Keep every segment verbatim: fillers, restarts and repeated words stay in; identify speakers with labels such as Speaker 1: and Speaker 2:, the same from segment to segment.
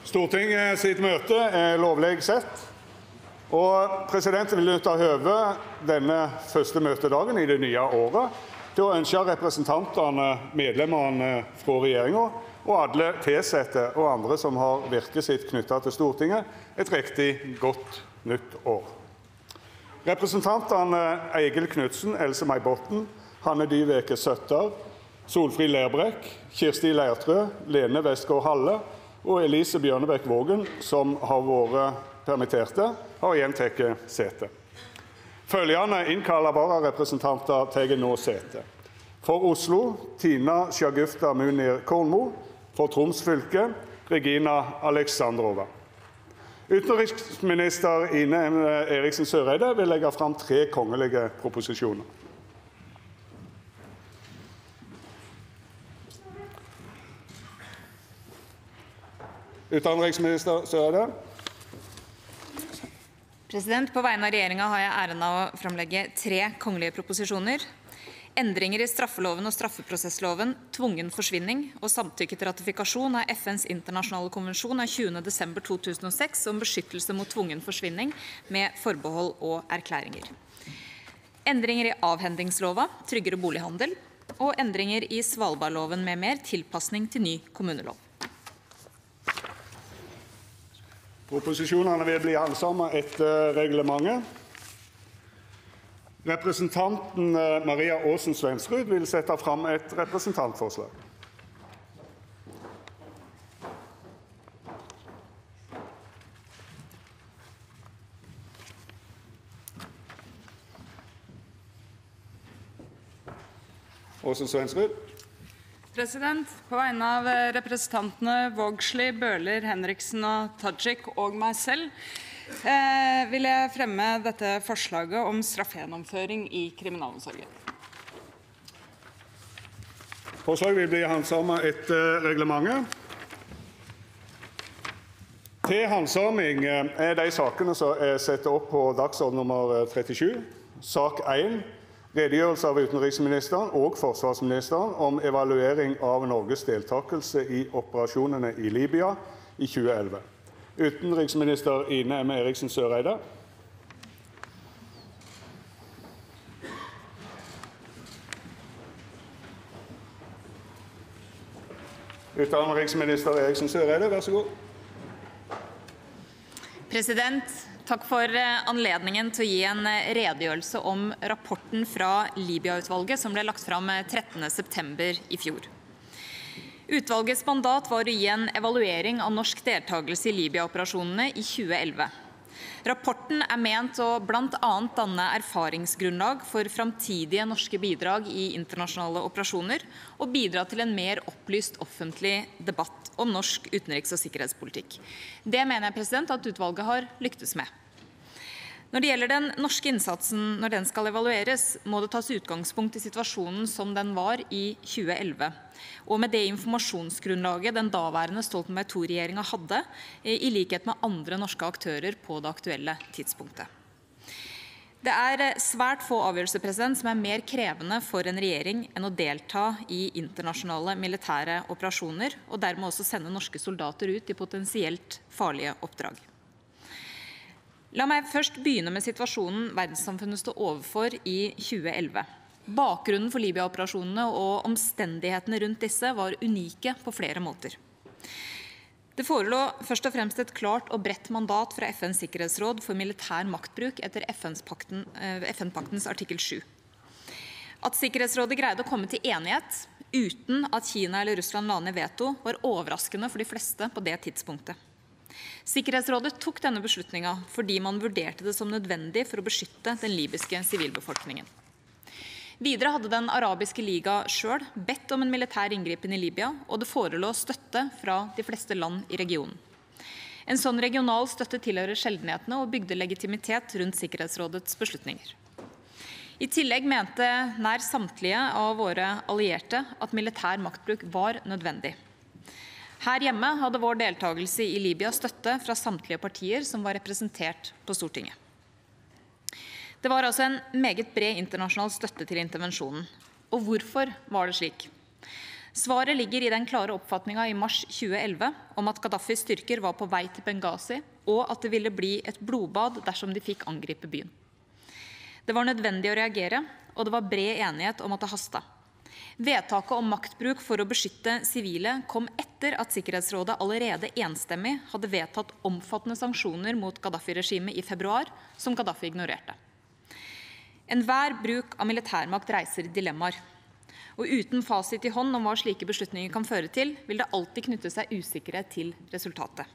Speaker 1: Stortinget sitt møte er lovleg sett, og presidenten vil nytta høvet denne første møtedagen i det nye året til å ønskja representantane, medlemmene frå regjeringa og alle tilsette og andre som har virket sitt knytta til Stortinget, et riktig godt nytt år. Representantane Eigil Knudsen, Else-May Botten, Hanne Dyveke Søttar, Solfrid Lerbrekk, Kirsti Leirtrø, Lene Westgård-Halle og Elise Bjørnebekk-Vågen, som har vært permitterte, har igjen teke sete. Følgende innkalla vararepresentanter teger nå sete. For Oslo, Tina Shagufta Munir Kornmo. For Troms fylke, Regina Alexandrova. Utenriksminister Ine M. Eriksen Søreide vil legge fram tre kongelige proposisjoner. Utenriksminister Søreide.
Speaker 2: President, på vegne av regjeringa har jeg æren av å framlegge tre kongelige proposisjoner. Endringer i straffeloven og straffeprosessloven, tvungen forsvinning og samtykke til ratifikasjon av F N's internasjonale konvensjon av tjuende desember to tusen og seks om beskyttelse mot tvungen forsvinning med forbehold og erklæringer. Endringer i avhendingslova, tryggere bolighandel, og endringer i Svalbardloven med mer tilpasning til ny kommunelov.
Speaker 1: Proposisjonene vil bli handsamet etter reglementet. Representanten Maria Aasen-Svensrud vil sette fram et representantforslag. Aasen-Svensrud.
Speaker 3: President, på vegne av representantene Vågslid, Bøhler, Henriksen og Tajik og meg selv eh, vil jeg fremme dette forslaget om straffegjennomføring i kriminalomsorgen.
Speaker 1: Forslaget vil bli handsamet etter reglementet. Til handsaming er de sakene som er satt opp på dagsorden nummer trettisju. Sak én. Redegjørelse av utenriksministeren og forsvarsministeren om evaluering av Norges deltakelse i operasjonene i Libya i tjue elleve. Utenriksminister Ine M. Eriksen Søreide. Utenriksminister Eriksen Søreide, vær så god.
Speaker 2: President, takk for anledningen til å gi en redegjørelse om rapporten fra Libya-utvalget som ble lagt fram trettende september i fjor. Utvalgets mandat var å gi en evaluering av norsk deltakelse i Libya-operasjonene i tjue elleve. Rapporten er ment å blant annet danne erfaringsgrunnlag for framtidige norske bidrag i internasjonale operasjoner og bidra til en mer opplyst offentlig debatt om norsk utenriks- og sikkerhetspolitikk. Det mener jeg, president, at utvalget har lyktes med. Når det gjelder den norske innsatsen når den skal evalueres, må det tas utgangspunkt i situasjonen som den var i tjue elleve, og med det informasjonsgrunnlaget den daværende Stoltenberg to-regjeringa hadde, i likhet med andre norske aktører på det aktuelle tidspunktet. Det er svært få avgjørelser, president, som er mer krevende for en regjering enn å delta i internasjonale militære operasjoner, og dermed også sende norske soldater ut i potensielt farlige oppdrag. La meg først begynne med situasjonen verdenssamfunnet står overfor i tjue elleve. Bakgrunnen for Libya-operasjonene og omstendighetene rundt disse var unike på flere måter. Det forelå først og fremst et klart og bredt mandat fra F N's sikkerhetsråd for militær maktbruk etter F N-paktens artikkel sju. At Sikkerhetsrådet greide å komme til enighet uten at Kina eller Russland la ned veto, var overraskende for de fleste på det tidspunktet. Sikkerhetsrådet tok denne beslutningen fordi man vurderte det som nødvendig for å beskytte den libyske sivilbefolkningen. Videre hadde den arabiske liga selv bedt om en militær inngripen i Libya, og det forelå støtte fra de fleste land i regionen. En sånn regional støtte tilhører sjeldenhetene og bygde legitimitet rundt Sikkerhetsrådets beslutninger. I tillegg mente nær samtlige av våre allierte at militær maktbruk var nødvendig. Her hjemme hadde vår deltakelse i Libya støtte fra samtlige partier som var representert på Stortinget. Det var altså en meget bred internasjonal støtte til intervensjonen. Og hvorfor var det slik? Svaret ligger i den klare oppfatningen i mars tjue elleve om at Gaddafis styrker var på vei til Benghazi, og at det ville bli et blodbad dersom de fikk angripe byen. Det var nødvendig å reagere, og det var bred enighet om at det hastet. Vedtaket om maktbruk for å beskytte sivile kom etter at Sikkerhetsrådet allerede enstemmig hadde vedtatt omfattende sanksjoner mot Gaddafi-regimet i februar, som Gaddafi ignorerte. Enhver bruk av militærmakt reiser dilemmaer. Og uten fasit i hånd om hva slike beslutninger kan føre til, vil det alltid knytte seg usikkerhet til resultatet.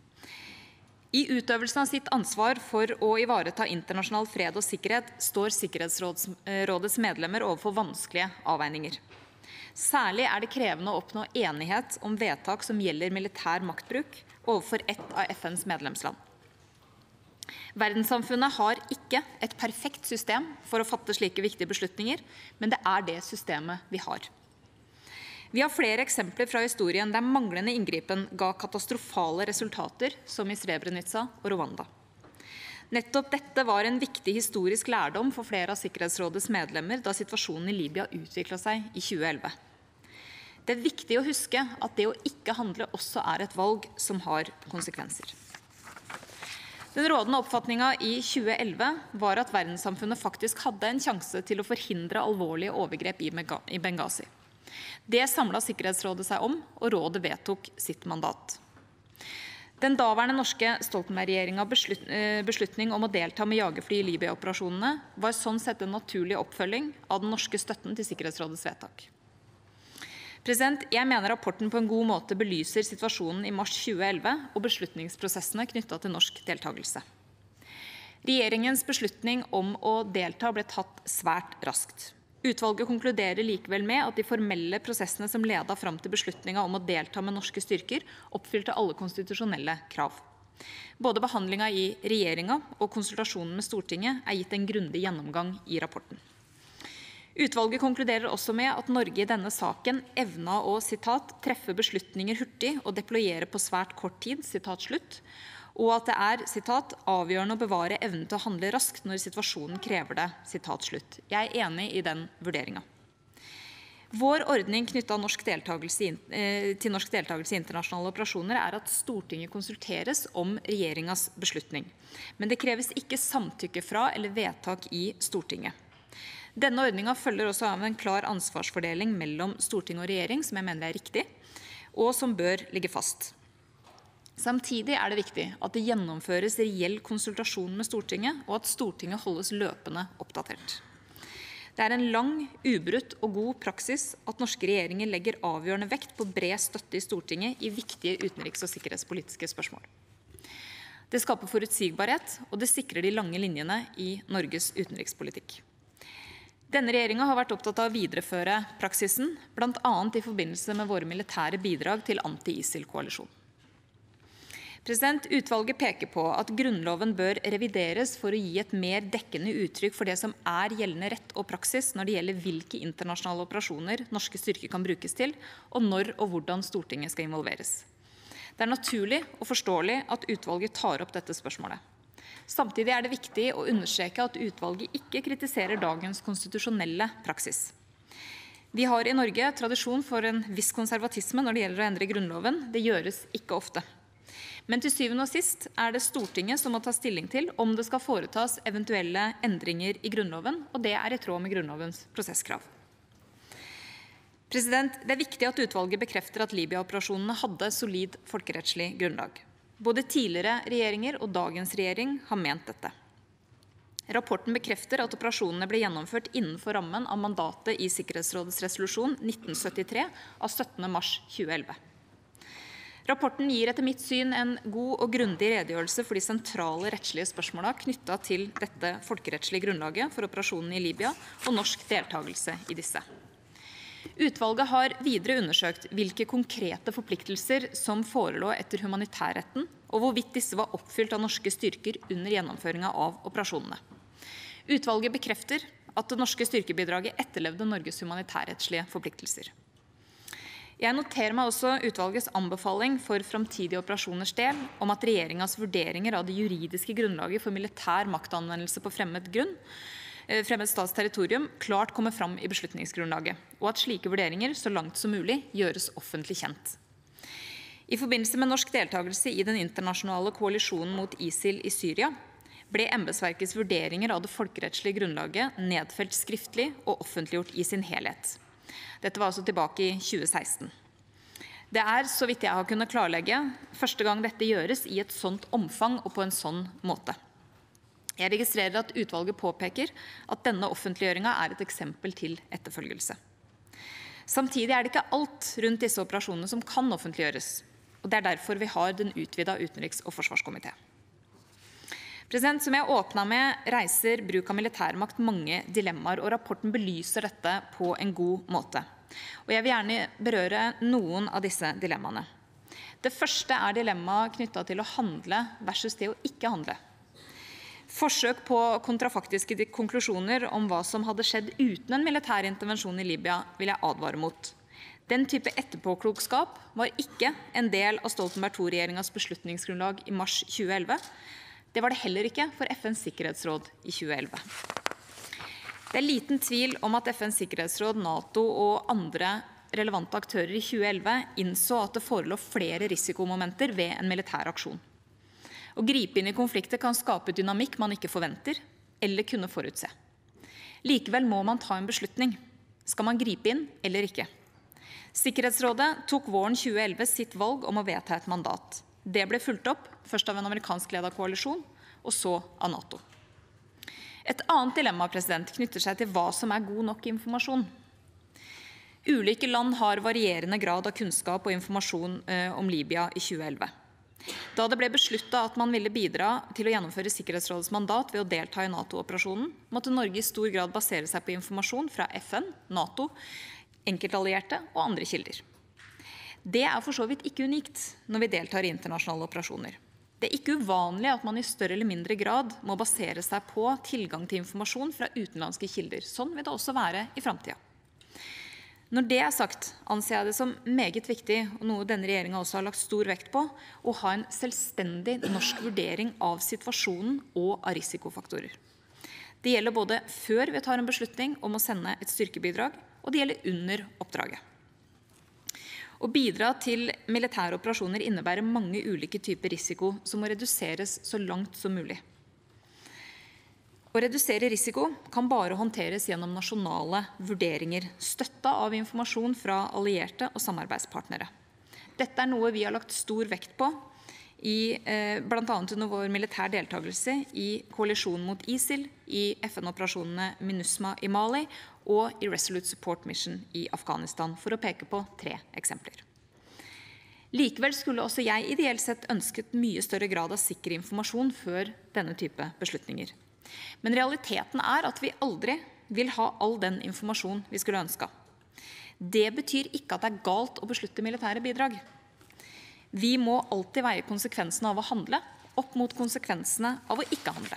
Speaker 2: I utøvelsen av sitt ansvar for å ivareta internasjonal fred og sikkerhet står Sikkerhetsrådets medlemmer overfor vanskelige avveininger. Særlig er det krevende å oppnå enighet om vedtak som gjelder militær maktbruk overfor ett av F N's medlemsland. Verdenssamfunnet har ikke et perfekt system for å fatte slike viktige beslutninger, men det er det systemet vi har. Vi har flere eksempler fra historien der manglende inngripen ga katastrofale resultater, som i Srebrenica og Rwanda. Nettopp dette var en viktig historisk lærdom for flere av Sikkerhetsrådets medlemmer da situasjonen i Libya utviklet seg i tjue elleve. Det er viktig å huske at det å ikke handle også er et valg som har konsekvenser. Den rådende oppfatningen i tjue elleve var at verdenssamfunnet faktisk hadde en sjanse til å forhindre alvorlige overgrep i Benghazi. Det samlet Sikkerhetsrådet seg om, og rådet vedtok sitt mandat. Den daværende norske Stoltenberg-regjeringens beslut, beslutning om å delta med jagerfly i Libya-operasjonene var sånn sett en naturlig oppfølging av den norske støtten til Sikkerhetsrådets vedtak. Jeg mener rapporten på en god måte belyser situasjonen i mars tjue elleve og beslutningsprosessene knyttet til norsk deltakelse. Regjeringens beslutning om å delta ble tatt svært raskt. Utvalget konkluderer likevel med at de formelle prosessene som ledet fram til beslutningen om å delta med norske styrker, oppfylte alle konstitusjonelle krav. Både behandlingen i regjeringen og konsultasjonen med Stortinget er gitt en grundig gjennomgang i rapporten. Utvalget konkluderer også med at Norge i denne saken evnet å sitat, treffe beslutninger hurtig og deployere på svært kort tid, sitat slutt, og at det er sitat, avgjørende å bevare evnen til å handle raskt når situasjonen krever det. Sitat slutt. Jeg er enig i den vurderingen. Vår ordning knyttet norsk deltakelse i, til norsk deltakelse i internasjonale operasjoner er at Stortinget konsulteres om regjeringens beslutning, men det kreves ikke samtykke fra eller vedtak i Stortinget. Denne ordningen følger også av en klar ansvarsfordeling mellom Storting og regjering, som jeg mener er riktig, og som bør ligge fast. Samtidig er det viktig at det gjennomføres reell konsultasjon med Stortinget, og at Stortinget holdes løpende oppdatert. Det er en lang, ubrutt og god praksis at norske regjeringer legger avgjørende vekt på bred støtte i Stortinget i viktige utenriks- og sikkerhetspolitiske spørsmål. Det skaper forutsigbarhet, og det sikrer de lange linjene i Norges utenrikspolitikk. Denne regjeringen har vært opptatt av å videreføre praksisen, blant annet i forbindelse med våre militære bidrag til anti-ISIL-koalisjonen. Utvalget peker på at Grunnloven bør revideres for å gi et mer dekkende uttrykk for det som er gjeldende rett og praksis når det gjelder hvilke internasjonale operasjoner norske styrker kan brukes til, og når og hvordan Stortinget skal involveres. Det er naturlig og forståelig at utvalget tar opp dette spørsmålet. Samtidig er det viktig å understreke at utvalget ikke kritiserer dagens konstitusjonelle praksis. Vi har i Norge tradisjon for en viss konservatisme når det gjelder å endre Grunnloven. Det gjøres ikke ofte. Men til syvende og sist er det Stortinget som må ta stilling til om det skal foretas eventuelle endringer i Grunnloven, og det er i tråd med Grunnlovens prosesskrav. Det er viktig at utvalget bekrefter at Libya-operasjonene hadde solid folkerettslig grunnlag. Både tidligere regjeringer og dagens regjering har ment dette. Rapporten bekrefter at operasjonene ble gjennomført innenfor rammen av mandatet i Sikkerhetsrådets resolusjon nitten syttitre av syttende mars tjue elleve. Rapporten gir etter mitt syn en god og grundig redegjørelse for de sentrale rettslige spørsmålene knyttet til dette folkerettslige grunnlaget for operasjonen i Libya og norsk deltakelse i disse. Utvalget har videre undersøkt hvilke konkrete forpliktelser som forelå etter humanitærretten, og hvorvidt disse var oppfylt av norske styrker under gjennomføringen av operasjonene. Utvalget bekrefter at det norske styrkebidraget etterlevde Norges humanitærrettslige forpliktelser. Jeg noterer meg også utvalgets anbefaling for framtidige operasjoners del om at regjeringens vurderinger av det juridiske grunnlaget for militær maktanvendelse på fremmed grunn fremmed stats territorium klart kommer fram i beslutningsgrunnlaget, og at slike vurderinger så langt som mulig gjøres offentlig kjent. I forbindelse med norsk deltakelse i den internasjonale koalisjonen mot ISIL i Syria ble embetsverkets vurderinger av det folkerettslige grunnlaget nedfelt skriftlig og offentliggjort i sin helhet. Dette var altså tilbake i tjue seksten. Det er, så vidt jeg har kunnet klarlegge, første gang dette gjøres i et sånt omfang og på en sånn måte. Jeg registrerer at utvalget påpeker at denne offentliggjøringen er et eksempel til etterfølgelse. Samtidig er det ikke alt rundt disse operasjonene som kan offentliggjøres, og det er derfor vi har den utvidede utenriks- og forsvarskomité. Som jeg åpnet med, reiser bruk av militærmakt mange dilemmaer, og rapporten belyser dette på en god måte. Og jeg vil gjerne berøre noen av disse dilemmaene. Det første er dilemmaet knyttet til å handle versus det å ikke handle. Forsøk på kontrafaktiske konklusjoner om hva som hadde skjedd uten en militær intervensjon i Libya vil jeg advare mot. Den type etterpåklokskap var ikke en del av Stoltenberg to-regjeringens beslutningsgrunnlag i mars tjue elleve. Det var det heller ikke for F N's sikkerhetsråd i tjue elleve. Det er liten tvil om at F N's sikkerhetsråd, NATO og andre relevante aktører i tjue elleve innså at det forelå flere risikomomenter ved en militær aksjon. Å gripe inn i konflikter kan skape dynamikk man ikke forventer, eller kunne forutse. Likevel må man ta en beslutning. Skal man gripe inn eller ikke? Sikkerhetsrådet tok våren tjue elleve sitt valg om å vedta et mandat. Det ble fulgt opp, først av en amerikansk-ledet koalisjon, og så av NATO. Et annet dilemma knytter seg til hva som er god nok informasjon. Ulike land har varierende grad av kunnskap og informasjon eh, om Libya i tjue elleve. Da det ble besluttet at man ville bidra til å gjennomføre Sikkerhetsrådets mandat ved å delta i NATO-operasjonen, måtte Norge i stor grad basere seg på informasjon fra F N, NATO, enkeltallierte og andre kilder. Det er for så vidt ikke unikt når vi deltar i internasjonale operasjoner. Det er ikke uvanlig at man i større eller mindre grad må basere seg på tilgang til informasjon fra utenlandske kilder. Sånn vil det også være i fremtiden. Når det er sagt, anser jeg det som meget viktig, og noe denne regjeringen også har lagt stor vekt på, å ha en selvstendig norsk vurdering av situasjonen og av risikofaktorer. Det gjelder både før vi tar en beslutning om å sende et styrkebidrag, og det gjelder under oppdraget. Å bidra til militære operasjoner innebærer mange ulike typer risiko som må reduseres så langt som mulig. Å redusere risiko kan bare håndteres gjennom nasjonale vurderinger, støtta av informasjon fra allierte og samarbeidspartnere. Dette er noe vi har lagt stor vekt på, i, eh, blant annet under vår militær deltakelse i koalisjonen mot ISIL, i F N-operasjonene MINUSMA i Mali og i Resolute Support Mission i Afghanistan, for å peke på tre eksempler. Likevel skulle også jeg ideelt sett ønsket mye større grad av sikker informasjon før denne type beslutninger. Men realiteten er at vi aldri vil ha all den informasjon vi skulle ønske. Det betyr ikke at det er galt å beslutte militære bidrag. Vi må alltid veie konsekvensene av å handle opp mot konsekvensene av å ikke handle.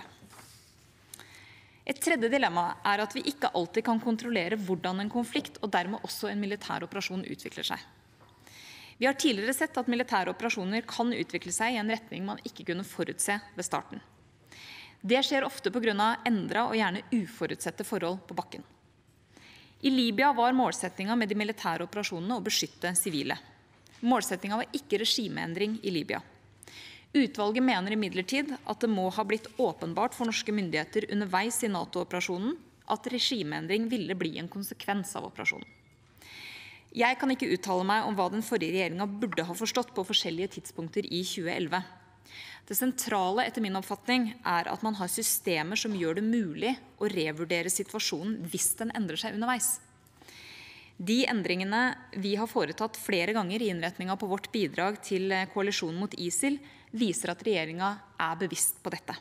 Speaker 2: Et tredje dilemma er at vi ikke alltid kan kontrollere hvordan en konflikt og dermed også en militær operasjon utvikler seg. Vi har tidligere sett at militære operasjoner kan utvikle seg i en retning man ikke kunne forutse ved starten. Det skjer ofte på grunn av endret og gjerne uforutsette forhold på bakken. I Libya var målsettingen med de militære operasjonene å beskytte sivile. Målsettingen var ikke regimeendring i Libya. Utvalget mener imidlertid at det må ha blitt åpenbart for norske myndigheter underveis i NATO-operasjonen at regimeendring ville bli en konsekvens av operasjonen. Jeg kan ikke uttale meg om hva den forrige regjeringen burde ha forstått på forskjellige tidspunkter i tjue elleve. Det sentrale etter min oppfatning er at man har systemer som gjør det mulig å revurdere situasjonen hvis den endrer seg underveis. De endringene vi har foretatt flere ganger i innretningen på vårt bidrag til koalisjonen mot ISIL, viser at regjeringen er bevisst på dette.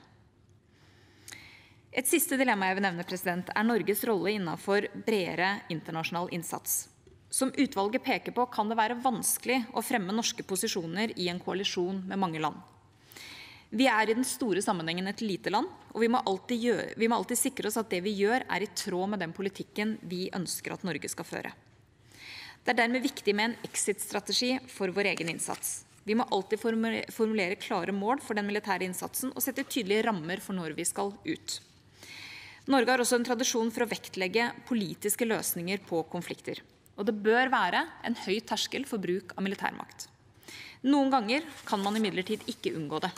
Speaker 2: Et siste dilemma jeg vil nevne, president, er Norges rolle innenfor bredere internasjonal innsats. Som utvalget peker på, kan det være vanskelig å fremme norske posisjoner i en koalisjon med mange land. Vi er i den store sammenhengen et lite land, og vi må, alltid gjøre, vi må alltid sikre oss at det vi gjør er i tråd med den politikken vi ønsker at Norge skal føre. Det er dermed viktig med en exit-strategi for vår egen innsats. Vi må alltid formulere klare mål for den militære innsatsen og sette tydelige rammer for når vi skal ut. Norge har også en tradisjon for å vektlegge politiske løsninger på konflikter, og det bør være en høy terskel for bruk av militærmakt. Noen ganger kan man imidlertid ikke unngå det.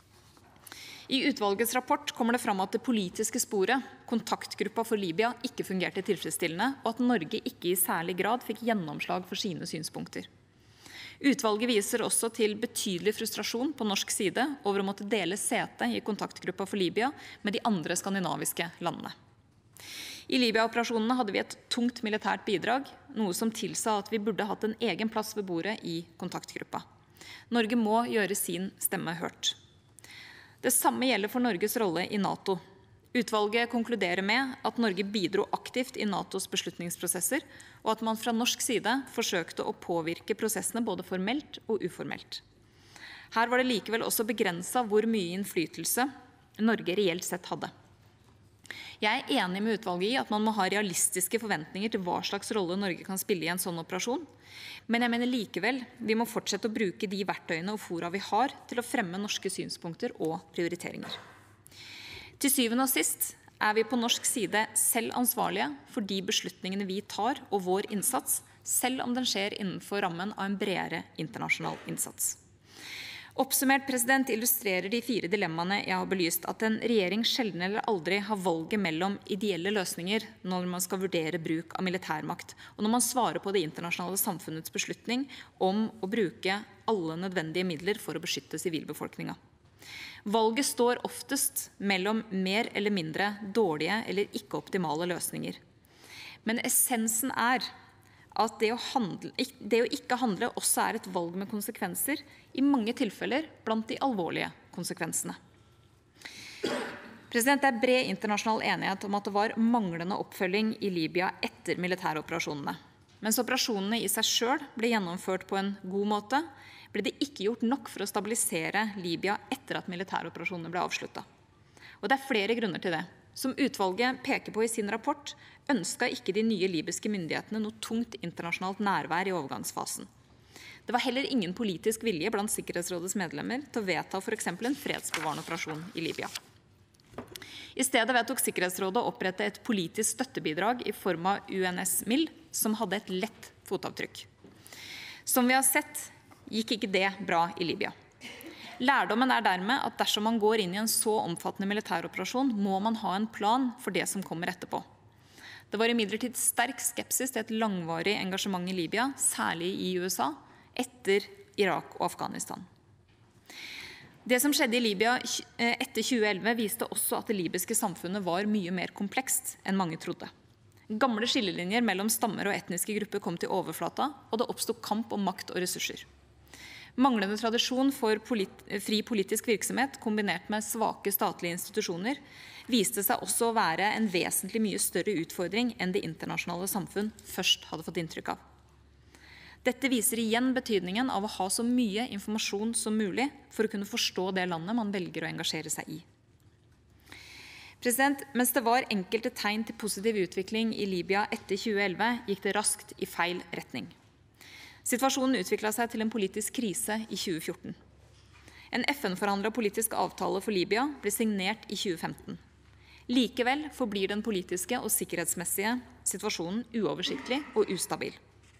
Speaker 2: I utvalgets rapport kommer det fram at det politiske sporet, kontaktgruppa for Libya, ikke fungerte tilfredsstillende, og at Norge ikke i særlig grad fikk gjennomslag for sine synspunkter. Utvalget viser også til betydelig frustrasjon på norsk side over å måtte dele sete i kontaktgruppa for Libya med de andre skandinaviske landene. I Libya-operasjonene hadde vi et tungt militært bidrag, noe som tilsa at vi burde hatt en egen plass ved bordet i kontaktgruppa. Norge må gjøre sin stemme hørt. Det samme gjelder for Norges rolle i NATO. Utvalget konkluderer med at Norge bidro aktivt i NATOs beslutningsprosesser, og at man fra norsk side forsøkte å påvirke prosessene både formelt og uformelt. Her var det likevel også begrenset hvor mye innflytelse Norge reelt sett hadde. Jeg er enig med utvalget i at man må ha realistiske forventninger til hva slags rolle Norge kan spille i en sånn operasjon, men jeg mener likevel vi må fortsette å bruke de verktøyene og fora vi har til å fremme norske synspunkter og prioriteringer. Til syvende og sist er vi på norsk side selv ansvarlige for de beslutningene vi tar og vår innsats, selv om den skjer innenfor rammen av en bredere internasjonal innsats. Oppsummert president, illustrerer de fire dilemmaene jeg har belyst at en regjering sjelden eller aldri har valget mellom ideelle løsninger når man skal vurdere bruk av militærmakt, og når man svarer på det internasjonale samfunnets beslutning om å bruke alle nødvendige midler for å beskytte sivilbefolkningen. Valget står oftest mellom mer eller mindre dårlige eller ikke optimale løsninger. Men essensen er at det å, handle, det å ikke handle også er et valg med konsekvenser, i mange tilfeller blant de alvorlige konsekvensene. President, det er bred internasjonal enighet om at det var manglende oppfølging i Libya etter militæroperasjonene. Mens operasjonene i seg selv ble gjennomført på en god måte, ble det ikke gjort nok for å stabilisere Libya etter at militæroperasjonene ble avsluttet. Og det er flere grunner til det. Som utvalget peker på i sin rapport, ønsket ikke de nye libyske myndighetene noe tungt internasjonalt nærvær i overgangsfasen. Det var heller ingen politisk vilje blant Sikkerhetsrådets medlemmer til å vedta for eksempel en fredsbevarende operasjon i Libya. I stedet vedtok Sikkerhetsrådet å opprette et politisk støttebidrag i form av U N S M I L, som hadde et lett fotavtrykk. Som vi har sett, gikk ikke det bra i Libya. Lærdommen er dermed at dersom man går inn i en så omfattende militæroperasjon, må man ha en plan for det som kommer etterpå. Det var imidlertid sterk skepsis til et langvarig engasjement i Libya, særlig i U S A, etter Irak og Afghanistan. Det som skjedde i Libya etter tjue elleve viste også at det libyske samfunnet var mye mer komplekst enn mange trodde. Gamle skillelinjer mellom stammer og etniske grupper kom til overflata, og det oppstod kamp om makt og ressurser. Manglende tradisjon for polit- fri politisk virksomhet kombinert med svake statlige institusjoner viste seg også å være en vesentlig mye større utfordring enn det internasjonale samfunn først hadde fått inntrykk av. Dette viser igjen betydningen av å ha så mye informasjon som mulig for å kunne forstå det landet man velger å engasjere seg i. President, mens det var enkelte tegn til positiv utvikling i Libya etter tjue elleve, gikk det raskt i feil retning. Situasjonen utviklet seg til en politisk krise i tjue fjorten. En F N-forhandlet politisk avtale for Libya ble signert i tjue femten. Likevel forblir den politiske og sikkerhetsmessige situasjonen uoversiktlig og ustabil.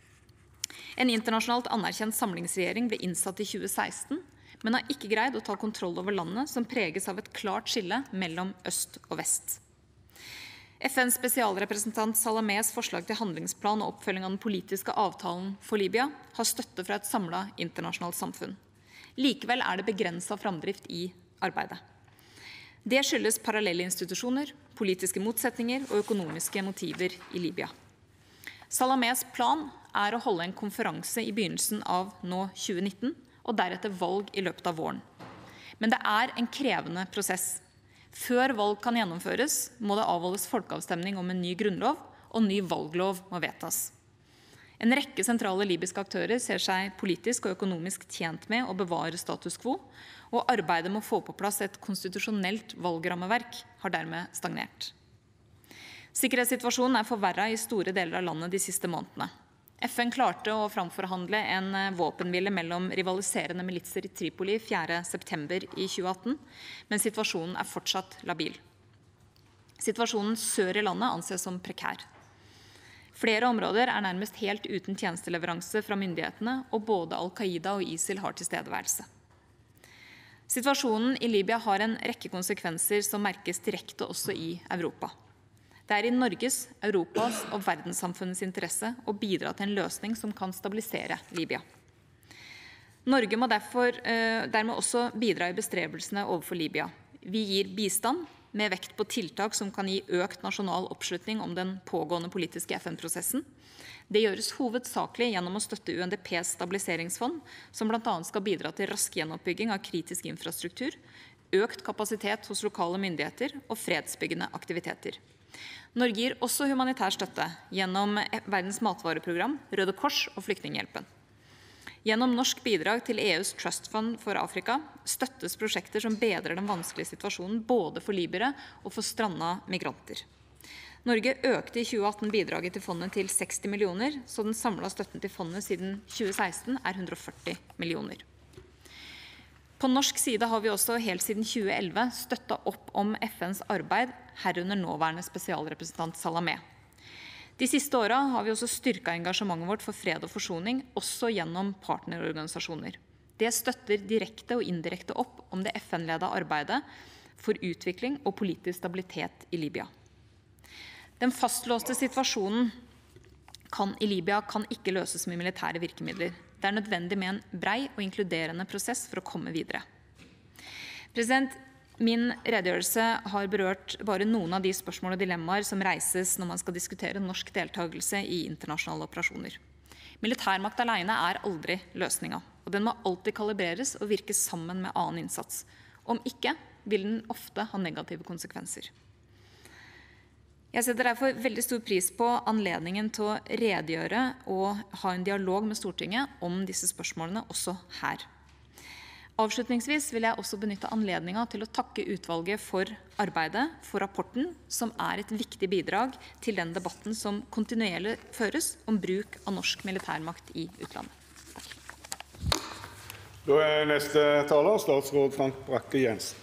Speaker 2: En internasjonalt anerkjent samlingsregjering ble innsatt i tjue seksten, men har ikke greid å ta kontroll over landet som preges av et klart skille mellom øst og vest. F N's spesialrepresentant Salamés forslag til handlingsplan og oppfølging av den politiske avtalen for Libya har støtte fra et samlet internasjonalt samfunn. Likevel er det begrenset framdrift i arbeidet. Det skyldes parallelle institusjoner, politiske motsetninger og økonomiske motiver i Libya. Salamés plan er å holde en konferanse i begynnelsen av nå tjue nitten, og deretter valg i løpet av våren. Men det er en krevende prosess. Før valg kan gjennomføres, må det avholdes folkeavstemning om en ny grunnlov, og ny valglov må vedtas. En rekke sentrale libyske aktører ser seg politisk og økonomisk tjent med å bevare status quo, og arbeidet med å få på plass et konstitusjonelt valgrammeverk har dermed stagnert. Sikkerhetssituasjonen er forverret i store deler av landet de siste månedene. F N klarte å framforhandle en våpenhvile mellom rivaliserende militser i Tripoli fjerde september i tjue atten, men situasjonen er fortsatt labil. Situasjonen sør i landet anses som prekær. Flere områder er nærmest helt uten tjenesteleveranse fra myndighetene, og både Al Qaida og ISIL har tilstedeværelse. Situasjonen i Libya har en rekke konsekvenser som merkes direkte også i Europa. Det er i Norges, Europas og verdenssamfunnets interesse å bidra til en løsning som kan stabilisere Libya. Norge må derfor eh, dermed også bidra i bestrebelsene overfor Libya. Vi gir bistand, med vekt på tiltak som kan gi økt nasjonal oppslutning om den pågående politiske F N-prosessen. Det gjøres hovedsakelig gjennom å støtte U N D P's stabiliseringsfond, som blant annet skal bidra til rask gjenoppbygging av kritisk infrastruktur, økt kapasitet hos lokale myndigheter og fredsbyggende aktiviteter. Norge gir også humanitær støtte gjennom Verdens matvareprogram, Røde Kors og Flyktninghjelpen. Gjennom norsk bidrag til E U's Trust Fund for Afrika støttes prosjekter som bedrer den vanskelige situasjonen både for libyere og for stranda migranter. Norge økte i tjue atten bidraget til fondet til seksti millioner, så den samlede støtten til fondet siden tjue seksten er hundre og førti millioner. På norsk side har vi også helt siden tjue elleve støttet opp om F N's arbeid, herunder nåværende spesialrepresentant Salamé. De siste årene har vi også styrket engasjementet vårt for fred og forsoning, også gjennom partnerorganisasjoner. Det støtter direkte og indirekte opp om det F N-ledede arbeidet for utvikling og politisk stabilitet i Libya. Den fastlåste situasjonen kan, i Libya kan ikke løses med militære virkemidler. Det er nødvendig med en brei og inkluderende prosess for å komme videre. President, min redegjørelse har berørt bare noen av de spørsmål og dilemmaer som reises når man skal diskutere norsk deltakelse i internasjonale operasjoner. Militærmakt alene er aldri løsninga, og den må alltid kalibreres og virke sammen med annen innsats. Om ikke vil den ofte ha negative konsekvenser. Jeg setter derfor veldig stor pris på anledningen til å redegjøre og ha en dialog med Stortinget om disse spørsmålene også her. Avslutningsvis vil jeg også benytte anledningen til å takke utvalget for arbeidet, for rapporten, som er et viktig bidrag til den debatten som kontinuerlig føres om bruk av norsk militærmakt i utlandet. Takk.
Speaker 1: Da er neste taler statsråd Frank Bakke-Jensen.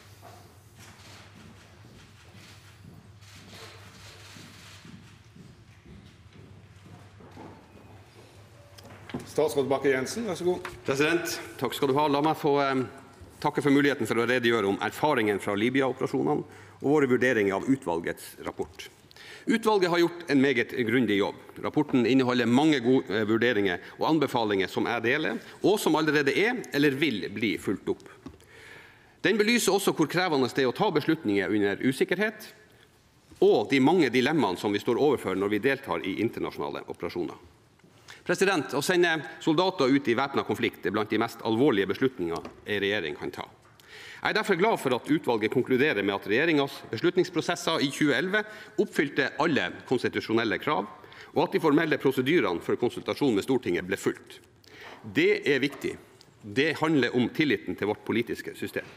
Speaker 1: Statsråd Bakke-Jensen, vær så god.
Speaker 4: President, takk skal du ha. La meg få eh, takke for muligheten for å redegjøre om erfaringen fra Libya-operasjonene og våre vurderinger av utvalgets rapport. Utvalget har gjort en meget grundig jobb. Rapporten inneholder mange gode vurderinger og anbefalinger som jeg deler, og som allerede er eller vil bli fulgt opp. Den belyser også hvor krevende det er å ta beslutninger under usikkerhet, og de mange dilemmaene som vi står overfor når vi deltar i internasjonale operasjoner. President, å sende soldater ut i væpnet konflikt er blant de mest alvorlige beslutninger en regjering kan ta. Jeg er derfor glad for at utvalget konkluderer med at regjeringens beslutningsprosesser i tjue elleve oppfylte alle konstitusjonelle krav, og at de formelle prosedyrene for konsultasjon med Stortinget ble fulgt. Det er viktig. Det handler om tilliten til vårt politiske system.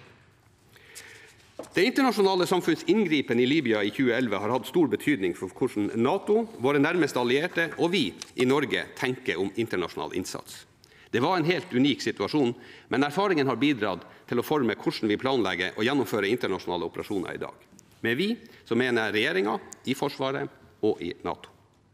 Speaker 4: Det internasjonale samfunns inngripen i Libya i tjue elleve har hatt stor betydning for hvordan NATO, våre nærmeste allierte og vi i Norge tenker om internasjonal innsats. Det var en helt unik situasjon, men erfaringen har bidratt til å forme hvordan vi planlegger og gjennomfører internasjonale operasjoner i dag. Med vi så mener regjeringen, i Forsvaret og i NATO.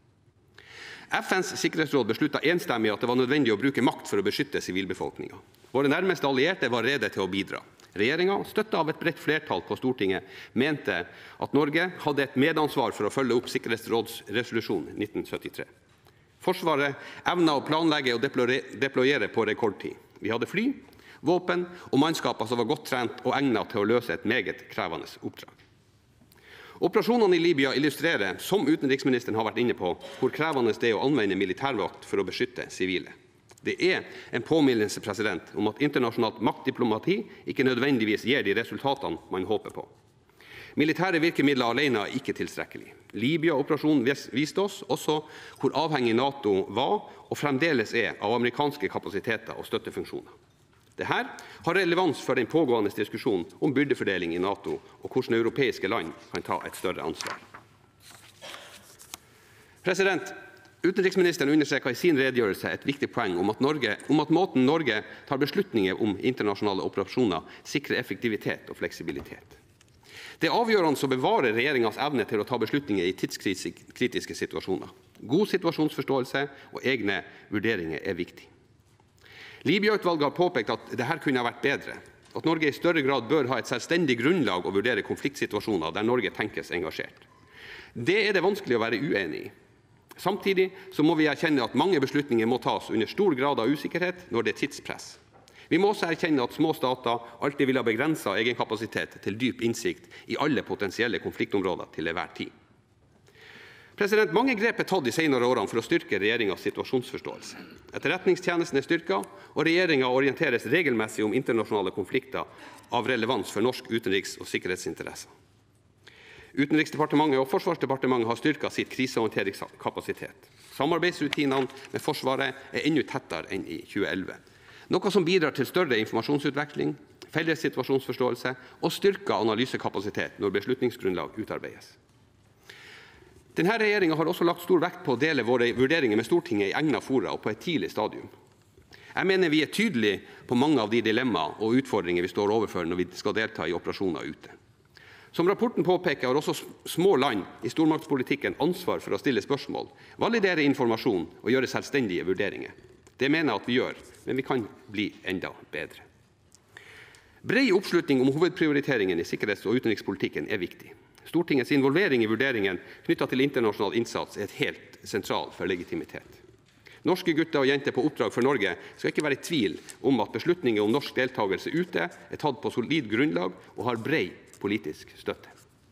Speaker 4: F N's sikkerhetsråd besluttet enstemmig at det var nødvendig å bruke makt for å beskytte sivilbefolkningen. Våre nærmeste allierte var rede til å bidra. Regjeringen, støttet av et bredt flertall på Stortinget, mente at Norge hadde et medansvar for å følge opp Sikkerhetsrådsresolusjon nitten syttitre. Forsvaret evnet å planlegge og deployere på rekordtid. Vi hadde fly, våpen og mannskaper som var godt trent og egnet til å løse et meget krevende oppdrag. Operasjonene i Libya illustrerer, som utenriksministeren har vært inne på, hvor krevende det er å anvende militærmakt for å beskytte sivile. Det er en påminnelse president, om at internasjonalt maktdiplomati ikke nødvendigvis gir de resultatene man håper på. Militære virkemidler alene er ikke tilstrekkelig. Libya-operasjonen viste oss også hvor avhengig NATO var og fremdeles er av amerikanske kapasiteter og støttefunksjoner. Dette har relevans for den pågående diskusjonen om byrdefordeling i NATO og hvordan europeiske land kan ta et større ansvar. President, Utenriksministeren understreker i sin redegjørelse et viktig poeng om at, Norge, om at måten Norge tar beslutninger om internasjonale operasjoner sikrer effektivitet og fleksibilitet. Det er avgjørende å bevare regjeringens evne til å ta beslutninger i tidskritiske situasjoner. God situasjonsforståelse og egne vurderinger er viktig. Libya-utvalget har påpekt at dette kunne ha vært bedre, at Norge i større grad bør ha et selvstendig grunnlag å vurdere konfliktsituasjoner der Norge tenkes engasjert. Det er det vanskelig å være uenig i. Samtidig så må vi erkjenne at mange beslutninger må tas under stor grad av usikkerhet når det er tidspress. Vi må også erkjenne at små stater alltid vil ha begrenset egen kapasitet til dyp innsikt i alle potensielle konfliktområder til enhver tid. President, mange grep er tatt de senere årene for å styrke regjeringens situasjonsforståelse. Etterretningstjenesten er styrket, og regjeringen orienteres regelmessig om internasjonale konflikter av relevans for norsk utenriks- og sikkerhetsinteresser. Utenriksdepartementet og Forsvarsdepartementet har styrket sitt krisehåndteringskapasitet. Samarbeidsrutinene med Forsvaret er enda tettere enn i tjue elleve, noe som bidrar til større informasjonsutveksling, felles situasjonsforståelse og styrket analysekapasitet når beslutningsgrunnlag utarbeides. Denne regjeringen har også lagt stor vekt på å dele våre vurderinger med Stortinget i egnet fora og på et tidlig stadium. Jeg mener vi er tydelige på mange av de dilemmaer og utfordringer vi står overfor når vi skal delta i operasjoner ute. Som rapporten påpeker, har også små land i stormaktspolitikken ansvar for å stille spørsmål, validere informasjon og gjøre selvstendige vurderinger. Det mener jeg at vi gjør, men vi kan bli enda bedre. Bred oppslutning om hovedprioriteringen i sikkerhets- og utenrikspolitikken er viktig. Stortingets involvering i vurderingen knyttet til internasjonal innsats er et helt sentral for legitimitet. Norske gutter og jenter på oppdrag for Norge skal ikke være i tvil om at beslutninger om norsk deltakelse ute er tatt på solid grunnlag og har bred politisk støtte.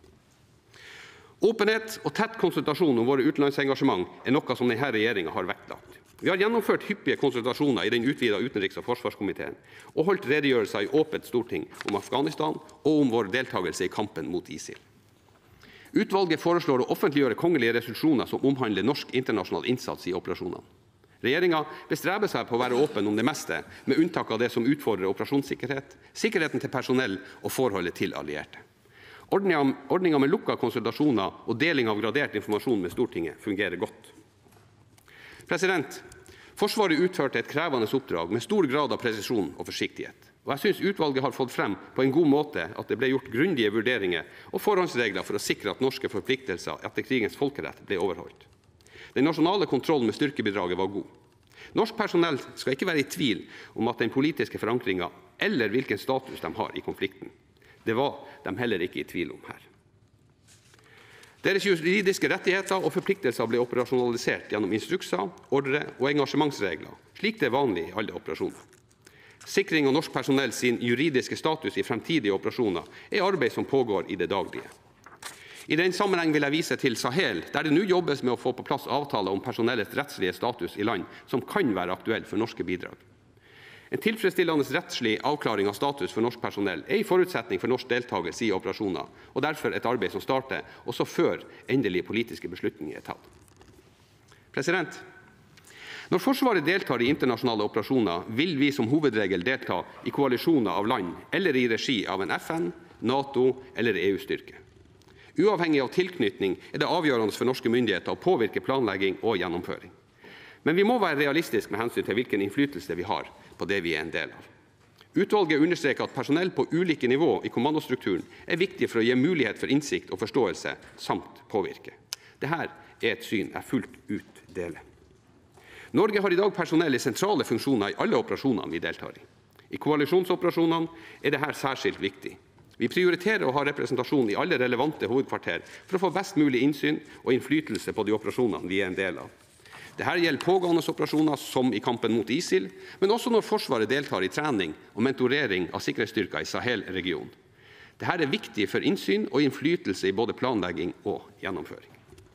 Speaker 4: Åpenhet og tett konsultasjon om våre utenlandsengasjement er noe som denne regjeringen har vektlagt. Vi har gjennomført hyppige konsultasjoner i den utvidede utenriks- og forsvarskomiteen og holdt redegjørelser i åpent storting om Afghanistan og om vår deltakelse i kampen mot ISIL. Utvalget foreslår å offentliggjøre kongelige resolusjoner som omhandler norsk internasjonal innsats i operasjonene. Regjeringen bestreber seg på å være åpen om det meste, med unntak av det som utfordrer operasjonssikkerhet, sikkerheten til personell og forholdet til allierte. Ordningen med lukkede konsultasjoner og deling av gradert informasjon med Stortinget fungerer godt. President, Forsvaret utførte et krevende oppdrag med stor grad av presisjon og forsiktighet. Og jeg synes utvalget har fått frem på en god måte at det ble gjort grundige vurderinger og forhåndsregler for å sikre at norske forpliktelser etter krigens folkerett ble overholdt. Den nasjonale kontrollen med styrkebidraget var god. Norsk personell skal ikke være i tvil om at den politiske forankringen eller hvilken status de har i konflikten. Det var de heller ikke i tvil om her. Deres juridiske rettigheter og forpliktelser ble operasjonalisert gjennom instrukser, ordre og engasjementsregler, slik det er vanlig i alle operasjoner. Sikring av norsk personell sin juridiske status i fremtidige operasjoner er arbeid som pågår i det daglige. I den sammenheng vil jeg vise til Sahel, der det nå jobbes med å få på plass avtaler om personellets rettslige status i land som kan være aktuelle for norske bidrag. En tilfredsstillende rettslig avklaring av status for norsk personell er en forutsetning for norsk deltakelse i operasjoner, og derfor et arbeid som starter også før endelige politiske beslutninger er tatt. President, når Forsvaret deltar i internasjonale operasjoner, vil vi som hovedregel delta i koalisjoner av land eller i regi av en F N, NATO eller E U-styrke. Uavhengig av tilknytning er det avgjørende for norske myndigheter å påvirke planlegging og gjennomføring. Men vi må være realistiske med hensyn til hvilken innflytelse vi har på det vi er en del av. Utvalget understreker at personell på ulike nivå i kommandostrukturen er viktig for å gi mulighet for innsikt og forståelse samt påvirke. Dette er et syn jeg fullt ut deler. Norge har i dag personell i sentrale funksjoner i alle operasjonene vi deltar i. I koalisjonsoperasjonene er dette særskilt viktig. Vi prioriterer å ha representasjon i alle relevante hovedkvarter for å få best mulig innsyn og innflytelse på de operasjonene vi er en del av. Dette gjelder pågående operasjoner som i kampen mot ISIL, men også når Forsvaret deltar i trening og mentorering av sikkerhetsstyrker i Sahel-regionen. Dette er viktig for innsyn og innflytelse i både planlegging og gjennomføring.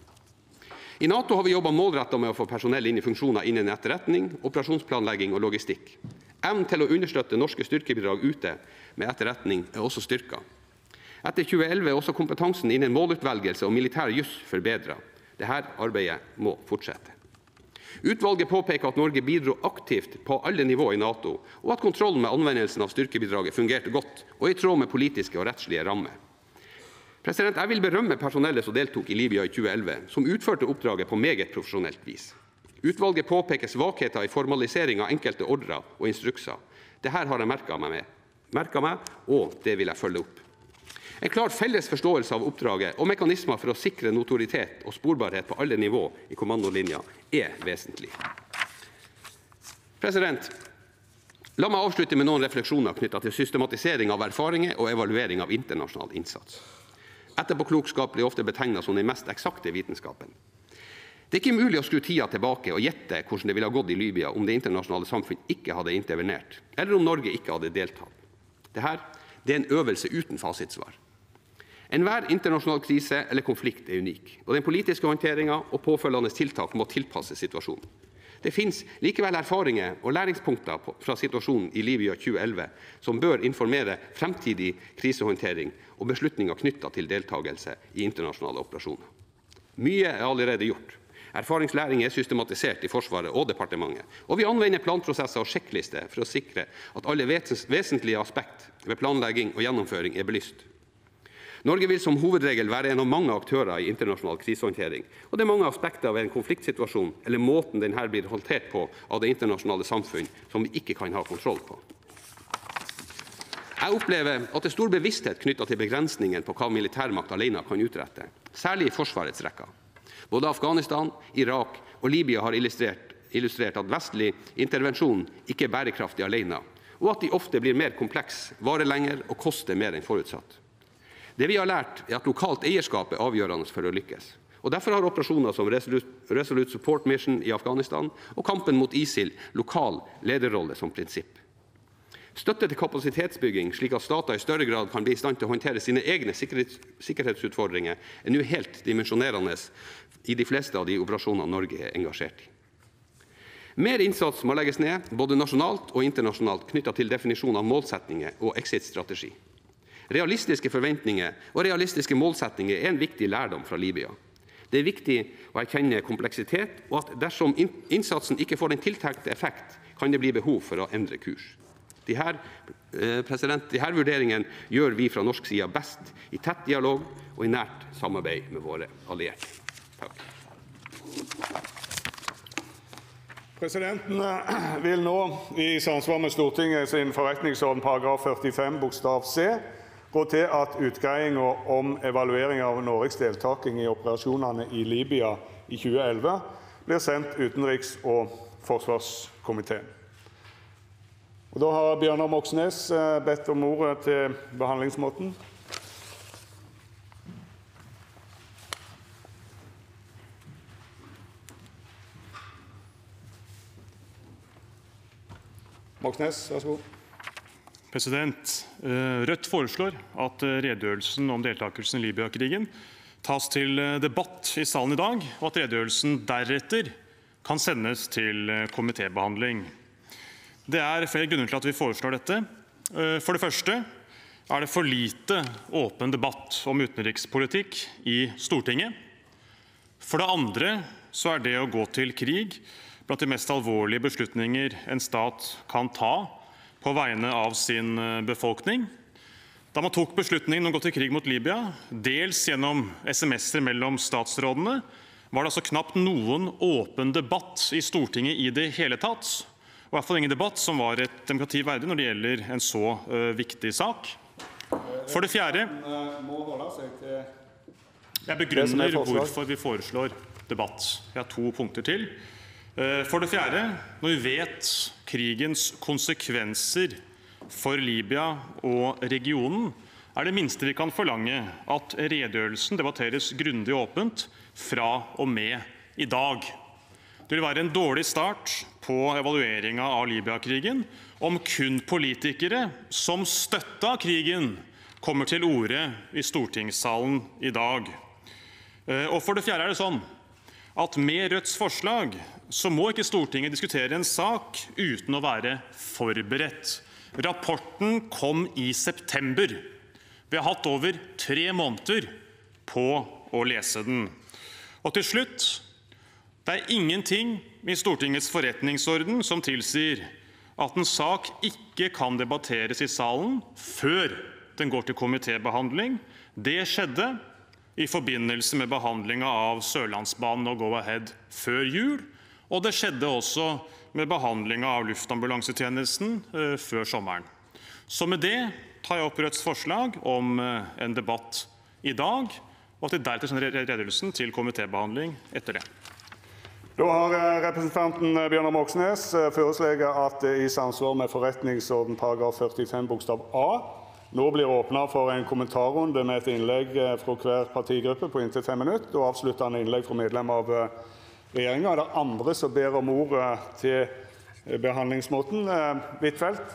Speaker 4: I NATO har vi jobbet målrettet med å få personell inn i funksjoner innen etterretning, operasjonsplanlegging og logistikk. Evnen til å understøtte norske styrkebidrag ute med etterretning er også styrket. Etter tjue elleve er også kompetansen innen målutvelgelse og militær juss forbedret. Dette arbeidet må fortsette. Utvalget påpeker at Norge bidro aktivt på alle nivå i NATO, og at kontrollen med anvendelsen av styrkebidraget fungerte godt og i tråd med politiske og rettslige rammer. President, jeg vil berømme personellet som deltok i Libya i tjue elleve, som utførte oppdraget på meget profesjonelt vis. Utvalget påpeker svakheter i formalisering av enkelte ordrer og instrukser. Dette har jeg merket meg, merket meg, og det vil jeg følge opp. En klar felles forståelse av oppdraget og mekanismer for å sikre notoritet og sporbarhet på alle nivå i kommandolinja er vesentlig. President, la meg avslutte med noen refleksjoner knyttet til systematisering av erfaringer og evaluering av internasjonal innsats. Etterpåklokskap blir ofte betegnet som den mest eksakte vitenskapen. Det er ikke mulig å skru tida tilbake og gjette hvordan det ville ha gått i Libya om det internasjonale samfunn ikke hadde intervenert, eller om Norge ikke hadde deltatt. Dette det er en øvelse uten fasitsvar. Enhver internasjonal krise eller konflikt er unik, og den politiske håndteringen og påfølgende tiltak må tilpasse situasjonen. Det finnes likevel erfaringer og læringspunkter fra situasjonen i Libya tjue elleve som bør informere fremtidig krisehåndtering og beslutninger knyttet til deltakelse i internasjonale operasjoner. Mye er allerede gjort. Erfaringslæring er systematisert i Forsvaret og departementet, og vi anvender planprosesser og sjekklister for å sikre at alle vesentlige aspekt ved planlegging og gjennomføring er belyst. Norge vil som hovedregel være en av mange aktører i internasjonal krisehåndtering, og det er mange aspekter ved en konfliktsituasjon eller måten denne blir håndtert på av det internasjonale samfunn som vi ikke kan ha kontroll på. Jeg opplever at det er stor bevissthet knyttet til begrensningen på hva militærmakt alene kan utrette, særlig i Forsvarets rekker. Både Afghanistan, Irak og Libya har illustrert, illustrert at vestlig intervensjon ikke er bærekraftig alene, og at de ofte blir mer kompleks, varer lenger og koster mer enn forutsatt. Det vi har lært, er at lokalt eierskap er avgjørende for å lykkes. Og derfor har operasjoner som Resolute, Resolute Support Mission i Afghanistan og kampen mot ISIL lokal lederrolle som prinsipp. Støtte til kapasitetsbygging, slik at stater i større grad kan bli i stand til å håndtere sine egne sikkerhets, sikkerhetsutfordringer, er nå helt dimensjonerende i de fleste av de operasjonene Norge er engasjert i. Mer innsats må legges ned, både nasjonalt og internasjonalt, knyttet til definisjon av målsetninger og exit-strategi. Realistiske forventninger og realistiske målsetninger er en viktig lærdom fra Libya. Det er viktig å erkjenne kompleksitet, og at dersom innsatsen ikke får den tiltenkte effekt, kan det bli behov for å endre kurs. De her, eh, president, de her vurderingene gjør vi fra norsk side best i tett dialog og i nært samarbeid med våre allierte. Takk.
Speaker 1: Presidenten vil nå, i samsvar med Stortinget sin forretningsorden paragraf førtifem bokstav C, gå til at utgreiinga om evaluering av Noregs deltaking i operasjonene i Libya i tjue elleve blir sendt utenriks- og forsvarskomiteen. Og da har Bjørnar Moxnes bedt om ordet til behandlingsmåten. Moxnes, vær så god.
Speaker 5: President, Rødt foreslår at redegjørelsen om deltakelsen i Libya-krigen tas til debatt i salen i dag, og at redegjørelsen deretter kan sendes til komitébehandling. Det er flere grunner til at vi foreslår dette. For det første er det for lite åpen debatt om utenrikspolitikk i Stortinget. For det andre så er det å gå til krig blant de mest alvorlige beslutninger en stat kan ta på vegne av sin befolkning. Da man tok beslutningen om å gå til krig mot Libya, dels gjennom sms'er mellom statsrådene, var det altså knapt noen åpen debatt i Stortinget i det hele tatt. Og i hvert fall ingen debatt som var et demokrati verdig når det gjelder en så uh, viktig sak. For det fjerde Jeg begrunner hvorfor vi foreslår debatt. Jeg har to punkter til. For det fjerde, når vi vet krigens konsekvenser for Libya og regionen, er det minste vi kan forlange at redegjørelsen debatteres grundig og åpent fra og med i dag. Det vil være en dårlig start på evalueringen av Libya-krigen om kun politikere som støttet krigen kommer til orde i stortingssalen i dag. Og for det fjerde er det sånn at med Rødts forslag så må ikke Stortinget diskutere en sak uten å være forberedt. Rapporten kom i september. Vi har hatt over tre måneder på å lese den. Og til slutt, det er ingenting i Stortingets forretningsorden som tilsier at en sak ikke kan debatteres i salen før den går til komitébehandling. Det skjedde i forbindelse med behandlingen av Sørlandsbanen og Go-Ahead før jul, og det skjedde også med behandlingen av luftambulansetjenesten uh, før sommeren. Så med det tar jeg opp Rødts forslag om en debatt i dag, og at vi deretter sender redegjørelsen til komitébehandling etter det.
Speaker 1: Da har representanten Bjørnar Moxnes foreslått at det i samsvar med forretningsorden paragraf førtifem bokstav A nå blir åpnet for en kommentarrunde med et innlegg fra hver partigruppe på inntil fem minutter og avsluttende innlegg fra medlem av regjeringen. Er det andre som ber om ordet til behandlingsmåten? Huitfeldt?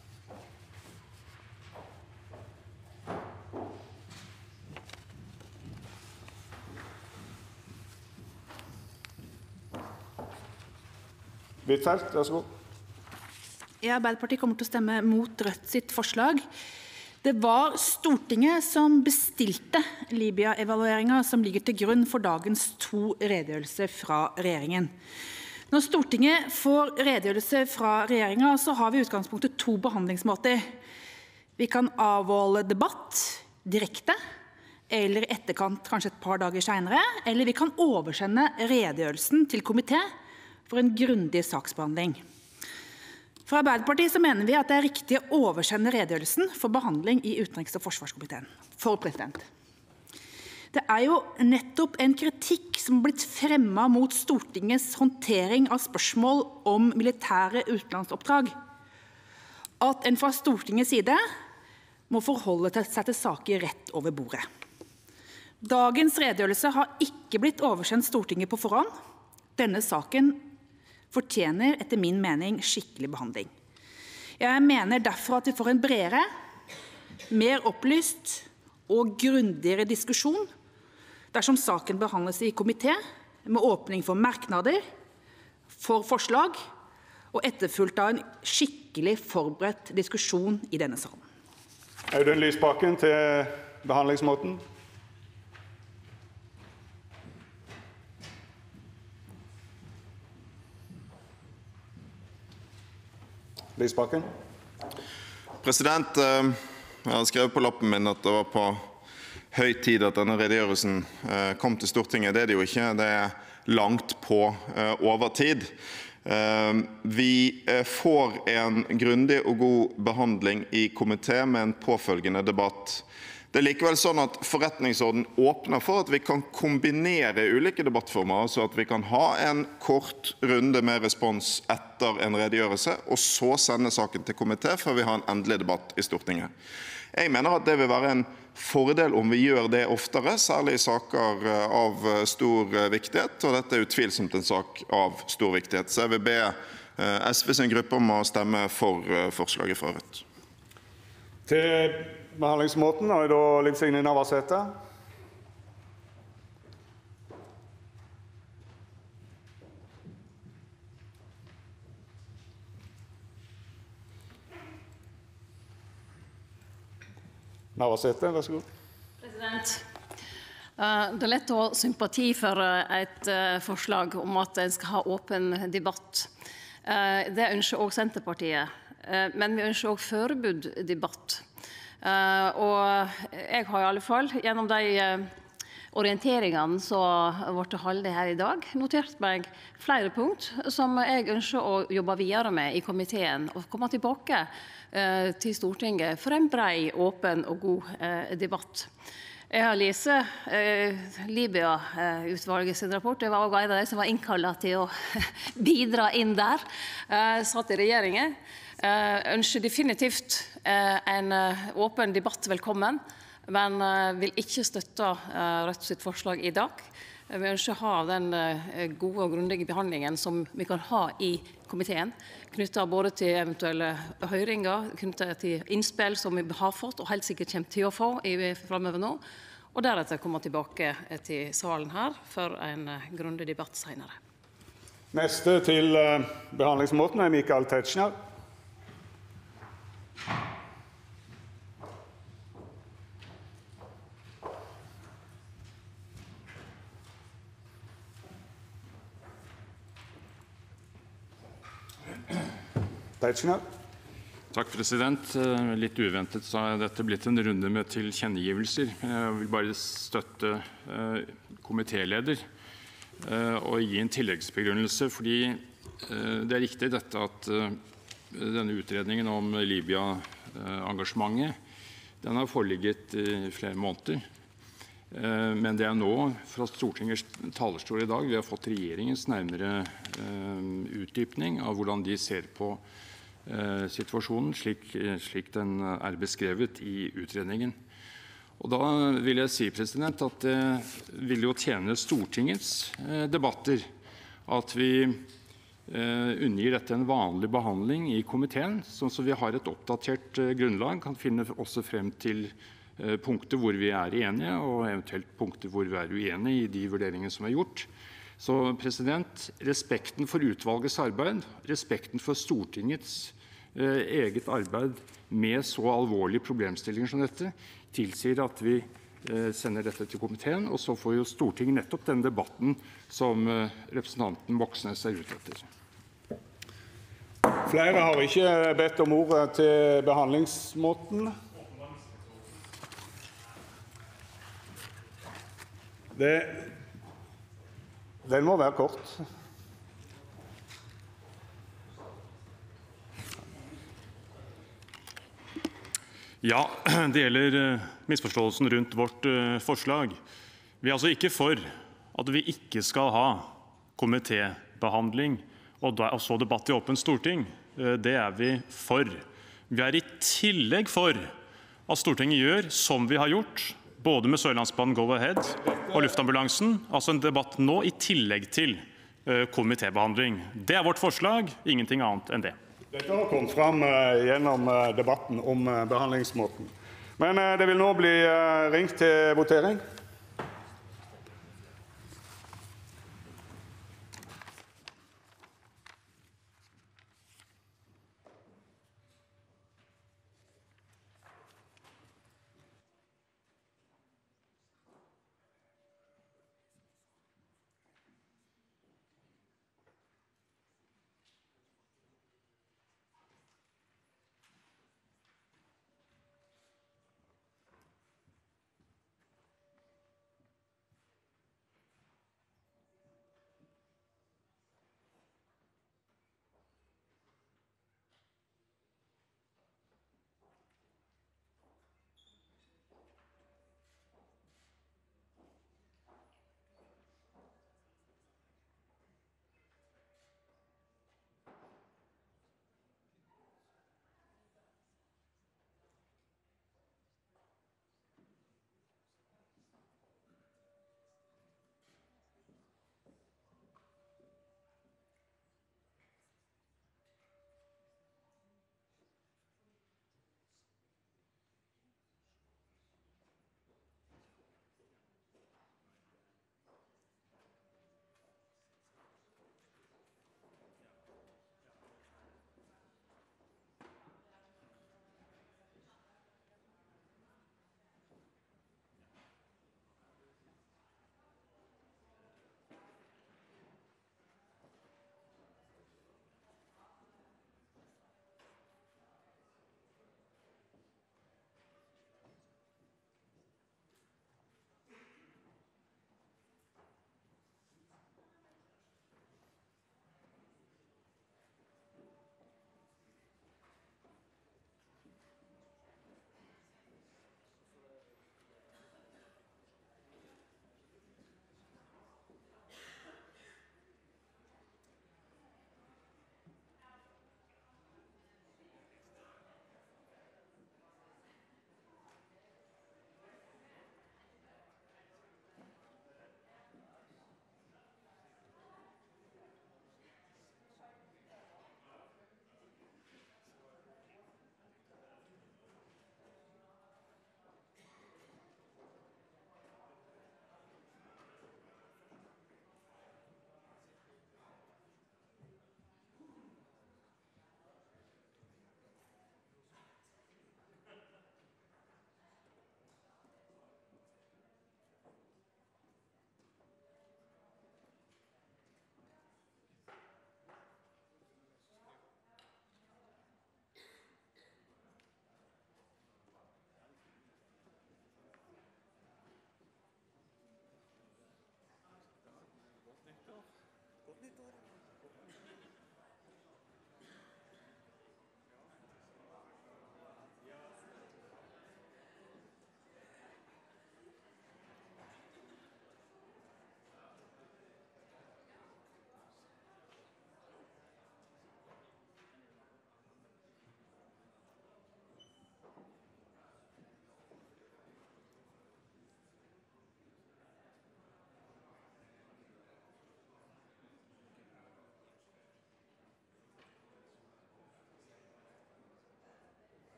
Speaker 1: Huitfeldt, vær så god.
Speaker 6: Ja, Arbeiderpartiet kommer til å stemme mot Rødt sitt forslag. Det var Stortinget som bestilte Libya-evalueringen som ligger til grunn for dagens to redegjørelser fra regjeringen. Når Stortinget får redegjørelse fra regjeringen, så har vi i utgangspunktet to behandlingsmåter. Vi kan avholde debatt direkte, eller i etterkant kanskje et par dager senere, eller vi kan oversende redegjørelsen til komité for en grundig saksbehandling. Fra Arbeiderpartiet så mener vi at det er riktig å oversende redegjørelsen for behandling i utenriks- og forsvarskomiteen. For president. Det er jo nettopp en kritikk som har blitt fremmet mot Stortingets håndtering av spørsmål om militære utenlandsoppdrag, at en fra Stortingets side må forholde seg til saker rett over bordet. Dagens redegjørelse har ikke blitt oversendt Stortinget på forhånd. Denne saken fortjener etter min mening skikkelig behandling. Jeg mener derfor at vi får en bredere, mer opplyst og grundigere diskusjon dersom saken behandles i komité, med åpning for merknader, for forslag og etterfulgt av en skikkelig forberedt diskusjon i denne salen.
Speaker 1: Audun Lysbakken til behandlingsmåten. Lysbakken.
Speaker 7: President, jeg har skrevet på lappen min at det var på høy tid at denne redegjørelsen kom til Stortinget. Det er det jo ikke, det er langt på overtid. Vi får en grundig og god behandling i komité med en påfølgende debatt. Det er likevel sånn at forretningsorden åpner for at vi kan kombinere ulike debattformer, altså at vi kan ha en kort runde med respons etter en redegjørelse, og så sende saken til komité før vi har en endelig debatt i Stortinget. Jeg mener at det vil være en fordel om vi gjør det oftere, særlig i saker av stor viktighet, og dette er utvilsomt en sak av stor viktighet. Så jeg vil be S V sin gruppe om å stemme for forslaget fra Rødt.
Speaker 1: Til behandlingsmåten er da Liv Signe Navarsete. Navarsete, vær så god.
Speaker 8: President. Det er lett å ha sympati for et forslag om at en skal ha åpen debatt. Det ønsker også Senterpartiet, men vi ønsker også forberedt debatt. Og jeg har i alle fall, gjennom de orienteringene som har vært holdt her i dag, notert meg flere punkt som jeg ønsker å jobbe videre med i komiteen, og komme tilbake til Stortinget for en bred, åpen og god debatt. Jeg har lest Libya-utvalget sin rapport. Jeg var også en av de som var innkallet til å bidra inn der. Satt i regjeringen. Ønsker definitivt en åpen debatt velkommen, men vil ikke støtte Rødt sitt forslag i dag. Vi ønsker å ha den gode og grundige behandlingen som vi kan ha i komiteen, knyttet både til eventuelle høringer, knyttet til innspill som vi har fått, og helt sikkert kommer til å få fremover nå, og deretter komme tilbake til salen her for en grundig debatt senere.
Speaker 1: Neste til behandlingsmåten er Michael Tetzschner. Tetzschner.
Speaker 9: Takk, president. Litt uventet så har dette blitt en runde med tilkjennegivelser. Jeg vil bare støtte eh, komitéleder eh, og gi en tilleggsbegrunnelse, fordi eh, det er riktig dette at eh, denne utredningen om Libya engasjementet, den har foreligget i flere måneder. Men det er nå fra Stortingets talerstol i dag vi har fått regjeringens nærmere utdypning av hvordan de ser på situasjonen slik, slik den er beskrevet i utredningen. Og da vil jeg si president, at det vil jo tjene Stortingets debatter at vi undergir dette en vanlig behandling i komiteen, sånn så vi har et oppdatert grunnlag, kan finne også frem til punkter hvor vi er enige, og eventuelt punkter hvor vi er uenige i de vurderingene som er gjort. Så president, respekten for utvalgets arbeid, respekten for Stortingets eh, eget arbeid med så alvorlige problemstillinger som dette, tilsier at vi eh, sender dette til komiteen, og så får jo Stortinget nettopp den debatten som eh, representanten Moxnes er ute etter.
Speaker 1: Flere har ikke bedt om ordet til behandlingsmåten. Det, den må være kort.
Speaker 5: Ja, det gjelder misforståelsen rundt vårt forslag. Vi er altså ikke for at vi ikke skal ha komitébehandling og så debatt i åpent storting. Det er vi for. Vi er i tillegg for at Stortinget gjør som vi har gjort, både med Sørlandsbanen Go-Ahead og luftambulansen, altså en debatt nå i tillegg til komitébehandling. Det er vårt forslag, ingenting annet enn det.
Speaker 1: Dette har kommet fram gjennom debatten om behandlingsmåten. Men det vil nå bli ringt til votering.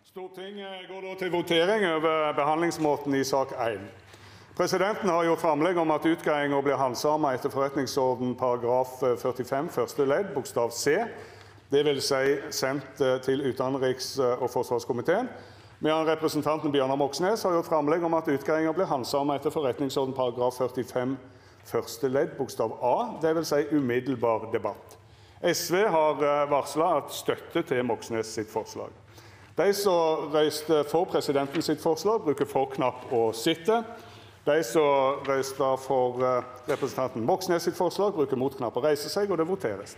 Speaker 1: Stortinget går da til votering over behandlingsmåten i sak én. Presidenten har gjort framlegg om at utgreiinga blir handsama etter forretningsorden paragraf førtifem første ledd bokstav C, det vil si sendt til utenriks- og forsvarskomiteen, medan representanten Bjørnar Moxnes har gjort framlegg om at utgreiinga blir handsama etter forretningsorden paragraf førtifem første ledd bokstav A, det vil si umiddelbar debatt. S V har varsla at støtte til Moxnes sitt forslag. De som røyste for presidenten sitt forslag, bruker for-knapp og sitte. De som røyster for representanten Moxnes sitt forslag, bruker mot-knapp og reiser seg, og det voteres.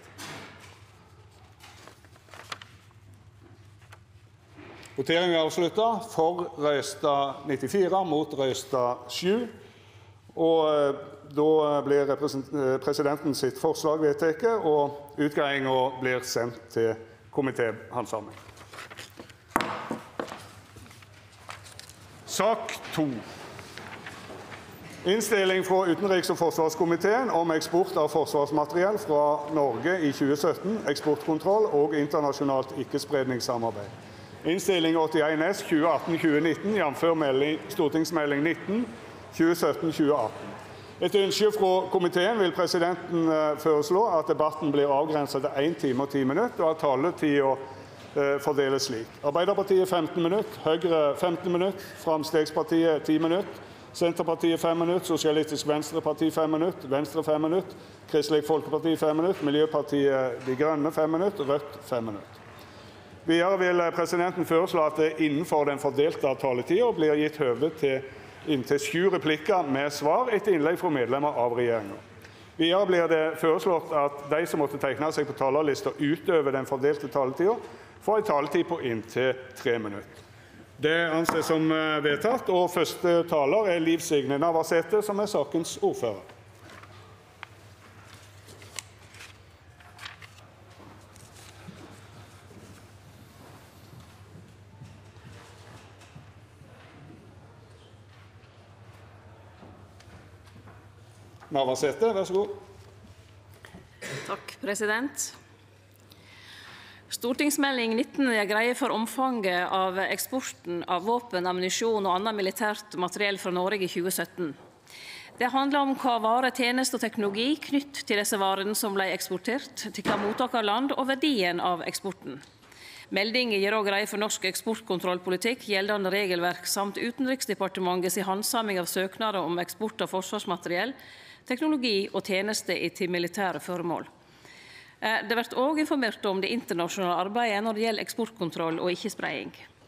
Speaker 1: Voteringen er avsluttet. For røysta nittifire, mot røysta sju. Og da blir presidenten sitt forslag vedtatt, og utgreiinga blir sendt til komitéhandsaming. Sak to. Innstilling fra utenriks- og forsvarskomiteen om eksport av forsvarsmateriell fra Norge i tjue sytten, eksportkontroll og internasjonalt ikke-spredningssamarbeid. Innstilling åttien S tjue atten tjue nitten, jf. stortingsmelding nitten tjue sytten tjue atten. Etter ønske fra komiteen vil presidenten foreslå at debatten blir avgrenset til én time og ti minutter, og at taletida fordeles slik. Arbeiderpartiet femten minutter, Høyre femten minutter, Fremskrittspartiet ti minutter, Senterpartiet fem minutter, Sosialistisk Venstreparti fem minutter, Venstre fem minutter, Kristelig Folkeparti fem minutter, Miljøpartiet De Grønne fem minutter, Rødt fem minutter. Videre vil presidenten foreslå at det innenfor den fordelte taletiden blir gitt høve til inntil sju replikker med svar etter innlegg fra medlemmer av regjeringen. Videre blir det foreslått at de som måtte tegne seg på talerlista utover den fordelte taletiden, får en taletid på inntil tre minutter. Det anses som vedtatt, og første taler er Liv Signe Navarsete, som er sakens ordfører. Navarsete, vær så god.
Speaker 8: Takk, president. Stortingsmelding nitten gjør greie for omfanget av eksporten av våpen, ammunisjon og annet militært materiell fra Norge i tjue sytten. Det handler om hva varer, tjenester og teknologi knytt til disse varene som ble eksportert, til hva mottakerland og verdien av eksporten. Meldingen gir også greie for norsk eksportkontrollpolitikk, gjeldende regelverk samt Utenriksdepartementets handsaming av søknader om eksport av forsvarsmateriell, teknologi og tjenester til militære formål. Det blir også informert om det internasjonale arbeidet når det gjelder eksportkontroll og ikke-spredning.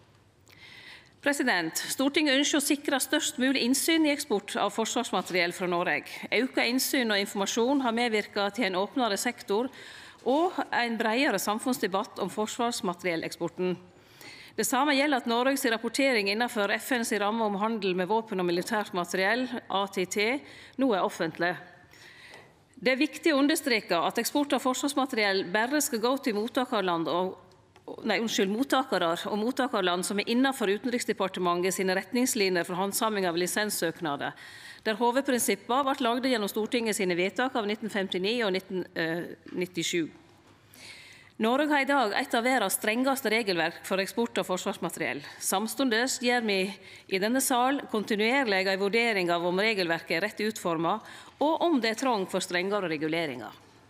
Speaker 8: Stortinget ønsker å sikre størst mulig innsyn i eksport av forsvarsmateriell fra Norge. Økt innsyn og informasjon har medvirket til en åpnere sektor og en bredere samfunnsdebatt om forsvarsmaterielleksporten. Det samme gjelder at Norges rapportering innenfor F N's ramme om handel med våpen og militært materiell, A T T, nå er offentlig. Det er viktig å understreke at eksport av forsvarsmateriell bare skal gå til mottakerland og, nei, unnskyld, mottakere og mottakerland som er innenfor Utenriksdepartementet sine retningslinjer for handsaming av lisenssøknader, der hovedprinsippene ble laget gjennom Stortinget sine vedtak av nitten femtini og nitten nittisju. Norge har i dag et av verdens strengeste regelverk for eksport av forsvarsmateriell. Samtidig gjør vi i denne sal kontinuerlig en vurdering av om regelverket er rett utformet, og om det er trang for strengere reguleringer.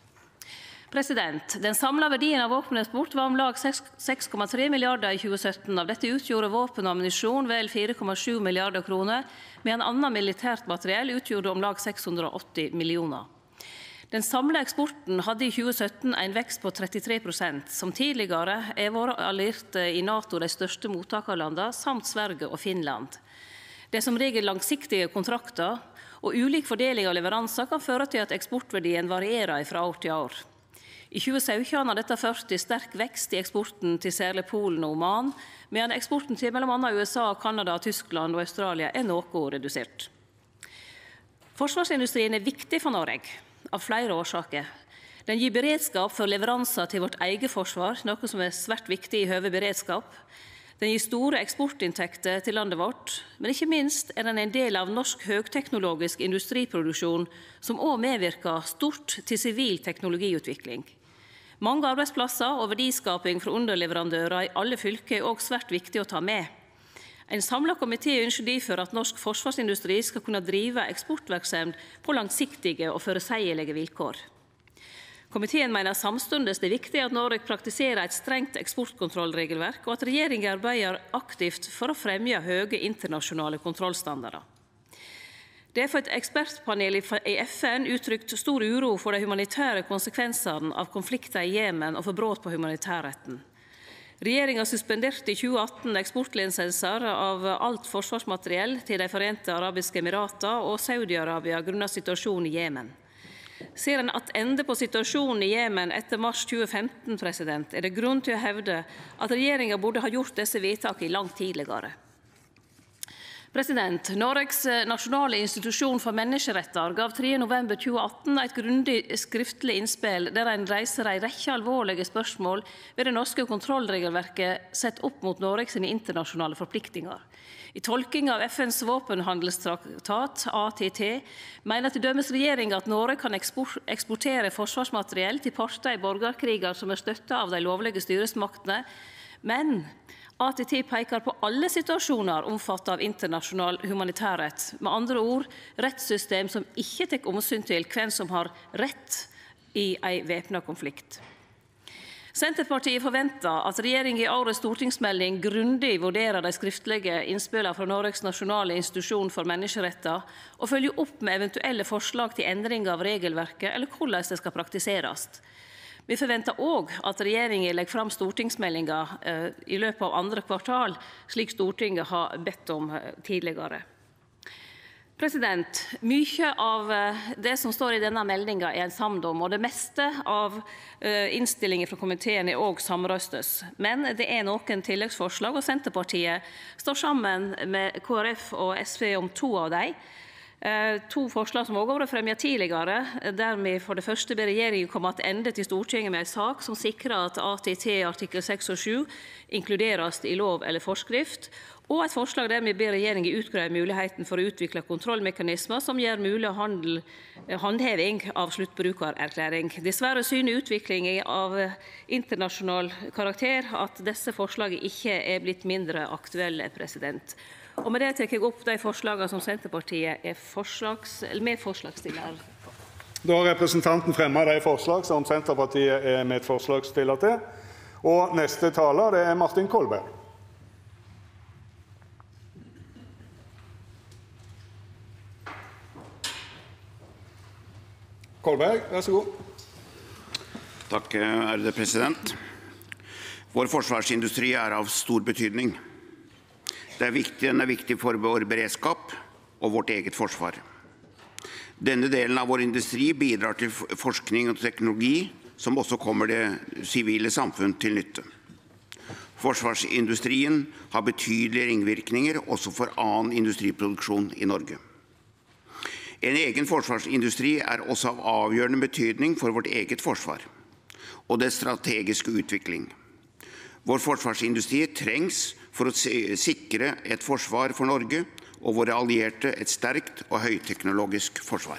Speaker 8: Den samlede verdien av våpeneksport var om lag seks komma tre milliarder i tjue sytten. Av dette utgjorde våpen og ammunisjon vel fire komma sju milliarder kroner, medan annet militært materiell utgjorde om lag seks hundre og åtti millioner. Den samlede eksporten hadde i tjue sytten en vekst på trettitre prosent. Som tidligere er våre allierte i NATO de største mottakerlandene, samt Sverige og Finland. Det er som regel langsiktige kontrakter, og ulik fordeling av leveranser kan føre til at eksportverdien varierer fra år til år. I tjue sytten har dette ført til sterk vekst i eksporten til særlig Polen og Oman, medan eksporten til mellom annet U S A, Kanada, Tyskland og Australia er noe redusert. Forsvarsindustrien er viktig for Norge, av flere årsaker. Den gir beredskap for leveranser til vårt eget forsvar, noe som er svært viktig i høve beredskap. Den gir store eksportinntekter til landet vårt, men ikke minst er den en del av norsk høyteknologisk industriproduksjon, som også medvirker stort til sivil teknologiutvikling. Mange arbeidsplasser og verdiskaping fra underleverandører i alle fylker er også svært viktig å ta med. En samlet komité ønsker derfor at norsk forsvarsindustri skal kunne drive eksportvirksomhet på langsiktige og forutsigelige vilkår. Komiteen mener samstundes det er viktig at Norge praktiserer et strengt eksportkontrollregelverk, og at regjeringen arbeider aktivt for å fremme høye internasjonale kontrollstandarder. Det er for et ekspertpanel i F N uttrykt stor uro for de humanitære konsekvensene av konflikter i Jemen og for brudd på humanitærretten. Regjeringen suspenderte i tjue atten eksportlisenser av alt forsvarsmateriell til de Forente Arabiske Emirater og Saudi-Arabia grunnet situasjonen i Jemen. Ser en attende på situasjonen i Jemen etter mars tjue femten, er det grunn til å hevde at regjeringen burde ha gjort disse vedtakene langt tidligere. Norges nasjonale institusjon for menneskeretter gav tredje november tjue atten et grundig skriftlig innspill der en reiser en rekke alvorlige spørsmål ved det norske kontrollregelverket sett opp mot Norges internasjonale forpliktinger. I tolking av F N's våpenhandelstraktat, A T T, mener til dømes regjeringen at Norge kan eksportere forsvarsmateriell til parter i borgerkriger som er støttet av de lovlige styresmaktene, men A T T peker på alle situasjoner omfattet av internasjonal humanitærrett, med andre ord rettssystem som ikke tar omsyn til hvem som har rett i en væpnet konflikt. Senterpartiet forventer at regjeringen i årets stortingsmelding grundig vurderer de skriftlige innspillene fra Norges nasjonale institusjon for menneskeretter og følger opp med eventuelle forslag til endring av regelverket eller hvordan det skal praktiseres. Vi forventer også at regjeringen legger fram stortingsmeldinger i løpet av andre kvartal, slik Stortinget har bedt om tidligere. Mye av det som står i denne meldingen er en samd om, og det meste av innstillingen fra komiteen er også samrøstes. Men det er noen tilleggsforslag, og Senterpartiet står sammen med K R F og S V om to av dem. To forslag som også har vært fremmet tidligere, der vi for det første ber regjeringen komme tilbake til Stortinget med en sak som sikrer at A T T artikkel seks og sju inkluderes i lov eller forskrift, og et forslag der vi ber regjeringen utgreie muligheten for å utvikle kontrollmekanismer som gjør mulig handel, håndheving av sluttbrukererklæring. Dessverre syner utviklingen av internasjonal karakter at disse forslagene ikke er blitt mindre aktuelle. President. Og med det tar jeg opp de forslagene som Senterpartiet er forslags, medforslagsstiller.
Speaker 1: Da har representanten fremmet de forslag som Senterpartiet er medforslagsstiller til. Og neste taler det er Martin Kolberg. Kolberg, vær så god.
Speaker 10: Takk, ærede president. Vår forsvarsindustri er av stor betydning. Det er viktig, den er viktig for vår beredskap og vårt eget forsvar. Denne delen av vår industri bidrar til forskning og teknologi som også kommer det sivile samfunn til nytte. Forsvarsindustrien har betydelige ringvirkninger også for annen industriproduksjon i Norge. En egen forsvarsindustri er også av avgjørende betydning for vårt eget forsvar og dets strategiske utvikling. Vår forsvarsindustri trengs for å sikre et forsvar for Norge og våre allierte et sterkt og høyteknologisk forsvar.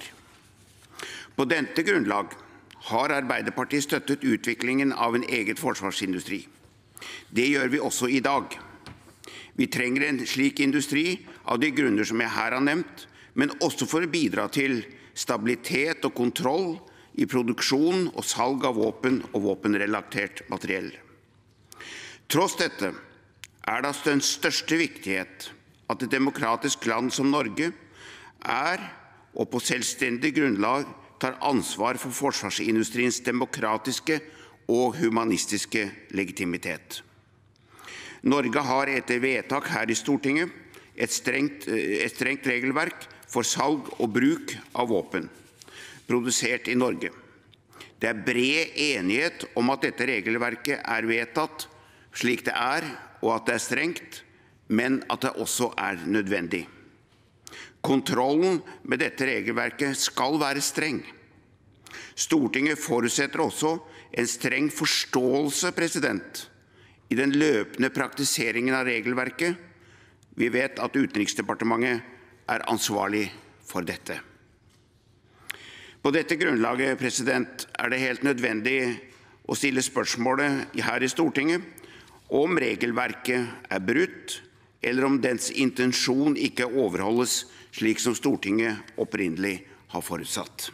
Speaker 10: På dette grunnlag har Arbeiderpartiet støttet utviklingen av en egen forsvarsindustri. Det gjør vi også i dag. Vi trenger en slik industri av de grunner som jeg her har nevnt, men også for å bidra til stabilitet og kontroll i produksjon og salg av våpen og våpenrelatert materiell. Tross dette er det av den største viktighet at et demokratisk land som Norge er og på selvstendig grunnlag tar ansvar for forsvarsindustriens demokratiske og humanistiske legitimitet. Norge har etter vedtak her i Stortinget et strengt, et strengt regelverk for salg og bruk av våpen produsert i Norge. Det er bred enighet om at dette regelverket er vedtatt slik det er, og at det er strengt, men at det også er nødvendig. Kontrollen med dette regelverket skal være streng. Stortinget forutsetter også en streng forståelse, president, i den løpende praktiseringen av regelverket. Vi vet at Utenriksdepartementet er ansvarlig for dette. På dette grunnlaget, president, er det helt nødvendig og stille spørsmålet her i Stortinget om regelverket er brutt, eller om dens intensjon ikke overholdes slik som Stortinget opprinnelig har forutsatt.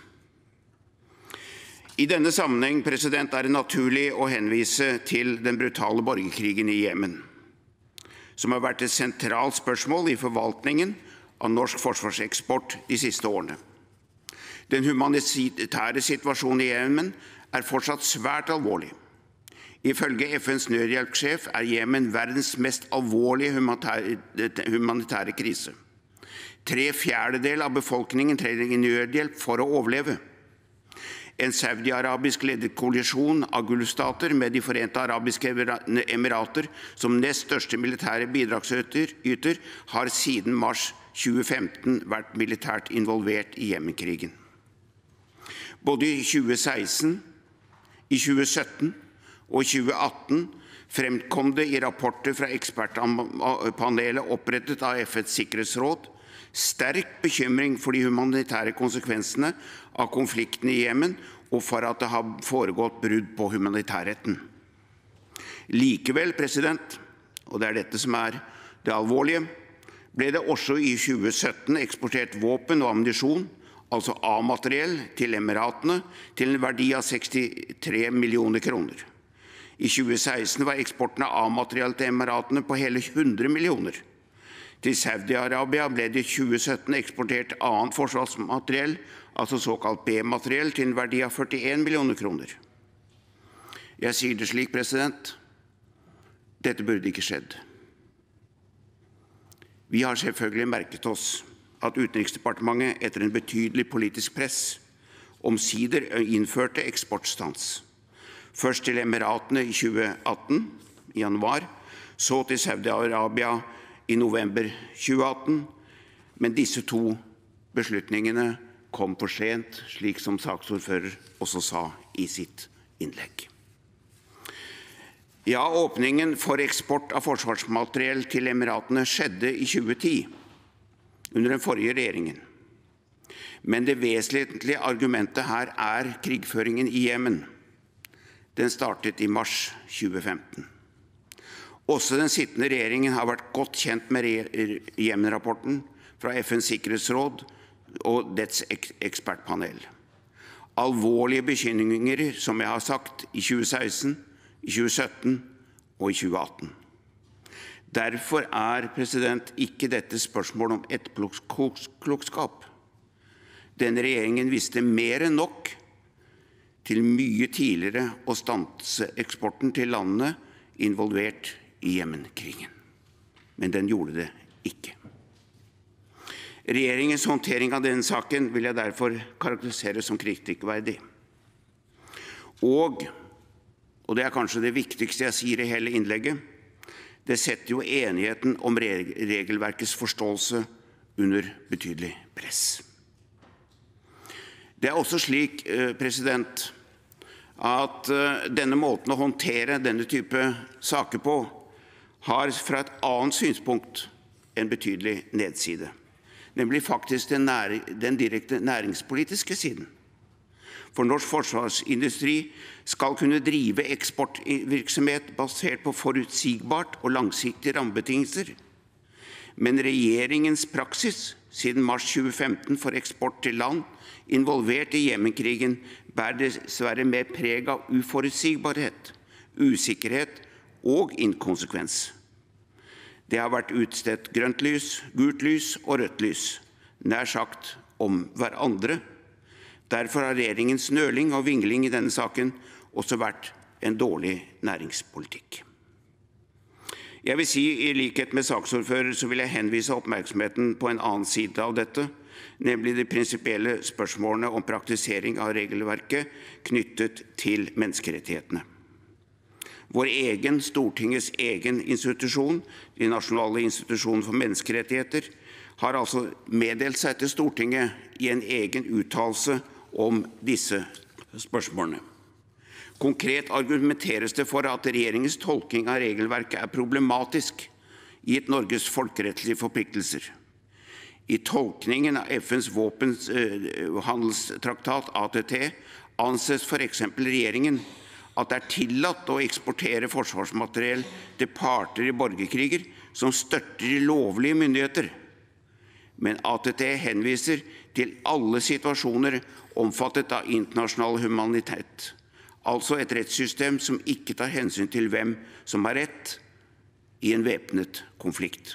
Speaker 10: I denne sammenheng er det naturlig å henvise til den brutale borgerkrigen i Jemen, som har vært et sentralt spørsmål i forvaltningen av norsk forsvarseksport de siste årene. Den humanitære situasjonen i Jemen er fortsatt svært alvorlig. Ifølge F N's nødhjelpssjef er Jemen verdens mest alvorlige humanitære, humanitære krise. Tre fjerdedel av befolkningen trenger nødhjelp for å overleve. En saudi-arabisk ledet koalisjon av gulfstater med de forente arabiske emirater som nest største militære bidragsyter har siden mars tjue femten vært militært involvert i Jemenkrigen. Både i tjue seksten, i tjue sytten og i tjue atten fremkom det i rapporter fra ekspertpanelet opprettet av F N's sikkerhetsråd sterk bekymring for de humanitære konsekvensene av konflikten i Jemen og for at det har foregått brudd på humanitærretten. Likevel, president, og det er dette som er det alvorlige, ble det også i tjue sytten eksportert våpen og ammunisjon, altså A-materiell, til Emiratene til en verdi av sekstitre millioner kroner. I tjue seksten var eksporten av A-materiell til Emiratene på hele hundre millioner. Til Saudi-Arabia ble det i tjue sytten eksportert annet forsvarsmateriell, altså såkalt B-materiell, til en verdi av førtien millioner kroner. Jeg sier det slik, president, dette burde ikke skjedd. Vi har selvfølgelig merket oss at Utenriksdepartementet etter en betydelig politisk press omsider innførte eksportstans. Først til Emiratene i tjue atten, i januar, så til Saudi-Arabia i november tjue atten, men disse to beslutningene kom for sent, slik som saksordfører også sa i sitt innlegg. Ja, åpningen for eksport av forsvarsmateriell til Emiratene skjedde i tjue ti, under den forrige regjeringen. Men det vesentlige argumentet her er krigføringen i Jemen. Den startet i mars tjue femten. Også den sittende regjeringen har vært godt kjent med Jemen-rapporten fra F N's sikkerhetsråd og dets ekspertpanel. Alvorlige bekymringer, som jeg har sagt, i tjue seksten, i tjue sytten og i tjue atten. Derfor er, president, ikke dette spørsmål om etterpåklokskap. Denne regjeringen visste mer enn nok til mye tidligere å stanse eksporten til landene involvert i Jemenkrigen. Men den gjorde det ikke. Regjeringens håndtering av denne saken vil jeg derfor karakterisere som kritikkverdig. Og, og det er kanskje det viktigste jeg sier i hele innlegget, det setter jo enigheten om regelverkets forståelse under betydelig press. Det er også slik, president, at denne måten å håndtere denne type saker på har fra et annet synspunkt en betydelig nedside, nemlig faktisk den, nære, den direkte næringspolitiske siden. For norsk forsvarsindustri skal kunne drive eksportvirksomhet basert på forutsigbart og langsiktige rammebetingelser. Men regjeringens praksis siden mars tjue femten for eksport til land involvert i Jemenkrigen bærer dessverre mer preg av uforutsigbarhet, usikkerhet og inkonsekvens. Det har vært utstedt grønt lys, gult lys og rødt lys, nær sagt om hverandre. Derfor har regjeringens nøling og vingling i denne saken også vært en dårlig næringspolitikk. Jeg vil si, i likhet med saksordfører, så vil jeg henvise oppmerksomheten på en annen side av dette, nemlig de prinsipielle spørsmålene om praktisering av regelverket knyttet til menneskerettighetene. Vår egen, Stortingets egen institusjon, de nasjonale institusjoner for menneskerettigheter, har altså meddelt seg til Stortinget i en egen uttalelse om disse spørsmålene. Konkret argumenteres det for at regjeringens tolking av regelverket er problematisk, gitt Norges folkerettslige forpliktelser. I tolkningen av F N's våpenhandelstraktat A T T anses for eksempel regjeringen at det er tillatt å eksportere forsvarsmateriell til parter i borgerkriger som støtter de lovlige myndigheter, men A T T henviser til alle situasjoner omfattet av internasjonal humanitet, altså et rettssystem som ikke tar hensyn til hvem som har rett i en væpnet konflikt.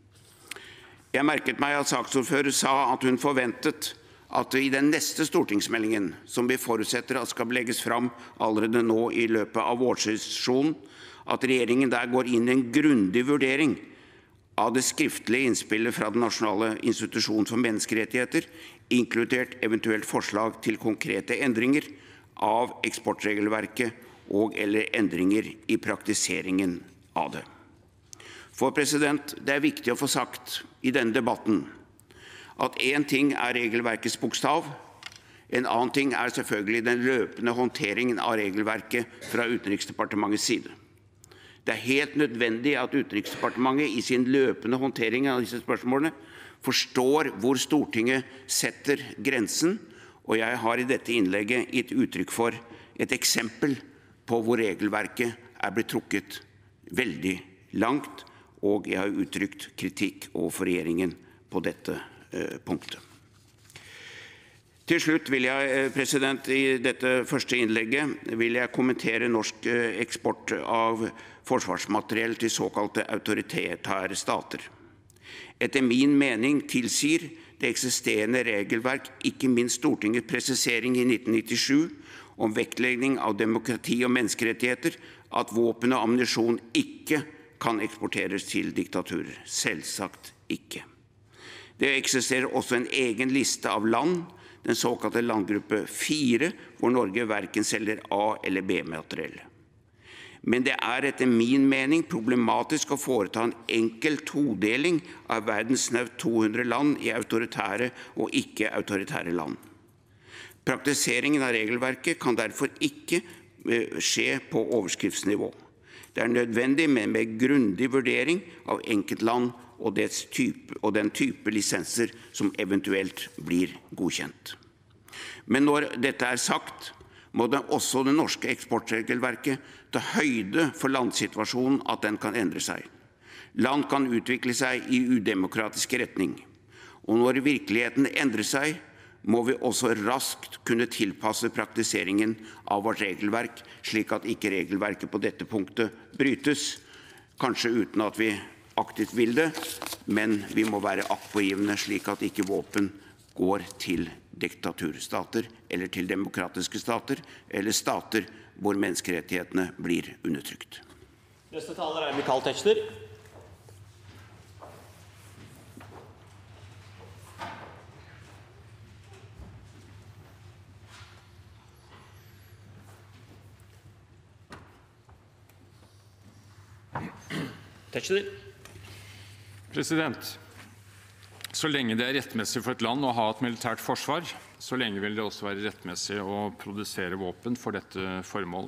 Speaker 10: Jeg merket meg at saksordfører sa at hun forventet at i den neste stortingsmeldingen, som vi forutsetter at skal legges fram allerede nå i løpet av vårsesjonen, at regjeringen der går inn i en grundig vurdering av det skriftlige innspillet fra den nasjonale institusjonen for menneskerettigheter, inkludert eventuelt forslag til konkrete endringer av eksportregelverket og eller endringer i praktiseringen av det. For president, det er viktig å få sagt i denne debatten at en ting er regelverkets bokstav, en annen ting er selvfølgelig den løpende håndteringen av regelverket fra Utenriksdepartementets side. Det er helt nødvendig at Utenriksdepartementet i sin løpende håndtering av disse spørsmålene forstår hvor Stortinget setter grensen, og jeg har i dette innlegget gitt uttrykk for et eksempel på hvor regelverket er blitt trukket veldig langt, og jeg har uttrykt kritikk overfor regjeringen på dette eh, punktet. Til slutt vil jeg, president, i dette første innlegget vil jeg kommentere norsk eksport av forsvarsmateriell til såkalte autoritære stater. Etter min mening tilsier det eksisterende regelverk, ikke minst Stortingets presisering i nitten nittisju om vektlegging av demokrati og menneskerettigheter, at våpen og ammunisjon ikke kan eksporteres til diktaturer. Selvsagt ikke. Det eksisterer også en egen liste av land, den såkalte landgruppe fire, hvor Norge hverken selger A- eller B-materiell. Men det er etter min mening problematisk å foreta en enkel todeling av verdens snaut to hundre land i autoritære og ikke-autoritære land. Praktiseringen av regelverket kan derfor ikke skje på overskriftsnivå. Det er nødvendig med en mer grundig vurdering av enkeltland og, type, og den type lisenser som eventuelt blir godkjent. Men når dette er sagt, må det også det norske eksportregelverket ta høyde for landsituasjonen at den kan endre seg. Land kan utvikle seg i udemokratisk retning. Og når virkeligheten endrer seg, må vi også raskt kunne tilpasse praktiseringen av vårt regelverk, slik at ikke regelverket på dette punktet brytes, kanskje uten at vi aktivt vil det, men vi må være aktpågivende slik at ikke våpen går til diktaturstater eller til demokratiske stater, eller stater hvor menneskerettighetene blir undertrykt.
Speaker 11: Neste taler er Michael Tetzschner. Tetzschner.
Speaker 9: President, så lenge det er rettmessig for et land å ha et militært forsvar, så lenge vil det også være rettmessig å produsere våpen for dette formål.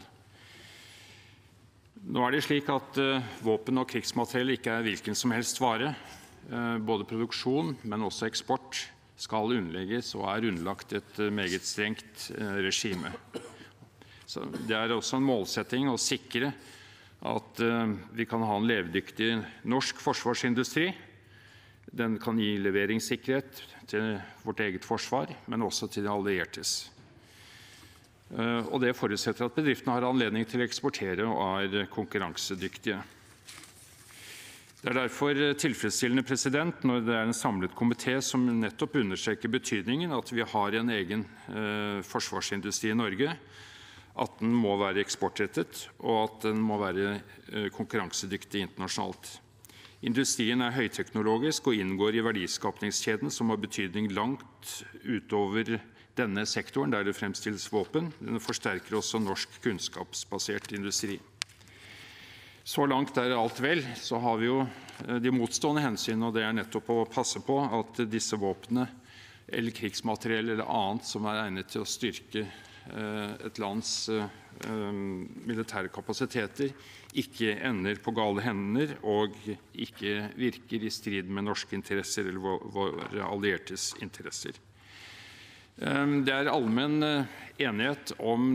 Speaker 9: Nå er det slik at uh, våpen og krigsmateriell ikke er hvilken som helst vare. Uh, både produksjon, men også eksport skal underlegges og er underlagt et uh, meget strengt uh, regime. Så det er også en målsetting å sikre at uh, vi kan ha en levedyktig norsk forsvarsindustri. Den kan gi leveringssikkerhet til vårt eget forsvar, men også til de alliertes. Uh, og det forutsetter at bedriftene har anledning til å eksportere og er konkurransedyktige. Det er derfor tilfredsstillende, president, når det er en samlet komité som nettopp understreker betydningen at vi har en egen uh, forsvarsindustri i Norge, at den må være eksportrettet, og at den må være konkurransedyktig internasjonalt. Industrien er høyteknologisk og inngår i verdiskapningskjeden som har betydning langt utover denne sektoren der det fremstilles våpen. Den forsterker også norsk kunnskapsbasert industri. Så langt er alt vel, så har vi jo de motstående hensyn, og det er nettopp å passe på at disse våpnene eller krigsmateriell eller annet som er egnet til å styrke et lands militære kapasiteter ikke ender på gale hender og ikke virker i strid med norske interesser eller våre alliertes interesser. Det er allmenn enighet om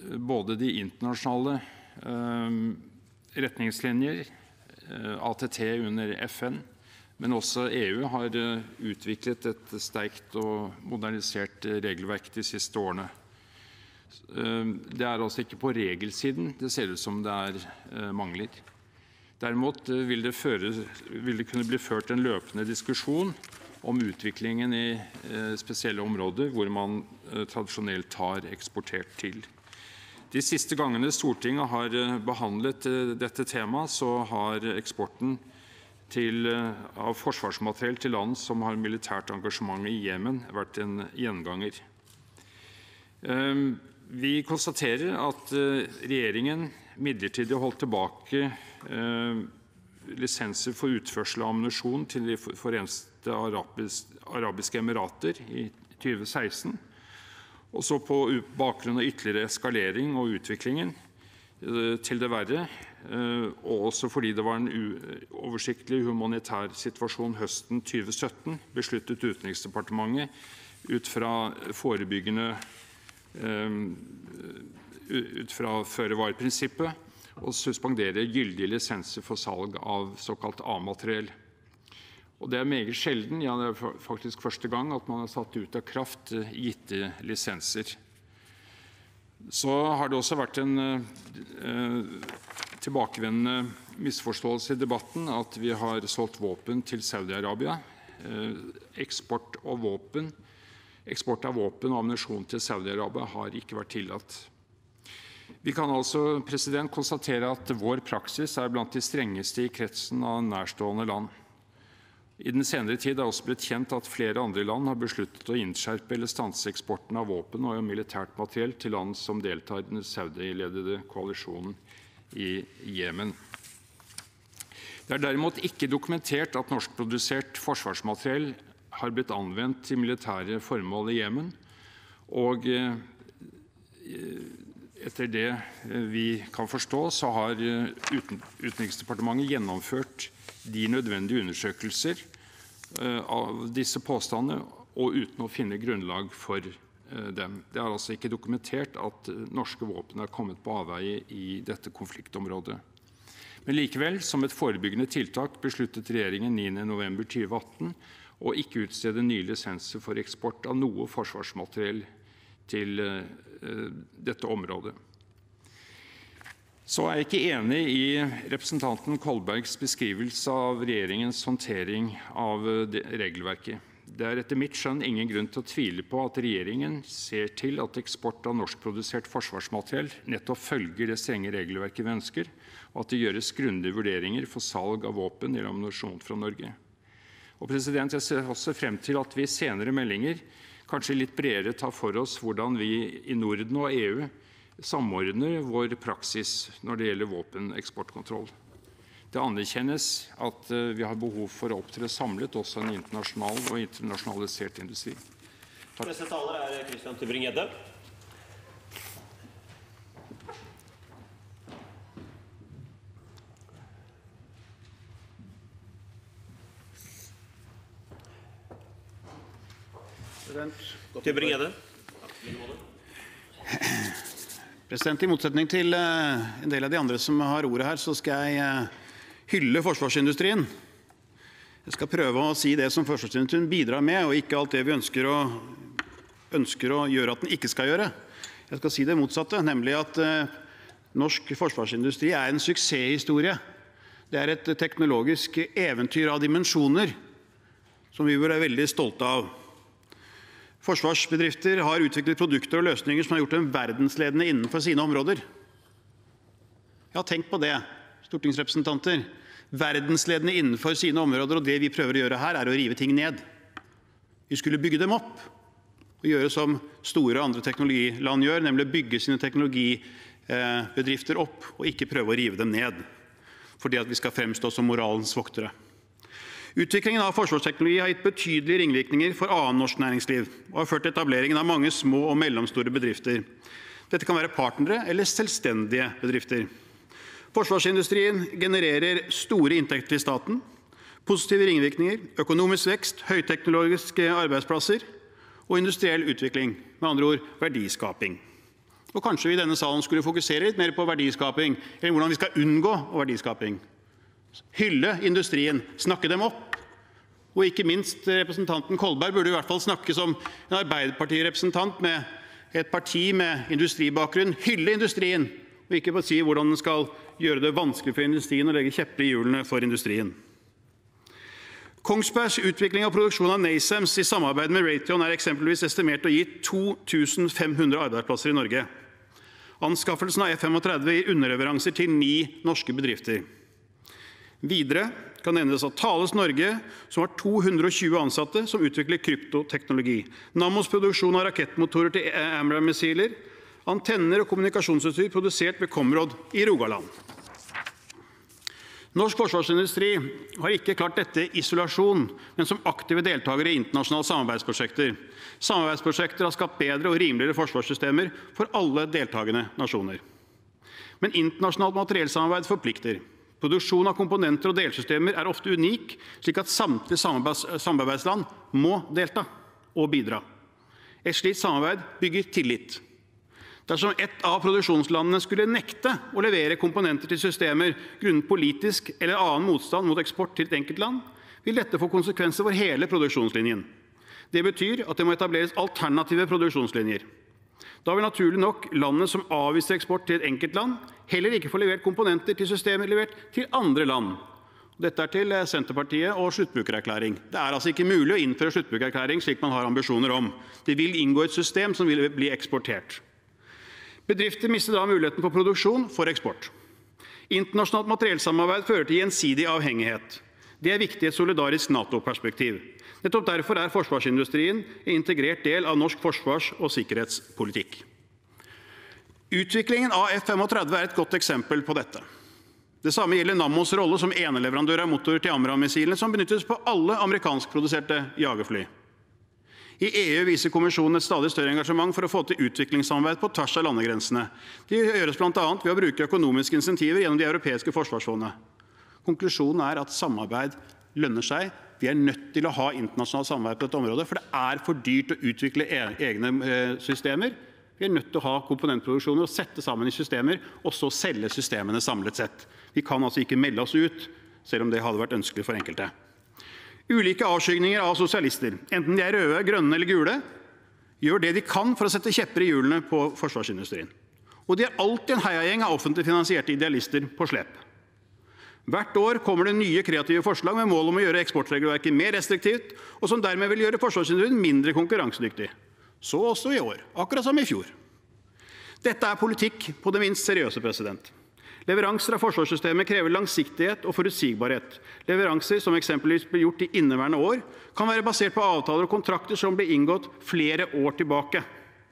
Speaker 9: både de internasjonale retningslinjer, A T T under F N, men også E U har utviklet et sterkt og modernisert regelverk de siste årene. Det er altså ikke på regelsiden det ser ut som det er mangler. Derimot vil det, føre, vil det kunne bli ført en løpende diskusjon om utviklingen i spesielle områder hvor man tradisjonelt har eksportert til. De siste gangene Stortinget har behandlet dette temaet, så har eksporten til, av forsvarsmateriell til land som har militært engasjement i Jemen vært en gjenganger. Vi konstaterer at regjeringen midlertidig holdt tilbake lisenser for utførsel av ammunisjon til de Forente Arabiske Emirater i tjue seksten, og så på bakgrunn av ytterligere eskalering og utviklingen til det verre, og også fordi det var en uoversiktlig humanitær situasjon høsten tjue sytten, besluttet Utenriksdepartementet ut fra forebyggende, ut fra føre-var-prinsippet, og suspendere gyldige lisenser for salg av såkalt A-materiell. Og det er meget sjelden, ja det er faktisk første gang, at man har satt ut av kraft gitte lisenser. Så har det også vært en eh, tilbakevendende misforståelse i debatten at vi har solgt våpen til Saudi-Arabia. Eh, eksport av våpen, eksport av våpen og ammunisjon til Saudi-Arabia har ikke vært tillatt. Vi kan altså, president, konstatere at vår praksis er blant de strengeste i kretsen av nærstående land. I den senere tid er også blitt kjent at flere andre land har besluttet å innskjerpe eller stanse eksporten av våpen og militært materiell til land som deltar i den Saudi-ledede koalisjonen i Jemen. Det er derimot ikke dokumentert at norskprodusert forsvarsmateriell har blitt anvendt til militære formål i Jemen, og etter det vi kan forstå, så har Utenriksdepartementet gjennomført de nødvendige undersøkelser av disse påstandene, og uten å finne grunnlag for dem. Det er altså ikke dokumentert at norske våpen er kommet på avveie i dette konfliktområdet. Men likevel, som et forebyggende tiltak, besluttet regjeringen niende november tjue atten å ikke utstede nye lisenser for eksport av noe forsvarsmateriell til dette området. Så er jeg ikke enig i representanten Kolbergs beskrivelse av regjeringens håndtering av regelverket. Det er etter mitt skjønn ingen grunn til å tvile på at regjeringen ser til at eksport av norskprodusert forsvarsmateriell nettopp følger det strenge regelverket vi ønsker, og at det gjøres grundige vurderinger for salg av våpen eller ammunisjon fra Norge. Og president, jeg ser også frem til at vi i senere meldinger kanskje litt bredere tar for oss hvordan vi i Norden og E U samordner vår praksis når det gjelder våpeneksportkontroll. Det anerkjennes at vi har behov for å opptre samlet også en internasjonal og internasjonalisert industri. Takk.
Speaker 11: Neste taler er Christian Tybring-Gjedde. Tybring-Gjedde.
Speaker 12: President, i motsetning til en del av de andre som har ordet her, så skal jeg hylle forsvarsindustrien. Jeg skal prøve å si det som forsvarsindustrien bidrar med, og ikke alt det vi ønsker å, ønsker å gjøre at den ikke skal gjøre. Jeg skal si det motsatte, nemlig at norsk forsvarsindustri er en suksesshistorie. Det er et teknologisk eventyr av dimensjoner som vi bør være veldig stolte av. Forsvarsbedrifter har utviklet produkter og løsninger som har gjort dem verdensledende innenfor sine områder. Ja, tenk på det, stortingsrepresentanter. Verdensledende innenfor sine områder, og det vi prøver å gjøre her er å rive ting ned. Vi skulle bygge dem opp, og gjøre som store andre teknologiland gjør, nemlig bygge sine teknologibedrifter opp, og ikke prøve å rive dem ned, fordi at vi skal fremstå som moralens voktere. Utviklingen av forsvarsteknologi har gitt betydelige ringvirkninger for annen norsk næringsliv, og har ført til etableringen av mange små og mellomstore bedrifter. Dette kan være partnere eller selvstendige bedrifter. Forsvarsindustrien genererer store inntekter til staten, positive ringvirkninger, økonomisk vekst, høyteknologiske arbeidsplasser og industriell utvikling, med andre ord verdiskaping. Og kanskje vi i denne salen skulle fokusere litt mer på verdiskaping, eller hvordan vi skal unngå verdiskaping. Hylle industrien, snakke dem opp. Og ikke minst representanten Kolberg burde i hvert fall snakke som en Arbeiderpartirepresentant med et parti med industribakgrunn, hylle industrien, og ikke bare si hvordan den skal gjøre det vanskelig for industrien og legge kjepper i hjulene for industrien. Kongsbergs utvikling og produksjon av NASAMS i samarbeid med Raytheon er eksempelvis estimert å gi to tusen fem hundre arbeidsplasser i Norge. Anskaffelsen av F trettifem gir underleveranser til ni norske bedrifter. Videre kan nevnes at Thales Norge, som har to hundre og tjue ansatte som utvikler kryptoteknologi. Nammos produksjon av rakettmotorer til AMRAAM-missiler, antenner og kommunikasjonsutstyr produsert ved Comrod i Rogaland. Norsk forsvarsindustri har ikke klart dette i isolasjon, men som aktive deltakere i internasjonale samarbeidsprosjekter. Samarbeidsprosjekter har skapt bedre og rimeligere forsvarssystemer for alle deltakende nasjoner. Men internasjonalt materiellsamarbeid forplikter. Produksjon av komponenter og delsystemer er ofte unik, slik at samtlige samarbeidsland må delta og bidra. Et slikt samarbeid bygger tillit. Dersom et av produksjonslandene skulle nekte å levere komponenter til systemer grunnet politisk eller annen motstand mot eksport til et enkeltland, vil dette få konsekvenser for hele produksjonslinjen. Det betyr at det må etableres alternative produksjonslinjer. Da vil naturlig nok landet som avviser eksport til et enkeltland, heller ikke få levert komponenter til systemer levert til andre land. Dette er til Senterpartiet og sluttbrukererklæring. Det er altså ikke mulig å innføre sluttbrukererklæring slik man har ambisjoner om. Det vil inngå et system som vil bli eksportert. Bedrifter mister da muligheten for produksjon for eksport. Internasjonalt materiellsamarbeid fører til gjensidig avhengighet. Det er viktig i et solidarisk NATO-perspektiv. Nettopp derfor er forsvarsindustrien en integrert del av norsk forsvars- og sikkerhetspolitikk. Utviklingen av F trettifem er et godt eksempel på dette. Det samme gjelder Nammos rolle som eneleverandør av motorer til AMRAAM-missilene som benyttes på alle amerikanskproduserte jagerfly. I E U viser kommisjonen et stadig større engasjement for å få til utviklingssamarbeid på tvers av landegrensene. Det gjøres blant annet ved å bruke økonomiske insentiver gjennom de europeiske forsvarsfondene. Konklusjonen er at samarbeid lønner seg. Vi er nødt til å ha internasjonalt samarbeid på dette området, for det er for dyrt å utvikle egne systemer. Vi er nødt til å ha komponentproduksjoner og sette sammen i systemer, og så selge systemene samlet sett. Vi kan altså ikke melde oss ut, selv om det hadde vært ønskelig for enkelte. Ulike avskygninger av sosialister, enten de er røde, grønne eller gule, gjør det de kan for å sette kjepper i hjulene på forsvarsindustrien. Og de er alltid en heiagjeng av offentlig finansierte idealister på slep. Hvert år kommer det nye kreative forslag med mål om å gjøre eksportregelverket mer restriktivt, og som dermed vil gjøre forsvarsindustrien mindre konkurransedyktig. Så også i år, akkurat som i fjor. Dette er politikk på det minst seriøse, president. Leveranser av forsvarssystemer krever langsiktighet og forutsigbarhet. Leveranser som eksempelvis blir gjort i inneværende år, kan være basert på avtaler og kontrakter som blir inngått flere år tilbake.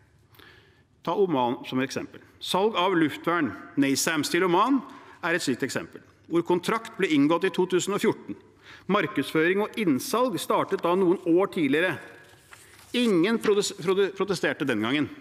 Speaker 12: Ta Oman som eksempel. Salg av luftvern, NASAMS til Oman, er et slikt eksempel, hvor kontrakt ble inngått i to tusen og fjorten. Markedsføring og innsalg startet da noen år tidligere. Ingen protesterte den gangen.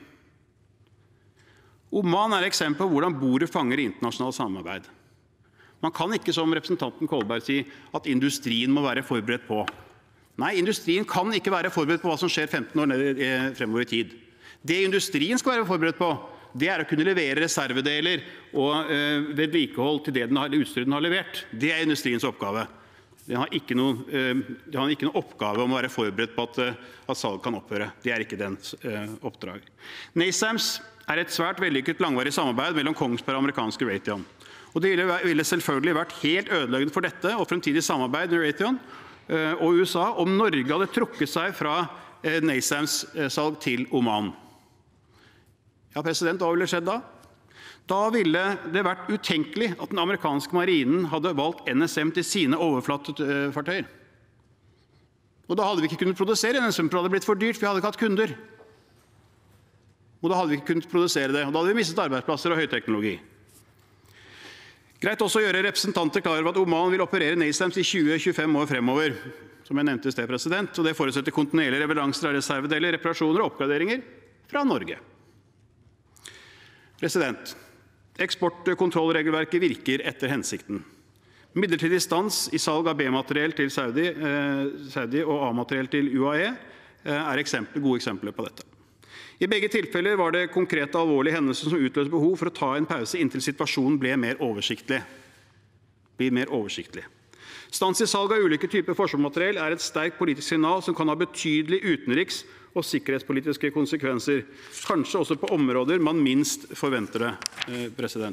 Speaker 12: Oman er et eksempel på hvordan bordet fanger internasjonalt samarbeid. Man kan ikke, som representanten Kolberg, si at industrien må være forberedt på. Nei, industrien kan ikke være forberedt på hva som skjer femten år fremover i tid. Det industrien skal være forberedt på, det er å kunne levere reservedeler og øh, vedlikehold til det den har, utstyret den har levert. Det er industriens oppgave. Den har ikke noen, øh, den har ikke noen oppgave om å være forberedt på at, at salg kan opphøre. Det er ikke dens øh, oppdrag. NASAMS er et svært vellykket langvarig samarbeid mellom Kongsberg og amerikanske Raytheon. Og det ville selvfølgelig vært helt ødeleggende for dette og fremtidig samarbeid med Raytheon og U S A om Norge hadde trukket seg fra NASAMS salg til Oman. Ja, president, hva ville skjedd da? Da ville det vært utenkelig at den amerikanske marinen hadde valgt N S M til sine overflatefartøyer. Og da hadde vi ikke kunnet produsere N S M, for det hadde blitt for dyrt, for vi hadde ikke hatt kunder. Og da hadde vi ikke kunnet produsere det, og da hadde vi mistet arbeidsplasser og høyteknologi. Greit også å gjøre representanter klar over at Oman vil operere NASAMS i tjue til tjuefem år fremover, som jeg nevnte i sted, president, og det forutsetter kontinuerlige leveranser av reservedeler, reparasjoner og oppgraderinger fra Norge. President, eksportkontrollregelverket virker etter hensikten. Midlertidig stans i salg av B-materiell til Saudi, eh, Saudi og A-materiell til U A E er eksempler, gode eksempler på dette. I begge tilfeller var det konkrete alvorlige hendelser som utløste behov for å ta en pause inntil situasjonen ble mer oversiktlig. Blir mer oversiktlig. Stans i salg av ulike typer forsvarsmateriell er et sterkt politisk signal som kan ha betydelig utenriks- og sikkerhetspolitiske konsekvenser, kanskje også på områder man minst forventer det, eh, president.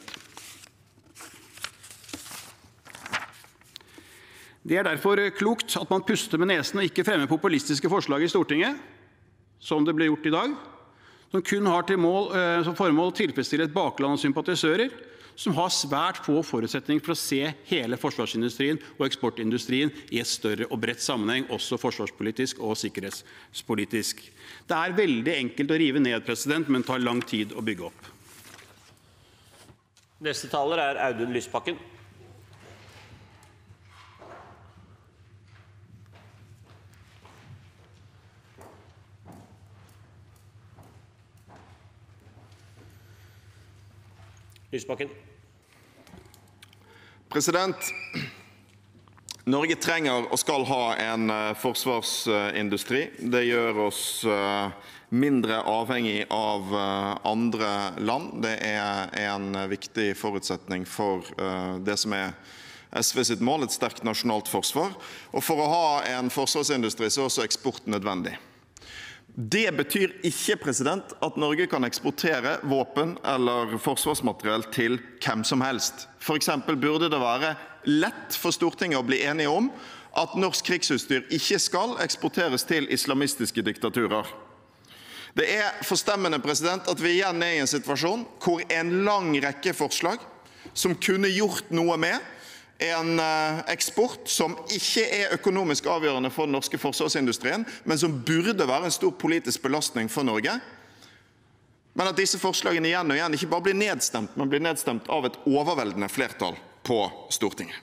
Speaker 12: Det er derfor klokt at man puster med nesen og ikke fremmer populistiske forslag i Stortinget, som det ble gjort i dag, som kun har til mål, eh, som formål å tilfredsstille et bakland av sympatisører, som har svært få forutsetninger for å se hele forsvarsindustrien og eksportindustrien i et større og bredt sammenheng, også forsvarspolitisk og sikkerhetspolitisk. Det er veldig enkelt å rive ned, president, men tar lang tid å bygge opp.
Speaker 11: Neste taler er Audun Lysbakken. Lysbakken.
Speaker 7: President, Norge trenger og skal ha en forsvarsindustri. Det gjør oss mindre avhengig av andre land. Det er en viktig forutsetning for det som er S V sitt mål, et sterkt nasjonalt forsvar. Og for å ha en forsvarsindustri så er også eksport nødvendig. Det betyr ikke, president, at Norge kan eksportere våpen eller forsvarsmateriell til hvem som helst. For eksempel burde det være lett for Stortinget å bli enige om at norsk krigsutstyr ikke skal eksporteres til islamistiske diktaturer. Det er forstemmende, president, at vi igjen er i en situasjon hvor en lang rekke forslag som kunne gjort noe med en eksport som ikke er økonomisk avgjørende for den norske forsvarsindustrien, men som burde være en stor politisk belastning for Norge. Men at disse forslagene igjen og igjen ikke bare blir nedstemt, men blir nedstemt av et overveldende flertall på Stortinget.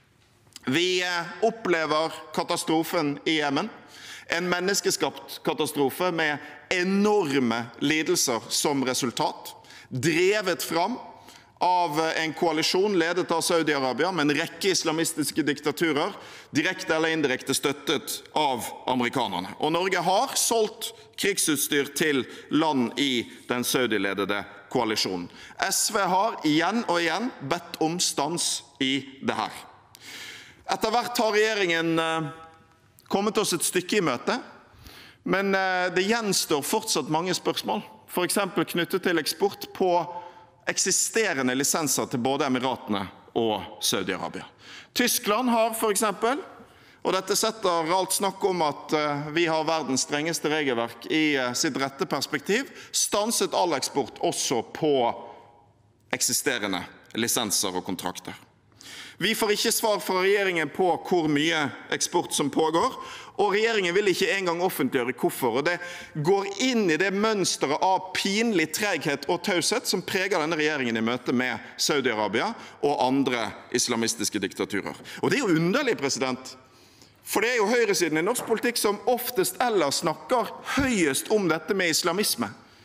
Speaker 7: Vi opplever katastrofen i Jemen, en menneskeskapt katastrofe med enorme lidelser som resultat, drevet fram av en koalisjon ledet av Saudi-Arabia med en rekke islamistiske diktaturer, direkte eller indirekte støttet av amerikanerne. Og Norge har solgt krigsutstyr til land i den Saudi-ledede koalisjonen. S V har igjen og igjen bedt om stans i det her. Etter hvert har regjeringen kommet oss et stykke i møte, men det gjenstår fortsatt mange spørsmål, for eksempel knyttet til eksport på eksisterende lisenser til både Emiratene og Saudi-Arabia. Tyskland har for eksempel, og dette setter alt snakk om at vi har verdens strengeste regelverk i sitt rette perspektiv, stanset all eksport også på eksisterende lisenser og kontrakter. Vi får ikke svar fra regjeringen på hvor mye eksport som pågår, og regjeringen vil ikke engang offentliggjøre hvorfor. Og det går inn i det mønsteret av pinlig treghet og taushet som preger denne regjeringen i møte med Saudi-Arabia og andre islamistiske diktaturer. Og det er jo underlig, president, for det er jo høyresiden i norsk politikk som oftest ellers snakker høyest om dette med islamisme.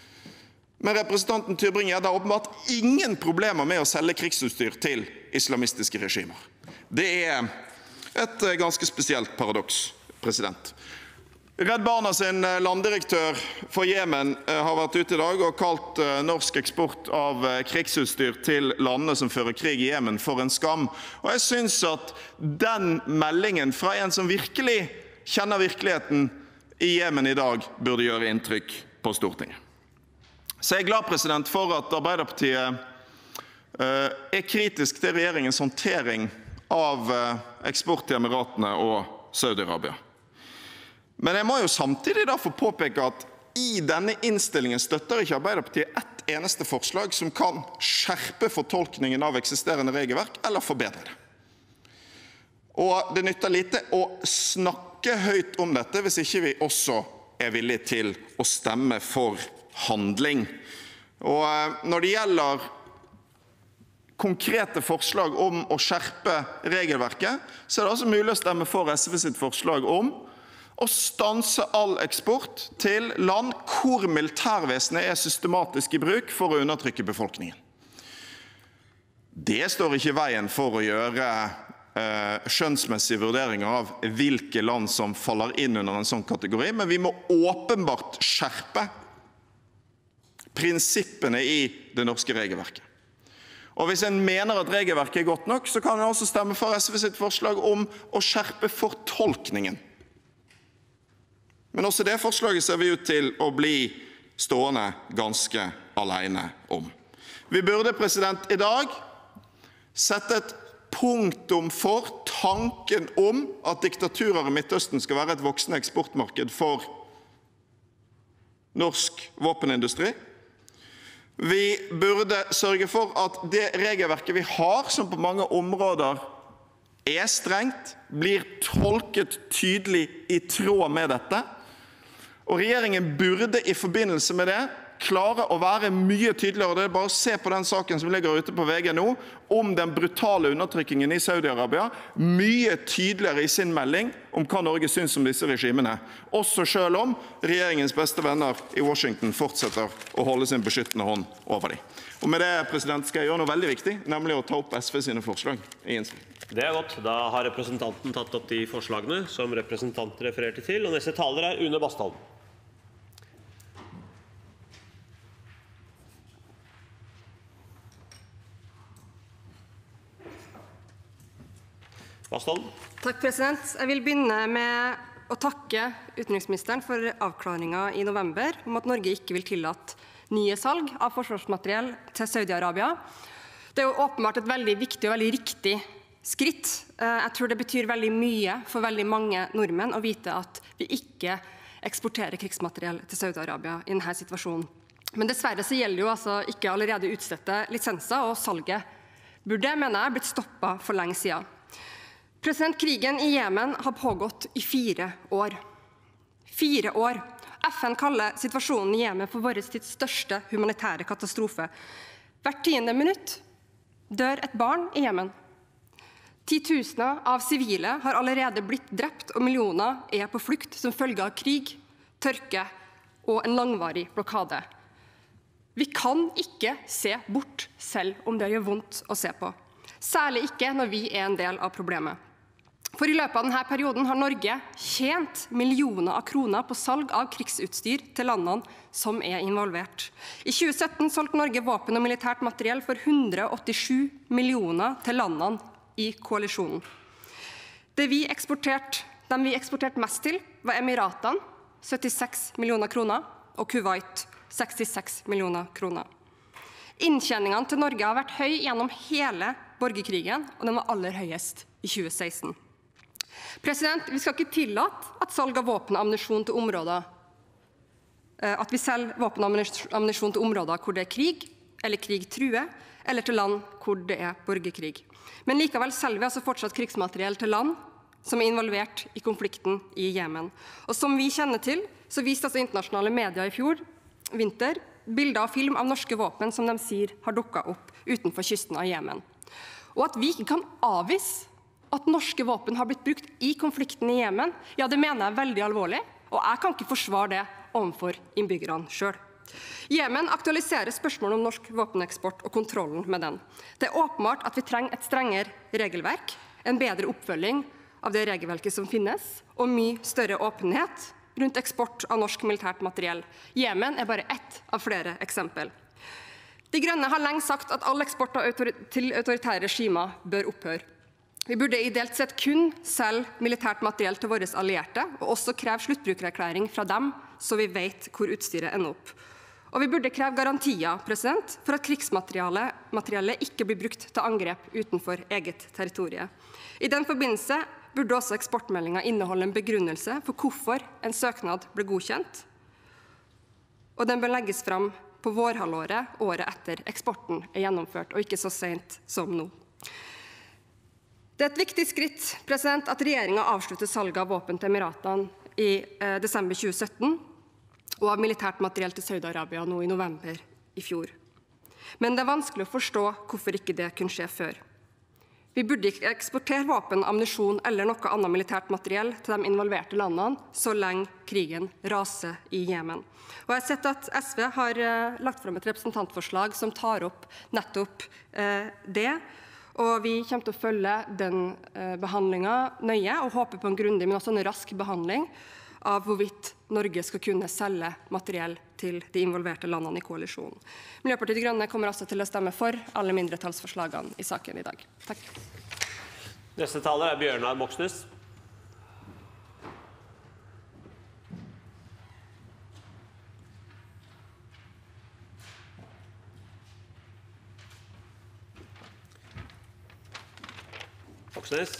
Speaker 7: Men representanten Tybring-Gjedde har åpenbart ingen problemer med å selge krigsutstyr til islamistiske regimer. Det er et ganske spesielt paradoks, president. Redd Barna sin landdirektør for Jemen har vært ute i dag og kalt norsk eksport av krigsutstyr til landene som fører krig i Jemen for en skam. Og jeg synes at den meldingen fra en som virkelig kjenner virkeligheten i Jemen i dag, burde gjøre inntrykk på Stortinget. Så jeg er glad, president, for at Arbeiderpartiet uh, er kritisk til regjeringens håndtering av uh, eksport til Emiratene og Saudi-Arabia. Men jeg må jo samtidig da få påpeke at i denne innstillingen støtter ikke Arbeiderpartiet ett eneste forslag som kan skjerpe fortolkningen av eksisterende regelverk eller forbedre det. Og det nytter lite å snakke høyt om dette hvis ikke vi også er villige til å stemme for handling. Og når det gjelder konkrete forslag om å skjerpe regelverket, så er det altså mulig å stemme for S V sitt forslag om å stanse all eksport til land hvor militærvesenet er systematisk i bruk for å undertrykke befolkningen. Det står ikke i veien for å gjøre eh, skjønnsmessige vurderinger av hvilke land som faller inn under en sånn kategori, men vi må åpenbart skjerpe prinsippene i det norske regelverket. Og hvis en mener at regelverket er godt nok, så kan en også stemme for S V sitt forslag om å skjerpe fortolkningen. Men også det forslaget ser vi ut til å bli stående ganske alene om. Vi burde, president, i dag sette et punktum for tanken om at diktaturer i Midtøsten skal være et voksende eksportmarked for norsk våpenindustri. Vi burde sørge for at det regelverket vi har, som på mange områder er strengt, blir tolket tydelig i tråd med dette. Og regjeringen burde i forbindelse med det klare å være mye tydeligere, og det er bare å se på den saken som ligger ute på V G nå, om den brutale undertrykkingen i Saudi-Arabia, mye tydeligere i sin melding om hva Norge synes om disse regimene, også selv om regjeringens beste venner i Washington fortsetter å holde sin beskyttende hånd over dem. Og med det, president, skal jeg gjøre noe veldig viktig, nemlig å ta opp S V sine forslag i innstillingen.
Speaker 11: Det er godt. Da har representanten tatt opp de forslagene som representanten refererte til, og neste taler er Une Bastholm.
Speaker 13: Takk, president. Jeg vil begynne med å takke utenriksministeren for avklaringen i november om at Norge ikke vil tillate nye salg av forsvarsmateriell til Saudi-Arabia. Det er jo åpenbart et veldig viktig og veldig riktig skritt. Jeg tror det betyr veldig mye for veldig mange nordmenn å vite at vi ikke eksporterer krigsmateriell til Saudi-Arabia i denne situasjonen. Men dessverre så gjelder jo altså ikke allerede utstedte lisenser, og salget burde, mener jeg, blitt stoppet for lenge siden. President, krigen i Jemen har pågått i fire år. Fire år. F N kaller situasjonen i Jemen for vår tids største humanitære katastrofe. Hvert tiende minutt dør et barn i Jemen. Titusener av sivile har allerede blitt drept, og millioner er på flukt som følge av krig, tørke og en langvarig blokade. Vi kan ikke se bort, selv om det gjør vondt å se på. Særlig ikke når vi er en del av problemet. For i løpet av denne perioden har Norge tjent millioner av kroner på salg av krigsutstyr til landene som er involvert. I tjue sytten solgte Norge våpen og militært materiell for hundre og åttisju millioner til landene i koalisjonen. Det vi eksporterte, dem vi eksporterte mest til var Emiratene, syttiseks millioner kroner, og Kuwait, sekstiseks millioner kroner. Inntjeningene til Norge har vært høy gjennom hele borgerkrigen, og den var aller høyest i tjue seksten. President, vi skal ikke tillate at salg av våpen og ammunisjon til områder at vi selger våpen og ammunisjon til områder hvor det er krig, eller krig truer, eller til land hvor det er borgerkrig. Men likevel selger vi altså fortsatt krigsmateriell til land som er involvert i konflikten i Jemen. Og som vi kjenner til, så viste altså internasjonale medier i fjor vinter bilder og film av norske våpen som de sier har dukket opp utenfor kysten av Jemen. Og at vi ikke kan avvise at norske våpen har blitt brukt i konflikten i Jemen, ja, det mener jeg veldig alvorlig, og jeg kan ikke forsvare det overfor innbyggerne selv. Jemen aktualiserer spørsmålet om norsk våpeneksport og kontrollen med den. Det er åpenbart at vi trenger et strengere regelverk, en bedre oppfølging av det regelverket som finnes, og mye større åpenhet rundt eksport av norsk militært materiell. Jemen er bare ett av flere eksempel. De Grønne har lenge sagt at all eksport til autoritære regimer bør opphøre. Vi burde ideelt sett kun selge militært materiell til våre allierte, og også kreve sluttbrukererklæring fra dem, så vi vet hvor utstyret ender opp. Og vi burde kreve garantier, president, for at krigsmateriellet ikke blir brukt til angrep utenfor eget territorie. I den forbindelse burde også eksportmeldingen inneholde en begrunnelse for hvorfor en søknad ble godkjent, og den bør legges fram på vårhalvåret året etter eksporten er gjennomført, og ikke så sent som nå. Det er et viktig skritt, president, at regjeringen avslutter salget av våpen til Emiratene i eh, desember tjue sytten, og av militært materiell til Saudi-Arabia nå i november i fjor. Men det er vanskelig å forstå hvorfor ikke det kunne skje før. Vi burde ikke eksportere våpen, ammunisjon eller noe annet militært materiell til de involverte landene så lenge krigen raser i Jemen. Og jeg har sett at S V har eh, lagt frem et representantforslag som tar opp nettopp eh, det, og vi kommer til å følge den eh, behandlingen nøye og håper på en grundig, men også en rask behandling av hvorvidt Norge skal kunne selge materiell til de involverte landene i koalisjonen. Miljøpartiet De Grønne kommer også til å stemme for alle mindretallsforslagene i saken i dag. Takk.
Speaker 11: Neste taler er Bjørnar Moxnes. Moxnes.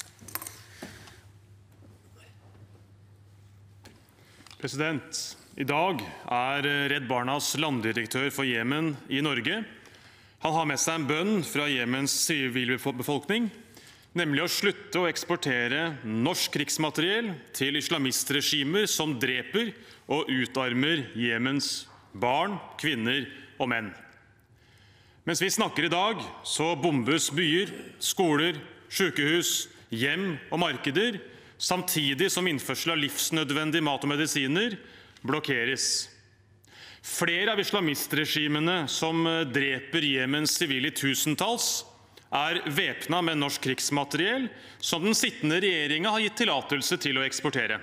Speaker 5: President, i dag er Redd Barnas landdirektør for Jemen i Norge. Han har med seg en bønn fra Jemens sivilbefolkning, nemlig å slutte å eksportere norsk krigsmateriell til islamistregimer som dreper og utarmer Jemens barn, kvinner og menn. Mens vi snakker i dag, så bombes byer, skoler, sykehus, hjem og markeder, samtidig som innførsel av livsnødvendig mat og medisiner blokkeres. Flere av islamistregimene som dreper Jemens sivile i tusentalls, er væpnet med norsk krigsmateriell som den sittende regjeringen har gitt tillatelse til å eksportere.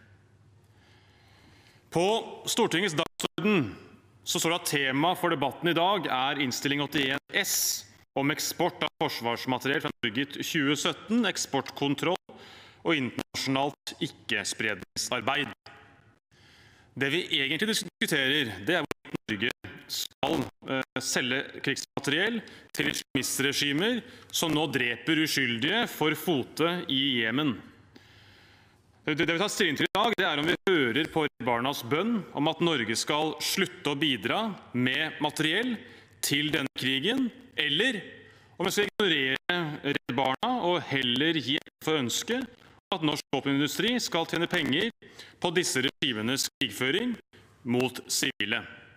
Speaker 5: På Stortingets dagsorden så står det at tema for debatten i dag er innstilling åttien S om eksport av forsvarsmateriell fra Norge i tjue sytten, eksportkontroll og internasjonalt ikke-spredningsarbeid. Det vi egentlig diskuterer, det er hvorvidt Norge skal uh, selge krigsmateriell til islamistregimer som nå dreper uskyldige for fote i Jemen. Det, det vi tar stilling til i dag, det er om vi hører på Redd Barnas bønn om at Norge skal slutte å bidra med materiell til denne krigen, eller om vi skal ignorere Redd Barna og heller gi for ønske at norsk våpenindustri skal tjene penger på disse regimenes krigføring mot sivile.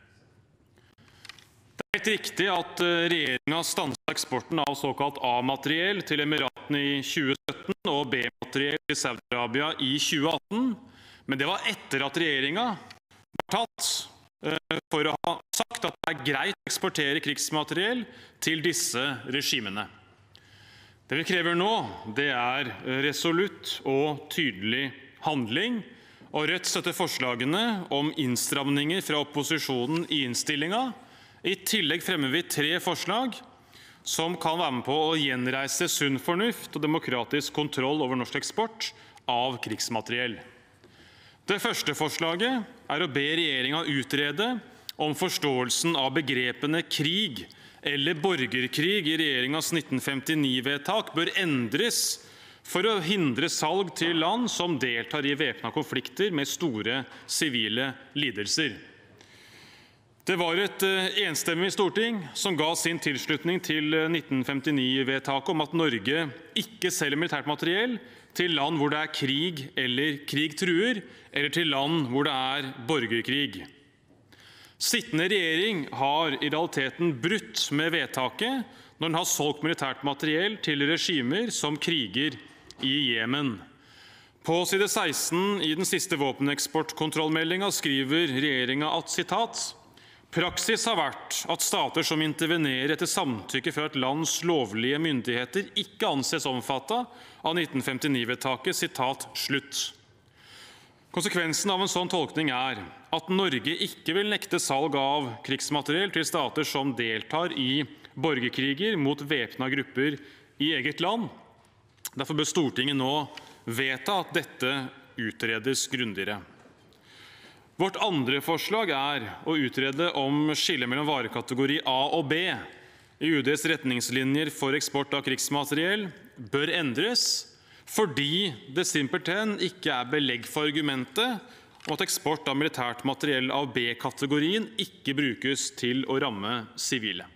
Speaker 5: Det er helt riktig at regjeringen stanset eksporten av såkalt A-materiell til Emiratene i tjue sytten og B-materiell til Saudi-Arabia i tjue atten, men det var etter at regjeringen var tatt for å ha sagt at det er greit å eksportere krigsmateriell til disse regimene. Det vi krever nå, det er resolutt og tydelig handling, og Rødt støtter forslagene om innstramninger fra opposisjonen i innstillingen. I tillegg fremmer vi tre forslag som kan være med på å gjenreise sunn fornuft og demokratisk kontroll over norsk eksport av krigsmateriell. Det første forslaget er å be regjeringen utrede om forståelsen av begrepene krig eller borgerkrig i regjeringens nitten femtini-vedtak bør endres for å hindre salg til land som deltar i væpnede konflikter med store sivile lidelser. Det var et enstemmig storting som ga sin tilslutning til nitten femtini-vedtaket om at Norge ikke selger militært materiell til land hvor det er krig eller krig truer, eller til land hvor det er borgerkrig. Sittende regjering har i realiteten brutt med vedtaket når den har solgt militært materiell til regimer som kriger i Jemen. På side seksten i den siste våpeneksportkontrollmeldingen skriver regjeringen at, sitat, «Praksis har vært at stater som intervenerer etter samtykke fra et lands lovlige myndigheter ikke anses omfattet av nitten femtini-vedtaket», sitat slutt. Konsekvensen av en sånn tolkning er at Norge ikke vil nekte salg av krigsmateriell til stater som deltar i borgerkriger mot væpnede grupper i eget land. Derfor bør Stortinget nå vedta at dette utredes grundigere. Vårt andre forslag er å utrede om skillet mellom varekategori A og B i U D's retningslinjer for eksport av krigsmateriell bør endres, fordi det simpelthen ikke er belegg for argumentet om at eksport av militært materiell av B-kategorien ikke brukes til å ramme sivile.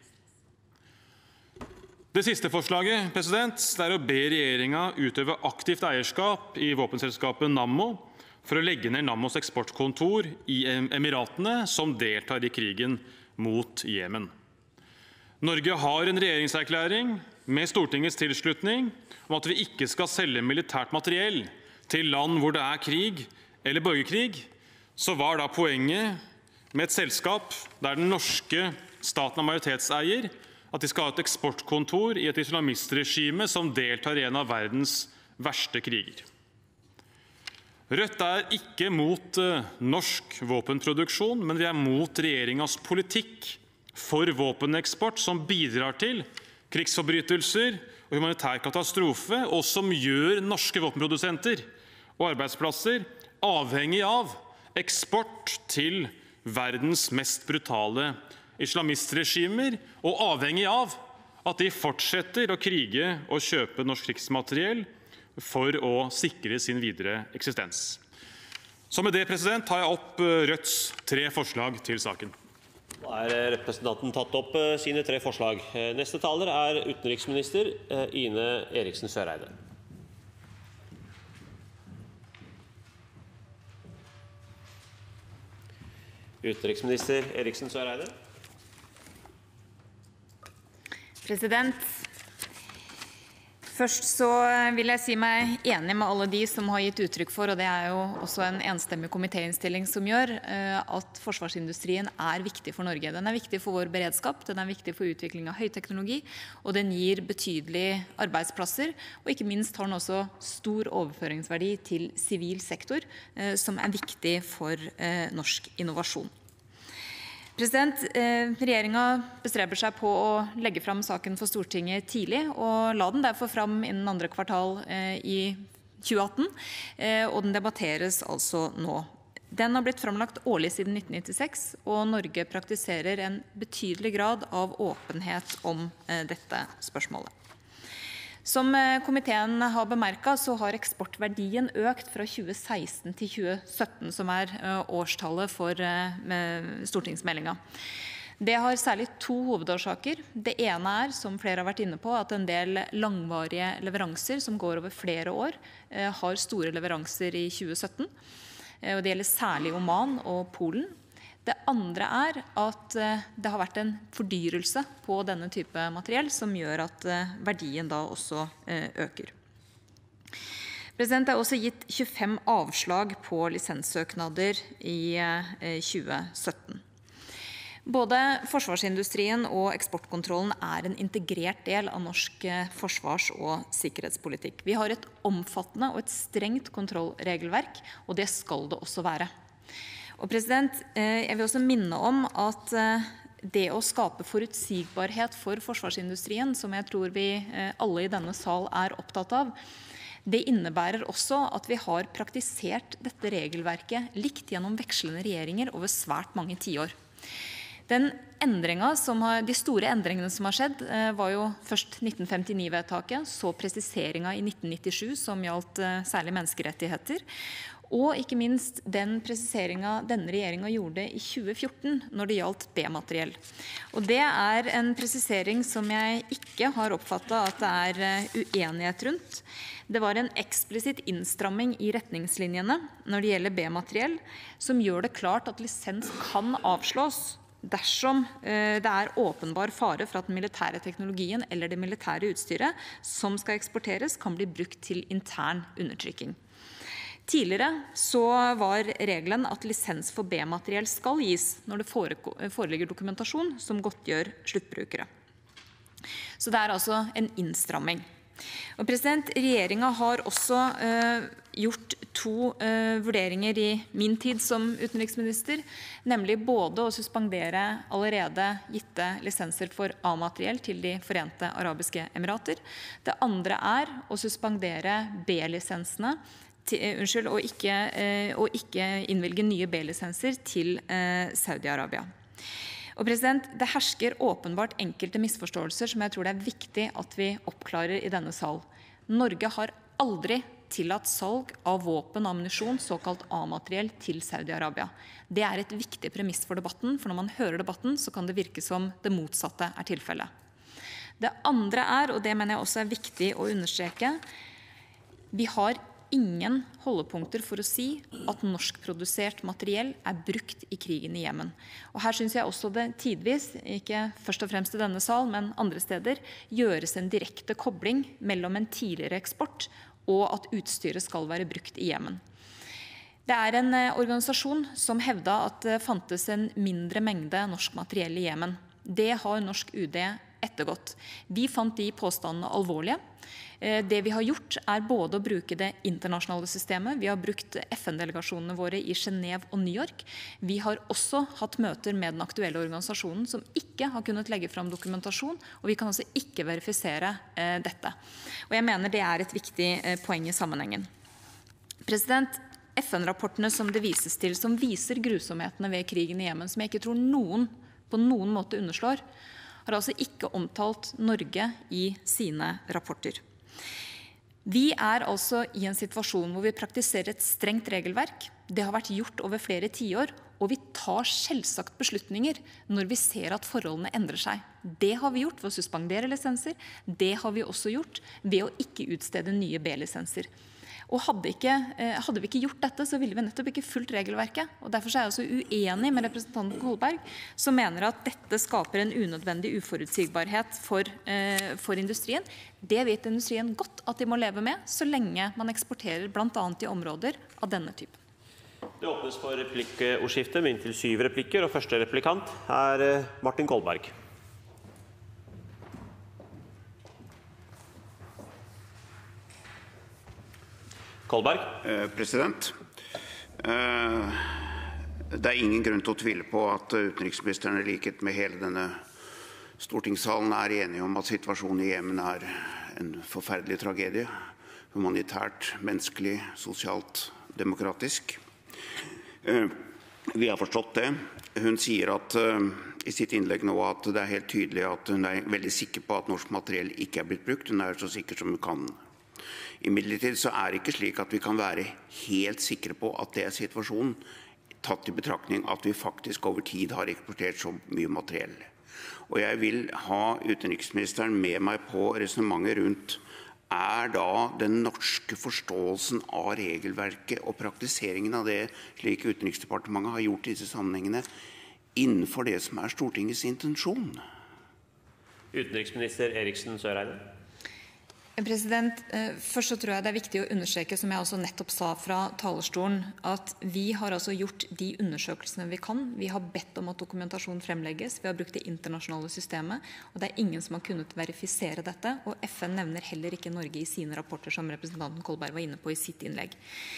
Speaker 5: Det siste forslaget president, er å be regjeringen utøve aktivt eierskap i våpenselskapet Nammo for å legge ned Nammos eksportkontor i Emiratene som deltar i krigen mot Jemen. Norge har en regjeringserklæring med Stortingets tilslutning om at vi ikke skal selge militært materiell til land hvor det er krig eller borgerkrig, så var da poenget med et selskap der den norske staten er majoritetseier, at de skal ha et eksportkontor i et islamistregime som deltar i en av verdens verste kriger. Rødt er ikke mot norsk våpenproduksjon, men vi er mot regjeringens politikk for våpeneksport som bidrar til krigsforbrytelser og humanitær katastrofe, og som gjør norske våpenprodusenter og arbeidsplasser avhengig av eksport til verdens mest brutale islamistregimer, og avhengig av at de fortsetter å krige og kjøpe norsk krigsmateriell for å sikre sin videre eksistens. Så med det president, tar jeg opp Rødts tre forslag til saken.
Speaker 11: Da er representanten tatt opp sine tre forslag. Neste taler er utenriksminister Ine Eriksen Søreide. Utenriksminister Eriksen Søreide.
Speaker 2: President, først så vil jeg si meg enig med alle de som har gitt uttrykk for, og det er jo også en enstemmig komitéinnstilling som gjør, at forsvarsindustrien er viktig for Norge. Den er viktig for vår beredskap, den er viktig for utvikling av høyteknologi, og den gir betydelige arbeidsplasser, og ikke minst har den også stor overføringsverdi til sivil sektor, som er viktig for norsk innovasjon. President, Regjeringen bestreber seg på å legge fram saken for Stortinget tidlig, og la den derfor fram innen andre kvartal i tjue atten, og den debatteres altså nå. Den har blitt framlagt årlig siden nitten nittiseks, og Norge praktiserer en betydelig grad av åpenhet om dette spørsmålet. Som komiteen har bemerket, så har eksportverdien økt fra tjue seksten til tjue sytten, som er årstallet for stortingsmeldingen. Det har særlig to hovedårsaker. Det ene er, som flere har vært inne på, at en del langvarige leveranser som går over flere år, har store leveranser i tjue sytten. Og det gjelder særlig Oman og Polen. Det andre er at det har vært en fordyrelse på denne type materiell som gjør at verdien da også øker. President, det er også gitt tjuefem avslag på lisenssøknader i tjue sytten. Både forsvarsindustrien og eksportkontrollen er en integrert del av norsk forsvars- og sikkerhetspolitikk. Vi har et omfattende og et strengt kontrollregelverk, og det skal det også være. Og president, jeg vil også minne om at det å skape forutsigbarhet for forsvarsindustrien, som jeg tror vi alle i denne sal er opptatt av, det innebærer også at vi har praktisert dette regelverket likt gjennom vekslende regjeringer over svært mange tiår. Den endringen som har, de store endringene som har skjedd, var jo først nitten femtini-vedtaket, så presiseringen i nitten nittisju som gjaldt særlig menneskerettigheter, og ikke minst den presiseringen denne regjeringen gjorde i tjue fjorten når det gjaldt B-materiell. Og det er en presisering som jeg ikke har oppfattet at det er uenighet rundt. Det var en eksplisitt innstramming i retningslinjene når det gjelder B-materiell, som gjør det klart at lisens kan avslås dersom det er åpenbar fare for at den militære teknologien eller det militære utstyret som skal eksporteres kan bli brukt til intern undertrykking. Tidligere så var regelen at lisens for B-materiell skal gis når det foreligger dokumentasjon som godtgjør sluttbrukere. Så det er altså en innstramming. Og president, regjeringen har også uh, gjort to uh, vurderinger i min tid som utenriksminister, nemlig både å suspendere allerede gitte lisenser for A-materiell til de Forente Arabiske Emirater. Det andre er å suspendere B-lisensene Til, unnskyld, og ikke, eh, og ikke innvilge nye B-lisenser til eh, Saudi-Arabia. Og president, det hersker åpenbart enkelte misforståelser som jeg tror det er viktig at vi oppklarer i denne sal. Norge har aldri tillatt salg av våpen og ammunisjon, såkalt A-materiell, til Saudi-Arabia. Det er et viktig premiss for debatten, for når man hører debatten, så kan det virke som det motsatte er tilfellet. Det andre er, og det mener jeg også er viktig å understreke, vi har ingen holdepunkter for å si at norskprodusert materiell er brukt i krigen i Jemen. Og her synes jeg også det tidvis, ikke først og fremst i denne sal, men andre steder, gjøres en direkte kobling mellom en tidligere eksport og at utstyret skal være brukt i Jemen. Det er en organisasjon som hevda at det fantes en mindre mengde norsk materiell i Jemen. Det har norsk U D ettergått. Vi fant de påstandene alvorlige. Det vi har gjort er både å bruke det internasjonale systemet, vi har brukt F N-delegasjonene våre i Genève og New York. Vi har også hatt møter med den aktuelle organisasjonen som ikke har kunnet legge fram dokumentasjon, og vi kan altså ikke verifisere eh, dette. Og jeg mener det er et viktig eh, poeng i sammenhengen. President, F N-rapportene som det vises til, som viser grusomhetene ved krigen i Jemen, som jeg ikke tror noen på noen måte underslår, har altså ikke omtalt Norge i sine rapporter. Vi er altså i en situasjon hvor vi praktiserer et strengt regelverk. Det har vært gjort over flere tiår, og vi tar selvsagt beslutninger når vi ser at forholdene endrer seg. Det har vi gjort ved å suspendere lisenser. Det har vi også gjort ved å ikke utstede nye B-lisenser. Og hadde, ikke, hadde vi ikke gjort dette, så ville vi nettopp ikke fulgt regelverket. Og derfor er jeg også uenig med representanten Kolberg, som mener at dette skaper en unødvendig uforutsigbarhet for, eh, for industrien. Det vet industrien godt at de må leve med, så lenge man eksporterer blant annet i områder av denne typen.
Speaker 11: Det åpnes for replikkordskifte med inntil syv replikker, og første replikant er Martin Kolberg. Kolberg.
Speaker 10: Eh, president, eh, det er ingen grunn til å tvile på at utenriksministeren i likhet med hele denne stortingssalen er enige om at situasjonen i Jemen er en forferdelig tragedie, humanitært, menneskelig, sosialt, demokratisk. Eh, vi har forstått det. Hun sier at, eh, i sitt innlegg nå at det er helt tydelig at hun er veldig sikker på at norsk materiell ikke er blitt brukt. Hun er så sikker som hun kan. Imidlertid så er det ikke slik at vi kan være helt sikre på at det er situasjonen, tatt i betraktning at vi faktisk over tid har eksportert så mye materiell. Og jeg vil ha utenriksministeren med meg på resonemanget rundt, er da den norske forståelsen av regelverket og praktiseringen av det, slik Utenriksdepartementet har gjort i disse sammenhengene, innenfor det som er Stortingets intensjon?
Speaker 11: Utenriksminister Eriksen Søreide.
Speaker 2: President, først så tror jeg det er viktig å understreke, som jeg også nettopp sa fra talerstolen, at vi har altså gjort de undersøkelsene vi kan. Vi har bedt om at dokumentasjon fremlegges. Vi har brukt det internasjonale systemet, og det er ingen som har kunnet verifisere dette. Og F N nevner heller ikke Norge i sine rapporter, som representanten Kolberg var inne på i sitt innlegg.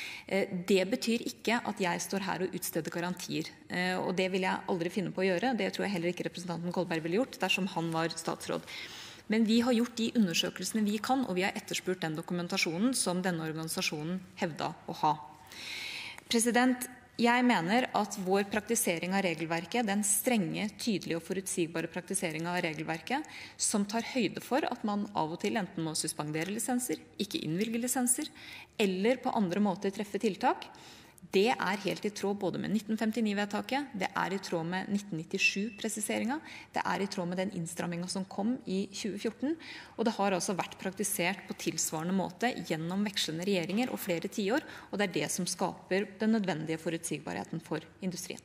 Speaker 2: Det betyr ikke at jeg står her og utsteder garantier, og det vil jeg aldri finne på å gjøre. Det tror jeg heller ikke representanten Kolberg ville gjort dersom han var statsråd. Men vi har gjort de undersøkelsene vi kan, og vi har etterspurt den dokumentasjonen som denne organisasjonen hevda å ha. President, jeg mener at vår praktisering av regelverket, den strenge, tydelige og forutsigbare praktiseringen av regelverket, som tar høyde for at man av og til enten må suspendere lisenser, ikke innvilge lisenser, eller på andre måter treffe tiltak, det er helt i tråd både med nitten femtini-vedtaket, det er i tråd med nitten nittisju-presiseringen, det er i tråd med den innstrammingen som kom i tjue fjorten, og det har altså vært praktisert på tilsvarende måte gjennom vekslende regjeringer og flere tiår, og det er det som skaper den nødvendige forutsigbarheten for industrien.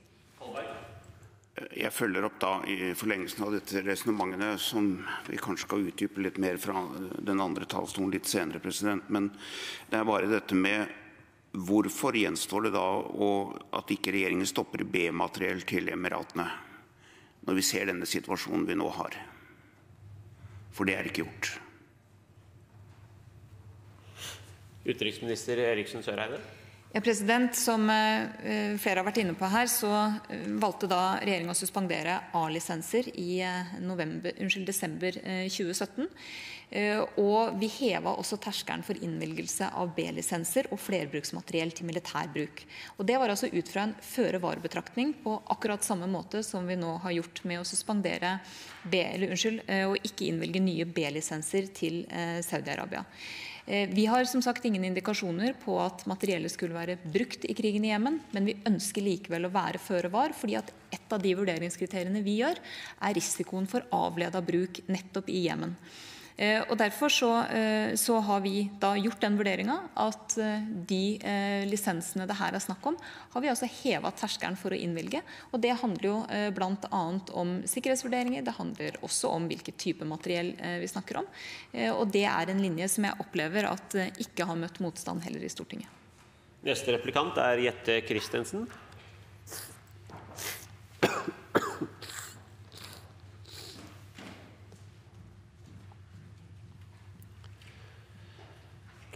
Speaker 10: Jeg følger opp da i forlengelsen av dette resonementene, som vi kanskje skal utdype litt mer fra den andre talerstolen litt senere, president, men det er bare dette med hvorfor gjenstår det da at ikke regjeringen stopper B-materiell til Emiratene, når vi ser denne situasjonen vi nå har? For det er ikke gjort.
Speaker 11: Utenriksminister Eriksen Søreide.
Speaker 2: Ja, president, som flere har vært inne på her, så valgte da regjeringen å suspendere A-lisenser i november, unnskyld, desember tjue sytten. Og vi heva også terskelen for innvilgelse av B-lisenser og flerbruksmateriell til militær bruk. Og det var altså ut fra en føre-var-betraktning på akkurat samme måte som vi nå har gjort med å suspendere B, eller unnskyld, og ikke innvilge nye B-lisenser til Saudi-Arabia. Vi har som sagt ingen indikasjoner på at materiellet skulle være brukt i krigen i Jemen, men vi ønsker likevel å være føre var, fordi at et av de vurderingskriteriene vi gjør, er risikoen for avledet bruk nettopp i Jemen. Og Derfor så, så har vi da gjort den vurderingen at de lisensene det her er snakk om, har vi altså hevet terskelen for å innvilge. Og det handler jo blant annet om sikkerhetsvurderinger, det handler også om hvilket type materiell vi snakker om. Og det er en linje som jeg opplever at ikke har møtt motstand heller i Stortinget.
Speaker 11: Neste replikant er Jette Christensen.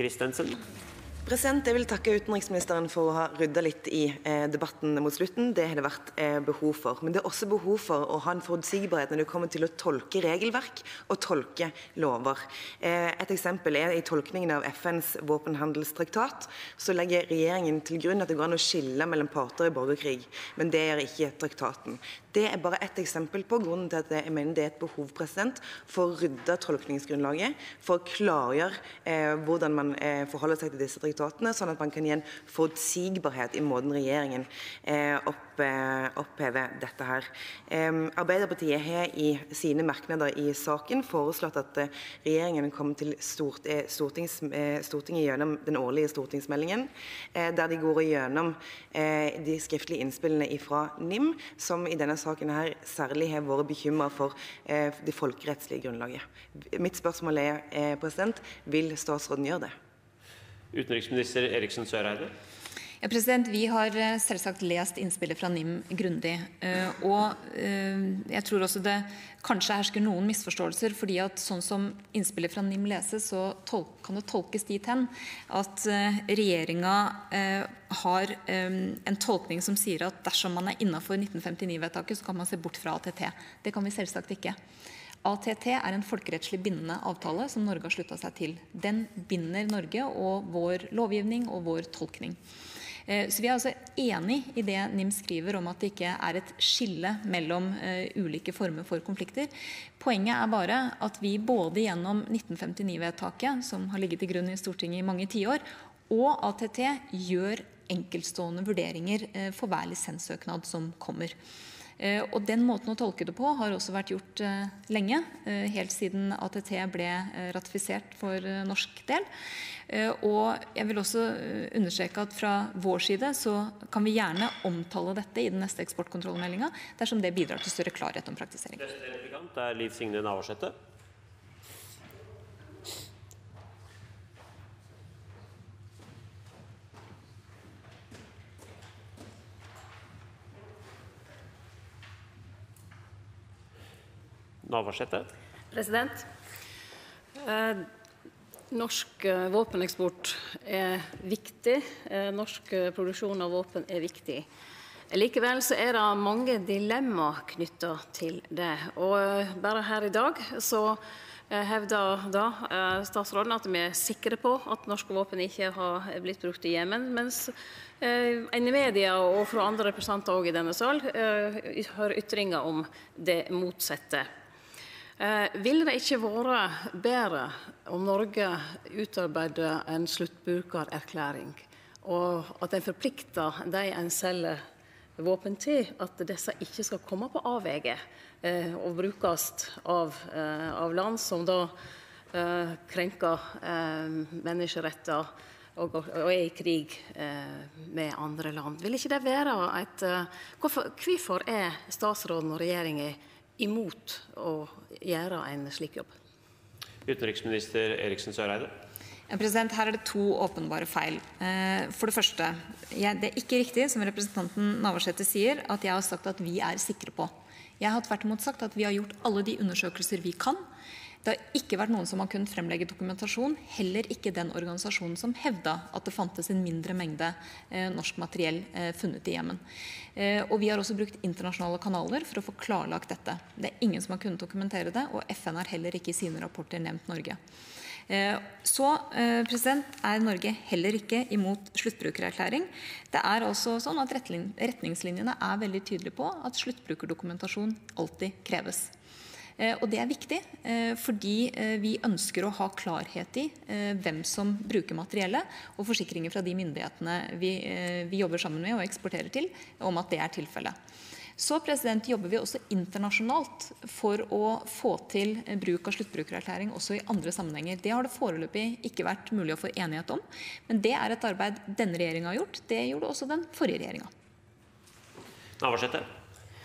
Speaker 11: Christensen.
Speaker 14: President, jeg vil takke utenriksministeren for å ha ryddet litt i eh, debatten mot slutten. Det har det vært eh, behov for. Men det er også behov for å ha en forutsigbarhet når det kommer til å tolke regelverk og tolke lover. Eh, et eksempel er i tolkningen av F N's våpenhandelstraktat, så legger regjeringen til grunn at det går an å skille mellom parter i borgerkrig, men det gjør ikke traktaten. Det er bare et eksempel på grunnen til at jeg mener det er et behov president, for å rydde tolkningsgrunnlaget, for å klargjøre eh, hvordan man eh, forholder seg til disse traktatene, sånn at man kan gi en forutsigbarhet i måten regjeringen eh, opp, eh, opphever dette her. Eh, Arbeiderpartiet har i sine merknader i saken foreslått at eh, regjeringen kommer til stort, eh, stortings, eh, Stortinget gjennom den årlige stortingsmeldingen, eh, der de går gjennom eh, de skriftlige innspillene fra N I M, som i denne saken her særlig har vært bekymret for eh, det folkerettslige grunnlaget. Mitt spørsmål er, eh, president, vil statsråden gjøre det?
Speaker 11: Utenriksminister Eriksen Søreide.
Speaker 2: Ja, president, Vi har selvsagt lest innspillet fra N I M grundig. Og jeg tror også det kanskje hersker noen misforståelser, fordi at sånn som innspillet fra N I M leses, så kan det tolkes dit hen at regjeringa har en tolkning som sier at dersom man er innenfor nitten femtini-vedtaket, så kan man se bort fra A T T. Det kan vi selvsagt ikke. A T T er en folkerettslig bindende avtale som Norge har sluttet seg til. Den binder Norge og vår lovgivning og vår tolkning. Så vi er altså enig i det N I M skriver om at det ikke er et skille mellom uh, ulike former for konflikter. Poenget er bare at vi både gjennom nitten femtini-vedtaket, som har ligget til grunn i Stortinget i mange tiår, og A T T gjør enkeltstående vurderinger uh, for hver lisenssøknad som kommer. Uh, og den måten å tolke det på har også vært gjort uh, lenge, uh, helt siden A T T ble uh, ratifisert for uh, norsk del. Uh, og jeg vil også uh, understreke at fra vår side så kan vi gjerne omtale dette i den neste eksportkontrollmeldinga, dersom det bidrar til større klarhet om praktisering.
Speaker 11: Neste replikant er Liv Signe Navarsete. Navarsete.
Speaker 8: President, eh, norsk eh, våpeneksport er viktig. Eh, norsk eh, produksjon av våpen er viktig. Likevel så er det mange dilemmaer knyttet til det. Og eh, bare her i dag så eh, hevder da eh, statsråden at vi er sikre på at norske våpen ikke har blitt brukt i Jemen, mens eh, en i media og fra andre representanter også i denne sal eh, hører ytringer om det motsatte. Eh, ville det ikke vært bedre om Norge utarbeidet en sluttbrukererklæring, og at en forplikter de en selger våpen til, at disse ikke skal komme på avveie eh, og brukes av, eh, av land som da eh, krenker eh, menneskeretter og, og er i krig eh, med andre land? Vil ikke det være et eh, hvorfor, hvorfor er statsråden og regjeringen imot å gjøre en slik jobb?
Speaker 11: Utenriksminister Eriksen Søreide.
Speaker 2: Ja, president, her er det to åpenbare feil. For det første, jeg, det er ikke riktig, som representanten Navarsete sier, at jeg har sagt at vi er sikre på. Jeg har tvert imot sagt at vi har gjort alle de undersøkelser vi kan. Det har ikke vært noen som har kunnet fremlegge dokumentasjon, heller ikke den organisasjonen som hevda at det fantes en mindre mengde eh, norsk materiell eh, funnet i Jemen. Eh, og vi har også brukt internasjonale kanaler for å få klarlagt dette. Det er ingen som har kunnet dokumentere det, og F N har heller ikke i sine rapporter nevnt Norge. Eh, så eh, president, er Norge heller ikke imot sluttbrukererklæring. Det er altså sånn at retningslinjene er veldig tydelige på at sluttbrukerdokumentasjon alltid kreves. Og det er viktig, fordi vi ønsker å ha klarhet i hvem som bruker materiellet, og forsikringer fra de myndighetene vi, vi jobber sammen med og eksporterer til, om at det er tilfellet. Så president, jobber vi også internasjonalt for å få til bruk av sluttbrukererklæring også i andre sammenhenger. Det har det foreløpig ikke vært mulig å få enighet om, men det er et arbeid denne regjeringen har gjort. Det gjorde også den forrige regjeringen.
Speaker 11: Navarsete.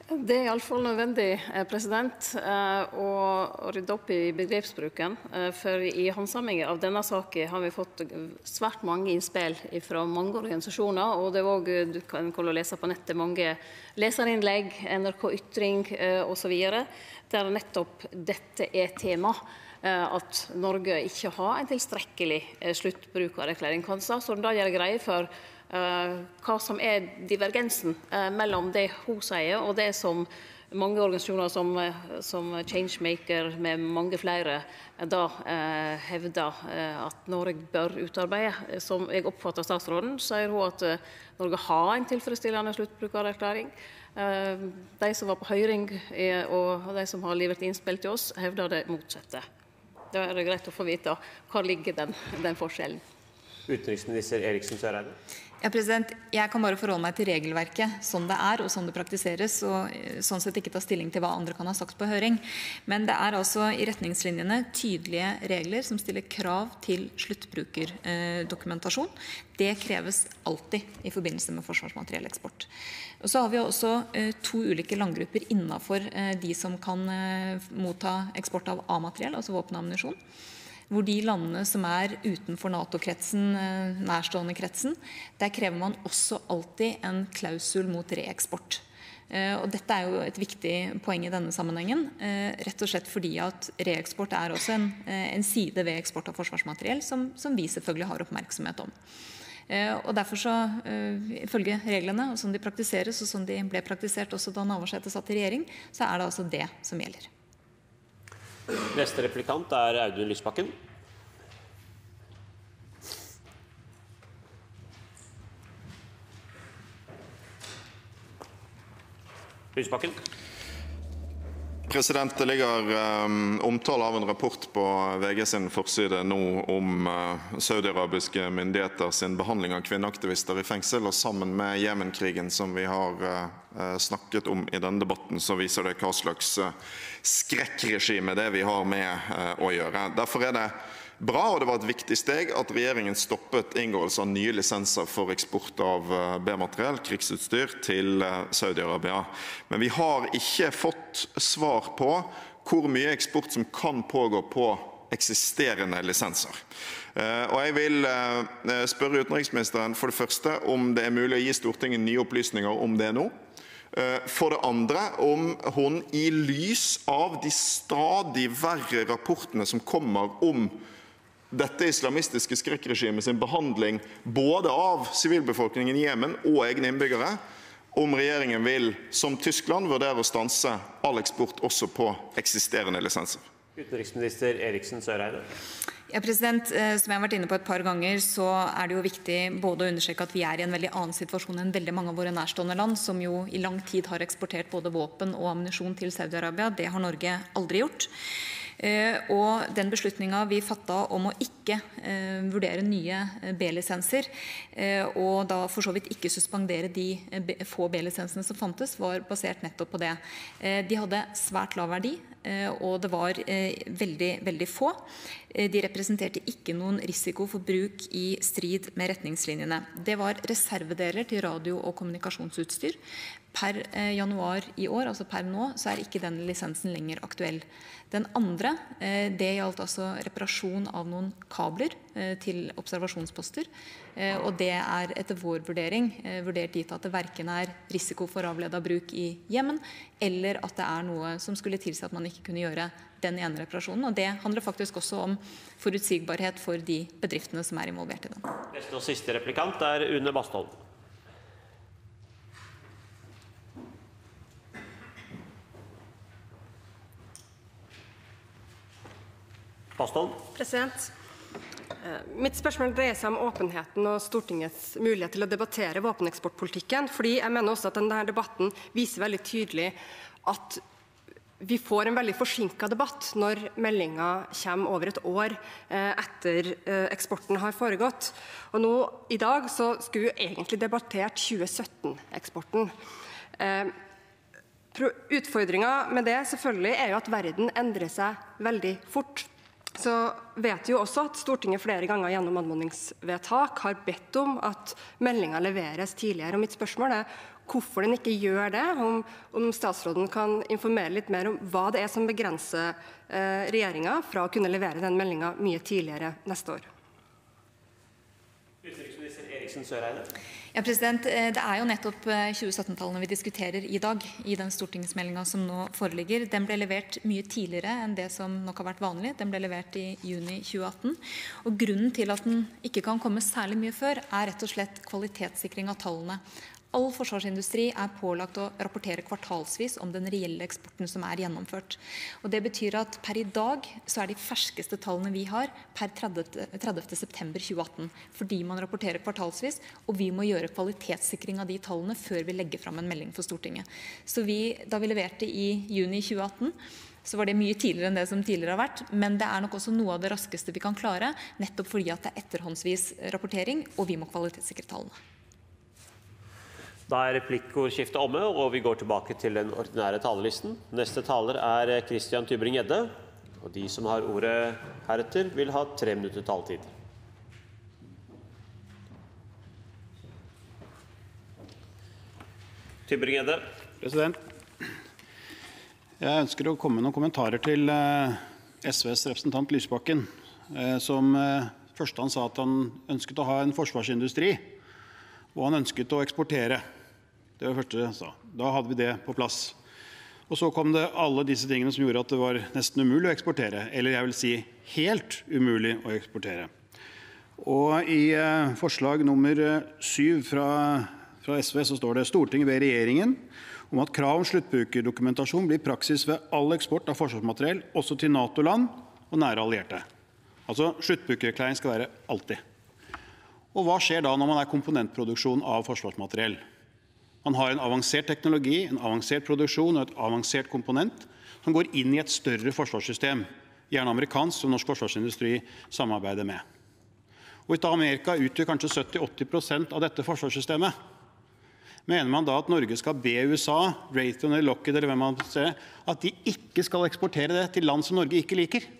Speaker 8: Det er iallfall nødvendig president, å rydde opp i begrepsbruken. For i handsaminga av denne saka har vi fått svært mange innspill fra mange organisasjoner. Og det er òg, du kan lese på nettet, mange leserinnlegg, N R K Ytring osv., der nettopp dette er tema. At Norge ikke har en tilstrekkelig sluttbrukererklæring. Kan statsråden da gjøre greie for Uh, hva som er divergensen uh, mellom det hun sier og det som mange organisasjoner som, uh, som Changemaker med mange flere uh, da uh, hevder uh, at Norge bør utarbeide. Som jeg oppfatter statsråden, sier hun at uh, Norge har en tilfredsstillende sluttbrukererklæring. Uh, de som var på høring uh, og de som har levert innspill til oss, hevder det motsatte. Da er det greit å få vite hva ligger den, den forskjellen.
Speaker 11: Utenriksminister Eriksen Søreide.
Speaker 2: Ja, president, jeg kan bare forholde meg til regelverket sånn det er og sånn det praktiseres, og sånn sett ikke ta stilling til hva andre kan ha sagt på høring. Men det er altså i retningslinjene tydelige regler som stiller krav til sluttbrukerdokumentasjon. Det kreves alltid i forbindelse med forsvarsmaterielleksport. Og så har vi også to ulike landgrupper innenfor de som kan motta eksport av A-materiell, altså våpen og ammunisjon. Hvor de landene som er utenfor NATO-kretsen, nærstående kretsen, der krever man også alltid en klausul mot reeksport. Og dette er jo et viktig poeng i denne sammenhengen, rett og slett fordi at reeksport er også en, en side ved eksport av forsvarsmateriell som, som vi selvfølgelig har oppmerksomhet om. Og derfor så, ifølge reglene, og som de praktiseres, og som de ble praktisert også da Navarsete satt i regjering, så er det altså det som gjelder.
Speaker 11: Neste replikant er Audun Lysbakken. Lysbakken.
Speaker 7: President, det ligger um, omtale av en rapport på V G sin forside nå om uh, saudi-arabiske myndigheter sin behandling av kvinneaktivister i fengsel, og sammen med Jemen-krigen som vi har uh, snakket om i denne debatten, så viser det hva slags uh, skrekkregime det vi har med uh, å gjøre. Derfor er det bra, og det var et viktig steg, at regjeringen stoppet inngåelse av nye lisenser for eksport av B-materiell, krigsutstyr, til Saudi-Arabia. Men vi har ikke fått svar på hvor mye eksport som kan pågå på eksisterende lisenser. Og jeg vil spørre utenriksministeren for det første om det er mulig å gi Stortinget nye opplysninger om det nå. For det andre, om hun i lys av de stadig verre rapportene som kommer om dette islamistiske skrekkregimet sin behandling både av sivilbefolkningen i Jemen og egne innbyggere, om regjeringen vil, som Tyskland, vurdere å stanse all eksport også på eksisterende lisenser.
Speaker 11: Utenriksminister Eriksen Søreide.
Speaker 2: Ja, president, som jeg har vært inne på et par ganger, så er det jo viktig både å understreke at vi er i en veldig annen situasjon enn veldig mange av våre nærstående land, som jo i lang tid har eksportert både våpen og ammunisjon til Saudi-Arabia. Det har Norge aldri gjort. Og den beslutningen vi fattet om å ikke eh, vurdere nye B-lisenser, eh, og da for så vidt ikke suspendere de få B-lisensene som fantes, var basert nettopp på det. Eh, de hadde svært lav verdi, eh, og det var eh, veldig, veldig få. Eh, de representerte ikke noen risiko for bruk i strid med retningslinjene. Det var reservedeler til radio- og kommunikasjonsutstyr. Per eh, januar i år, altså per nå, så er ikke denne lisensen lenger aktuell. Den andre, eh, det gjaldt altså reparasjon av noen kabler eh, til observasjonsposter, eh, og det er etter vår vurdering eh, vurdert dit at det hverken er risiko for avledet bruk i Jemen, eller at det er noe som skulle tilsi at man ikke kunne gjøre den ene reparasjonen, og det handler faktisk også om forutsigbarhet for de bedriftene som er involvert i den.
Speaker 11: Neste og siste replikant er Une Bastholm.
Speaker 13: President, mitt spørsmål dreier seg om åpenheten og Stortingets mulighet til å debattere våpeneksportpolitikken, fordi jeg mener også at denne debatten viser veldig tydelig at vi får en veldig forsinket debatt når meldingen kommer over et år etter eksporten har foregått. Og nå i dag så skulle vi egentlig debattert tjue sytten-eksporten. Utfordringen med det selvfølgelig er jo at verden endrer seg veldig fort. Så vet vi jo også at Stortinget flere ganger gjennom anmodningsvedtak har bedt om at meldingen leveres tidligere. Og mitt spørsmål er hvorfor den ikke gjør det, om, om statsråden kan informere litt mer om hva det er som begrenser eh, regjeringen fra å kunne levere den meldingen mye tidligere neste år.
Speaker 11: Utenriksminister Eriksen Søreide.
Speaker 2: Ja, president, Det er jo nettopp tjue sytten-tallene vi diskuterer i dag, i den stortingsmeldingen som nå foreligger. Den ble levert mye tidligere enn det som nok har vært vanlig. Den ble levert i juni tjue atten. Og grunnen til at den ikke kan komme særlig mye før, er rett og slett kvalitetssikring av tallene. All forsvarsindustri er pålagt å rapportere kvartalsvis om den reelle eksporten som er gjennomført. Og det betyr at per i dag så er de ferskeste tallene vi har per tredivte september tjue atten, fordi man rapporterer kvartalsvis, og vi må gjøre kvalitetssikring av de tallene før vi legger fram en melding for Stortinget. Så vi, da vi leverte i juni tjue atten, så var det mye tidligere enn det som tidligere har vært, men det er nok også noe av det raskeste vi kan klare, nettopp fordi at det er etterhåndsvis rapportering, og vi må kvalitetssikre tallene.
Speaker 11: Da er replikkordskiftet omme, og vi går tilbake til den ordinære talerlisten. Neste taler er Christian Tybring-Gjedde, og de som har ordet heretter vil ha tre minutter taletid. Tybring-Gjedde.
Speaker 12: President, jeg ønsker å komme med noen kommentarer til S Vs representant Lysbakken, som først han sa at han ønsket å ha en forsvarsindustri, og han ønsket å eksportere. Det var det første jeg sa. Da hadde vi det på plass. Og så kom det alle disse tingene som gjorde at det var nesten umulig å eksportere, eller jeg vil si helt umulig å eksportere. Og i eh, forslag nummer syv fra, fra S V så står det: Stortinget ber regjeringen om at krav om sluttbrukerdokumentasjon blir praksis ved all eksport av forsvarsmateriell, også til NATO-land og nære allierte. Altså sluttbrukererklæring skal være alltid. Og hva skjer da når man er komponentproduksjon av forsvarsmateriell? Man har en avansert teknologi, en avansert produksjon og et avansert komponent som går inn i et større forsvarssystem, gjerne amerikansk, som norsk forsvarsindustri samarbeider med. Og i Amerika utgjør kanskje sytti til åtti prosent av dette forsvarssystemet. Mener man da at Norge skal be U S A, Raytheon eller Lockheed eller hvem man ser, at de ikke skal eksportere det til land som Norge ikke liker?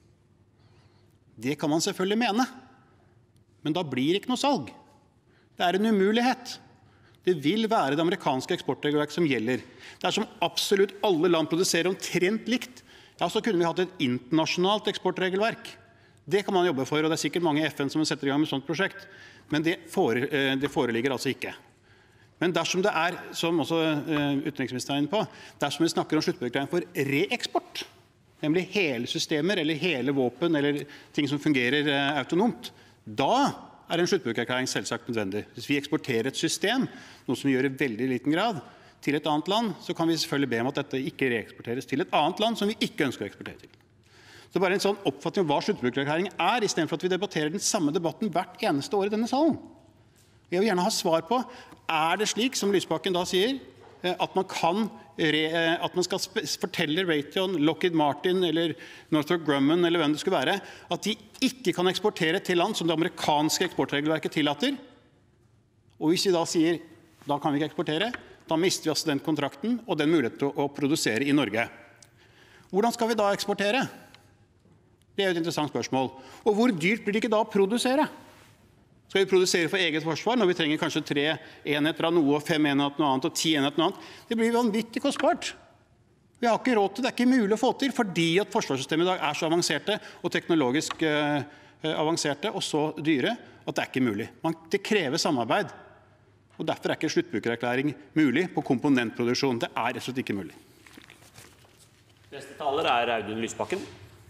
Speaker 12: Det kan man selvfølgelig mene. Men da blir det ikke noe salg. Det er en umulighet. Det vil være det amerikanske eksportregelverk som gjelder. Dersom absolutt alle land produserer omtrent likt, ja, så kunne vi hatt et internasjonalt eksportregelverk. Det kan man jobbe for, og det er sikkert mange i F N som setter i gang med et sånt prosjekt. Men det, fore, det foreligger altså ikke. Men dersom det er, som også utenriksministeren er inne på, dersom vi snakker om sluttbrukererklæring for reeksport, nemlig hele systemer eller hele våpen eller ting som fungerer autonomt, da er en sluttbrukererklæring selvsagt nødvendig. Hvis vi eksporterer et system, noe som vi gjør i veldig liten grad, til et annet land, så kan vi selvfølgelig be om at dette ikke reeksporteres til et annet land som vi ikke ønsker å eksportere til. Så bare en sånn oppfatning av hva sluttbrukererklæring er, i stedet for at vi debatterer den samme debatten hvert eneste år i denne salen. Jeg vil gjerne ha svar på, er det slik, som Lysbakken da sier, at man kan at man skal fortelle Raytheon, Lockheed Martin eller Northrop Grumman eller hvem det skulle være, at de ikke kan eksportere til land som det amerikanske eksportregelverket tillater? Og hvis vi da sier, da kan vi ikke eksportere, da mister vi altså den kontrakten og den muligheten til å produsere i Norge. Hvordan skal vi da eksportere? Det er jo et interessant spørsmål. Og hvor dyrt blir det ikke da å produsere? Skal vi produsere for eget forsvar når vi trenger kanskje tre enheter av noe, og fem enheter av noe annet, og ti enheter av noe annet? Det blir vanvittig kostbart. Vi har ikke råd til det, det er ikke mulig å få til, fordi at forsvarssystemet i dag er så avanserte og teknologisk uh, avanserte og så dyre at det er ikke mulig. Man, det krever samarbeid, og derfor er ikke sluttbrukererklæring mulig på komponentproduksjon. Det er rett og slett ikke mulig.
Speaker 11: Neste taler er Audun Lysbakken.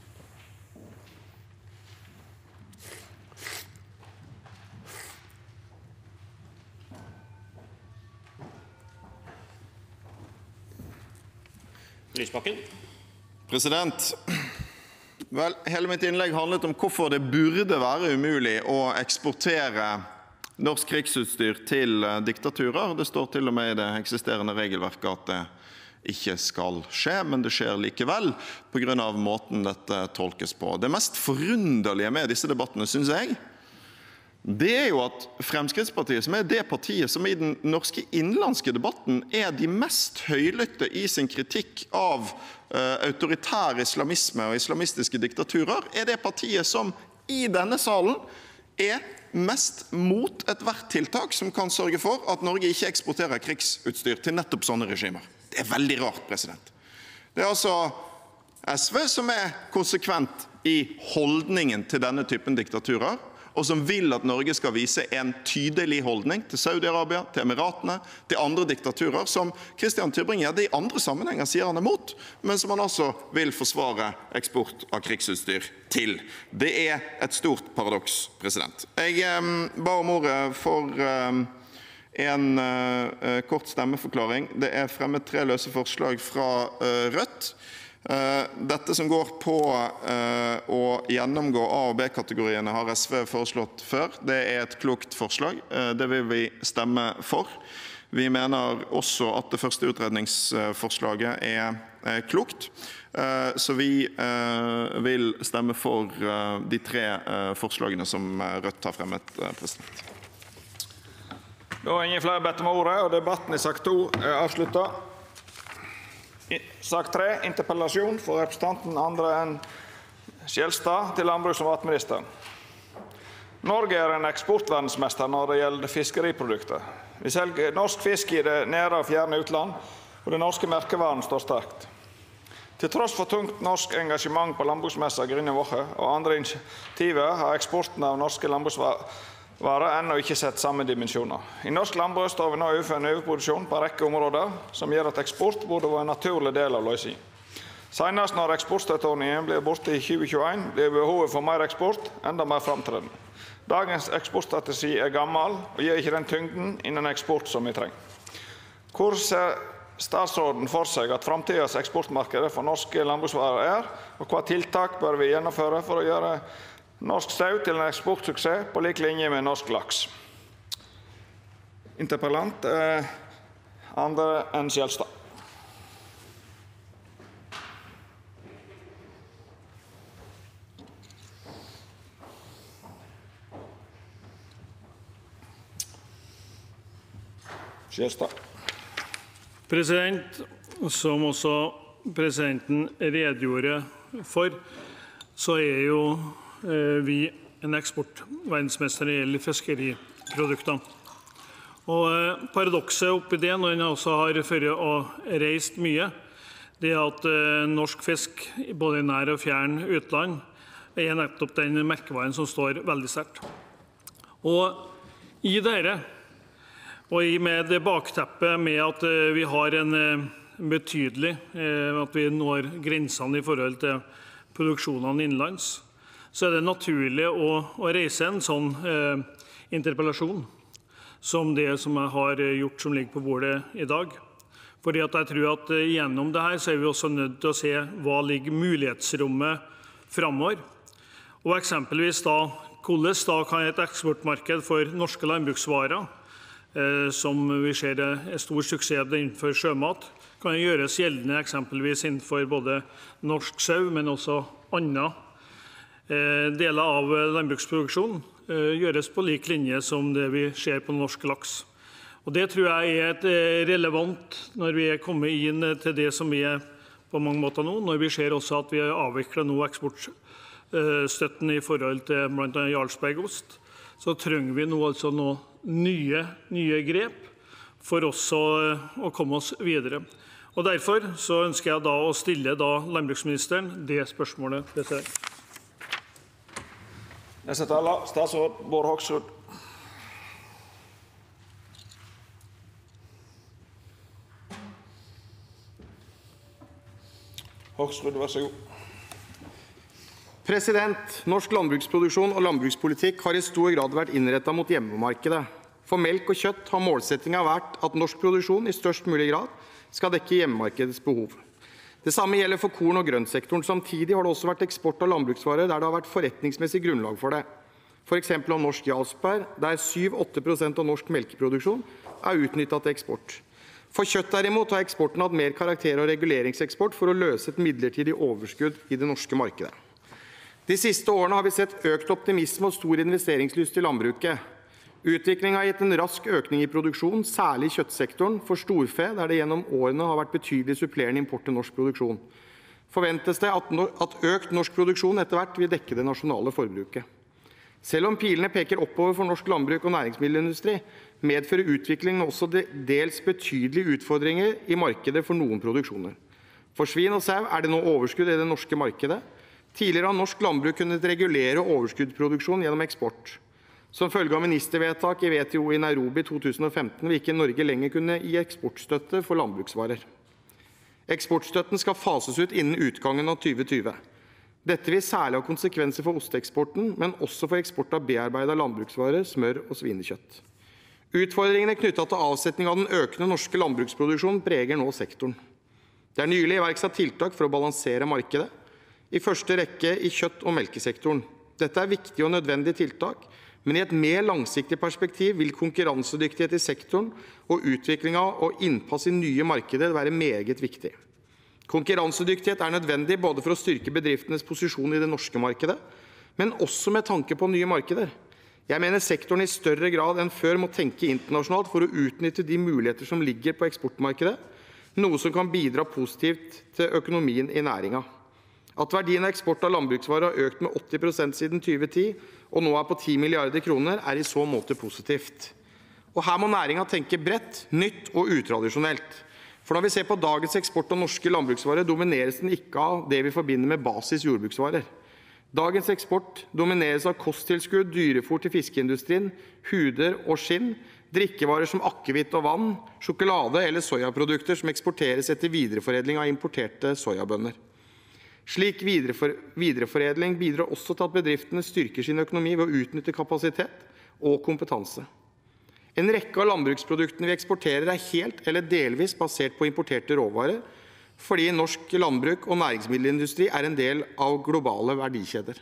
Speaker 11: Lysbakken.
Speaker 7: President, vel, hele mitt innlegg handlet om hvorfor det burde være umulig å eksportere norsk krigsutstyr til diktaturer. Det står til og med i det eksisterende regelverket at det ikke skal skje, men det skjer likevel på grunn av måten dette tolkes på. Det mest forunderlige med disse debattene, synes jeg, det er jo at Fremskrittspartiet, som er det partiet som i den norske innenlandske debatten er de mest høylytte i sin kritikk av uh, autoritær islamisme og islamistiske diktaturer, er det partiet som i denne salen er mest mot et hvert tiltak som kan sørge for at Norge ikke eksporterer krigsutstyr til nettopp sånne regimer. Det er veldig rart, president. Det er altså S V som er konsekvent i holdningen til denne typen diktaturer, og som vil at Norge skal vise en tydelig holdning til Saudi-Arabia, til Emiratene, til andre diktaturer, som Christian Tybring-Gjedde i andre sammenhenger sier han er mot, men som han altså vil forsvare eksport av krigsutstyr til. Det er et stort paradoks, president. Jeg eh, ba om ordet for eh, en eh, kort stemmeforklaring. Det er fremmet tre løse forslag fra eh, Rødt. Dette som går på å gjennomgå A- og B-kategoriene har S V foreslått før. Det er et klokt forslag. Det vil vi stemme for. Vi mener også at det første utredningsforslaget er klokt, så vi vil stemme for de tre forslagene som Rødt har fremmet, president.
Speaker 15: Da har ingen flere bedt om ordet, og debatten i sak to er avsluttet. Sak tre, interpellasjon for representanten Andre N. Skjelstad til landbruks- og matministeren. Norge er en eksportverdensmester når det gjelder fiskeriprodukter. Vi selger norsk fisk i det nære og fjerne utland, og den norske merkevaren står sterkt. Til tross for tungt norsk engasjement på landbruksmessa Grüne Woche og andre initiativer har eksporten av norske landbruksvarer ennå ikke sett samme dimensjoner. I norsk landbruk står vi nå overfor en overproduksjon på en rekke områder som gjør at eksport burde være en naturlig del av løsningen. Senest når eksportstøtteordningen blir borte i tjue tjueén, blir behovet for mer eksport enda mer framtredende. Dagens eksportstrategi er gammel og gir ikke den tyngden innen eksport som vi trenger. Hvor ser statsråden for seg at framtidens eksportmarkeder for norske landbruksvarer er, og hva tiltak bør vi gjennomføre for å gjøre norsk sau til en eksportsuksess på lik linje med norsk laks? Interpellant eh, Andre N. Skjelstad. Skjelstad.
Speaker 16: President, som også presidenten redegjorde for, så er jo vi en eksportverdensmester når det gjelder fiskeriprodukter. Og paradokset oppi det, når en også har ført og reist mye, det er at norsk fisk, både i nær og fjern utland, er nettopp den merkevaren som står veldig sterkt. Og i dette, og i med det bakteppet med at vi har en betydelig, at vi når grensene i forhold til produksjonene innenlands, så er det naturlig å, å reise en sånn eh, interpellasjon som det som jeg har gjort som ligger på bordet i dag. Fordi at jeg tror at eh, gjennom det her så er vi også nødt til å se hva ligger mulighetsrommet fremover. Og eksempelvis da, hvordan da kan et eksportmarked for norske landbruksvarer, eh, som vi ser er stor suksess innenfor sjømat, kan gjøres gjeldende eksempelvis innenfor både norsk sau, men også andre deler av landbruksproduksjonen gjøres på lik linje som det vi ser på norsk laks. Og det tror jeg er et relevant når vi er kommet inn til det som vi er på mange måter nå, når vi ser også at vi avvikler nå eksportstøtten i forhold til blant annet Jarlsbergost, så trenger vi nå altså noe nye, nye grep for oss å, å komme oss videre. Og derfor så ønsker jeg da å stille da landbruksministeren det spørsmålet. President.
Speaker 15: Neste taler, statsråd Bård Hoksrud. Hoksrud, vær så god.
Speaker 17: President, norsk landbruksproduksjon og landbrukspolitikk har i stor grad vært innrettet mot hjemmemarkedet. For melk og kjøtt har målsettingen vært at norsk produksjon i størst mulig grad skal dekke hjemmemarkedets behov. Det samme gjelder for korn- og grøntsektoren. Samtidig har det også vært eksport av landbruksvarer der det har vært forretningsmessig grunnlag for det. For eksempel av norsk Jarlsberg, der syv til åtte prosent av norsk melkeproduksjon er utnyttet til eksport. For kjøtt derimot har eksporten hatt mer karakter av reguleringseksport for å løse et midlertidig overskudd i det norske markedet. De siste årene har vi sett økt optimisme og stor investeringslyst i landbruket. Utviklingen har gitt en rask økning i produksjon, særlig i kjøttsektoren for storfe, der det gjennom årene har vært betydelig supplerende import til norsk produksjon. Forventes det at økt norsk produksjon etter hvert vil dekke det nasjonale forbruket. Selv om pilene peker oppover for norsk landbruk og næringsmiddelindustri, medfører utviklingen også dels betydelige utfordringer i markedet for noen produksjoner. For svin og sau er det nå overskudd i det norske markedet. Tidligere har norsk landbruk kunnet regulere overskuddsproduksjon gjennom eksport. Som følge av ministervedtak i W T O i Nairobi to tusen og femten vil ikke Norge lenger kunne gi eksportstøtte for landbruksvarer. Eksportstøtten skal fases ut innen utgangen av tjue tjue. Dette vil særlig ha konsekvenser for osteeksporten, men også for eksport av bearbeidet landbruksvarer, smør og svinekjøtt. Utfordringene knyttet til avsetning av den økende norske landbruksproduksjonen preger nå sektoren. Det er nylig iverksatt tiltak for å balansere markedet, i første rekke i kjøtt- og melkesektoren. Dette er viktige og nødvendige tiltak, men i et mer langsiktig perspektiv vil konkurransedyktighet i sektoren og utvikling av og innpass i nye markeder være meget viktig. Konkurransedyktighet er nødvendig både for å styrke bedriftenes posisjon i det norske markedet, men også med tanke på nye markeder. Jeg mener sektoren i større grad enn før må tenke internasjonalt for å utnytte de muligheter som ligger på eksportmarkedet, noe som kan bidra positivt til økonomien i næringen. At verdien av eksport av landbruksvarer har økt med åtti prosent siden tjue ti, og nå er på ti milliarder kroner, er i så måte positivt. Og her må næringen tenke bredt, nytt og utradisjonelt. For når vi ser på dagens eksport av norske landbruksvarer, domineres den ikke av det vi forbinder med basis jordbruksvarer. Dagens eksport domineres av kosttilskudd, dyrefôr til fiskeindustrien, huder og skinn, drikkevarer som akevitt og vann, sjokolade eller sojaprodukter som eksporteres etter videreforedling av importerte sojabønner. Slik viderefor, videreforedling bidrar også til at bedriftene styrker sin økonomi ved å utnytte kapasitet og kompetanse. En rekke av landbruksproduktene vi eksporterer er helt eller delvis basert på importerte råvarer, fordi norsk landbruk og næringsmiddelindustri er en del av globale verdikjeder.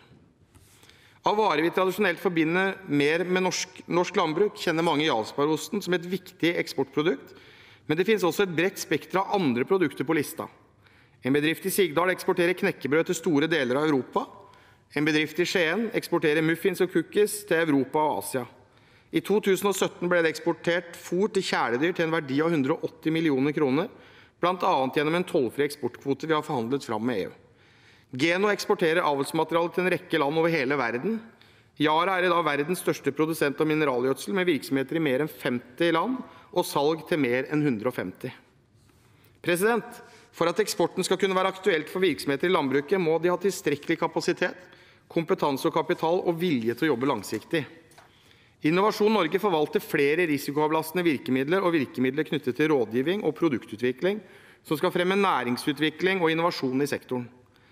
Speaker 17: Av varer vi tradisjonelt forbinder mer med norsk, norsk landbruk, kjenner mange Jarlsbergosten som et viktig eksportprodukt, men det finnes også et bredt spekter av andre produkter på lista. En bedrift i Sigdal eksporterer knekkebrød til store deler av Europa. En bedrift i Skien eksporterer muffins og cookies til Europa og Asia. I to tusen og sytten ble det eksportert fôr til kjæledyr til en verdi av hundre og åtti millioner kroner, blant annet gjennom en tollfri eksportkvote vi har forhandlet fram med E U. Geno eksporterer avlsmateriale til en rekke land over hele verden. Yara er i dag verdens største produsent av mineralgjødsel, med virksomheter i mer enn femti land og salg til mer enn hundre og femti. President, for at eksporten skal kunne være aktuelt for virksomheter i landbruket, må de ha tilstrekkelig kapasitet, kompetanse og kapital og vilje til å jobbe langsiktig. Innovasjon Norge forvalter flere risikoavlastende virkemidler og virkemidler knyttet til rådgivning og produktutvikling, som skal fremme næringsutvikling og innovasjon i sektoren.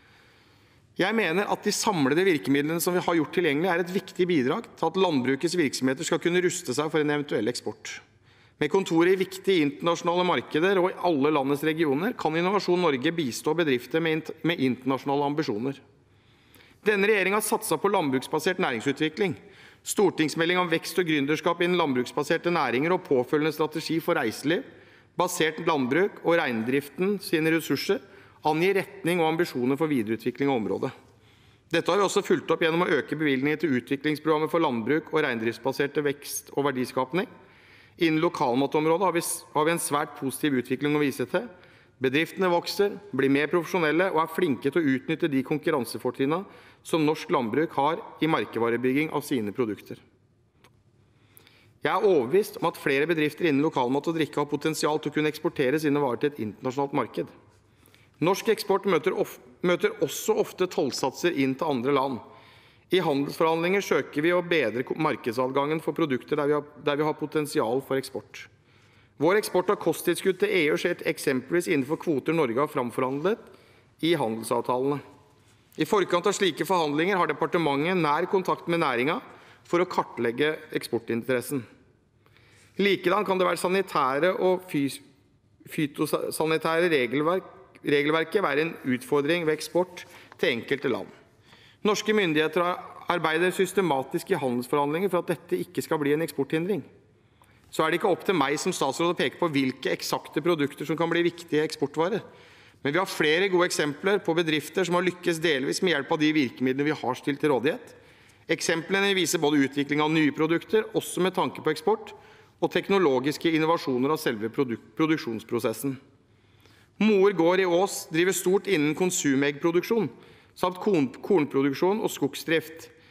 Speaker 17: Jeg mener at de samlede virkemidlene som vi har gjort tilgjengelig, er et viktig bidrag til at landbrukets virksomheter skal kunne ruste seg for en eventuell eksport. Med kontorer i viktige internasjonale markeder og i alle landets regioner kan Innovasjon Norge bistå bedrifter med, med internasjonale ambisjoner. Denne regjeringen har satset på landbruksbasert næringsutvikling. Stortingsmelding om vekst og gründerskap innen landbruksbaserte næringer og påfølgende strategi for reiseliv, basert landbruk og reindriften sine ressurser, angir retning og ambisjoner for videreutvikling av området. Dette har vi også fulgt opp gjennom å øke bevilgninger til utviklingsprogrammet for landbruk og reindriftsbaserte vekst og verdiskapning. Innen lokalmatområdet har vi, har vi en svært positiv utvikling å vise til. Bedriftene vokser, blir mer profesjonelle og er flinke til å utnytte de konkurransefortrinnene som norsk landbruk har i merkevarebygging av sine produkter. Jeg er overbevist om at flere bedrifter innen lokalmat og drikke har potensial til å kunne eksportere sine varer til et internasjonalt marked. Norsk eksport møter, of, møter også ofte tollsatser inn til andre land. I handelsforhandlinger søker vi å bedre markedsadgangen for produkter der vi har, der vi har potensial for eksport. Vår eksport av kosttilskudd til E U skjer eksempelvis innenfor kvoter Norge har framforhandlet i handelsavtalene. I forkant av slike forhandlinger har departementet nær kontakt med næringen for å kartlegge eksportinteressen. Likedan kan det være sanitære og fytosanitære regelverk, regelverket være en utfordring ved eksport til enkelte land. Norske myndigheter arbeider systematisk i handelsforhandlinger for at dette ikke skal bli en eksporthindring. Så er det ikke opp til meg som statsråd å peke på hvilke eksakte produkter som kan bli viktige eksportvarer. Men vi har flere gode eksempler på bedrifter som har lykkes delvis med hjelp av de virkemidlene vi har stilt til rådighet. Eksemplene viser både utvikling av nye produkter, også med tanke på eksport, og teknologiske innovasjoner av selve produk produksjonsprosessen. Moer gård i Ås driver stort innen konsumeggproduksjon, samt korn kornproduksjon og skogsdrift.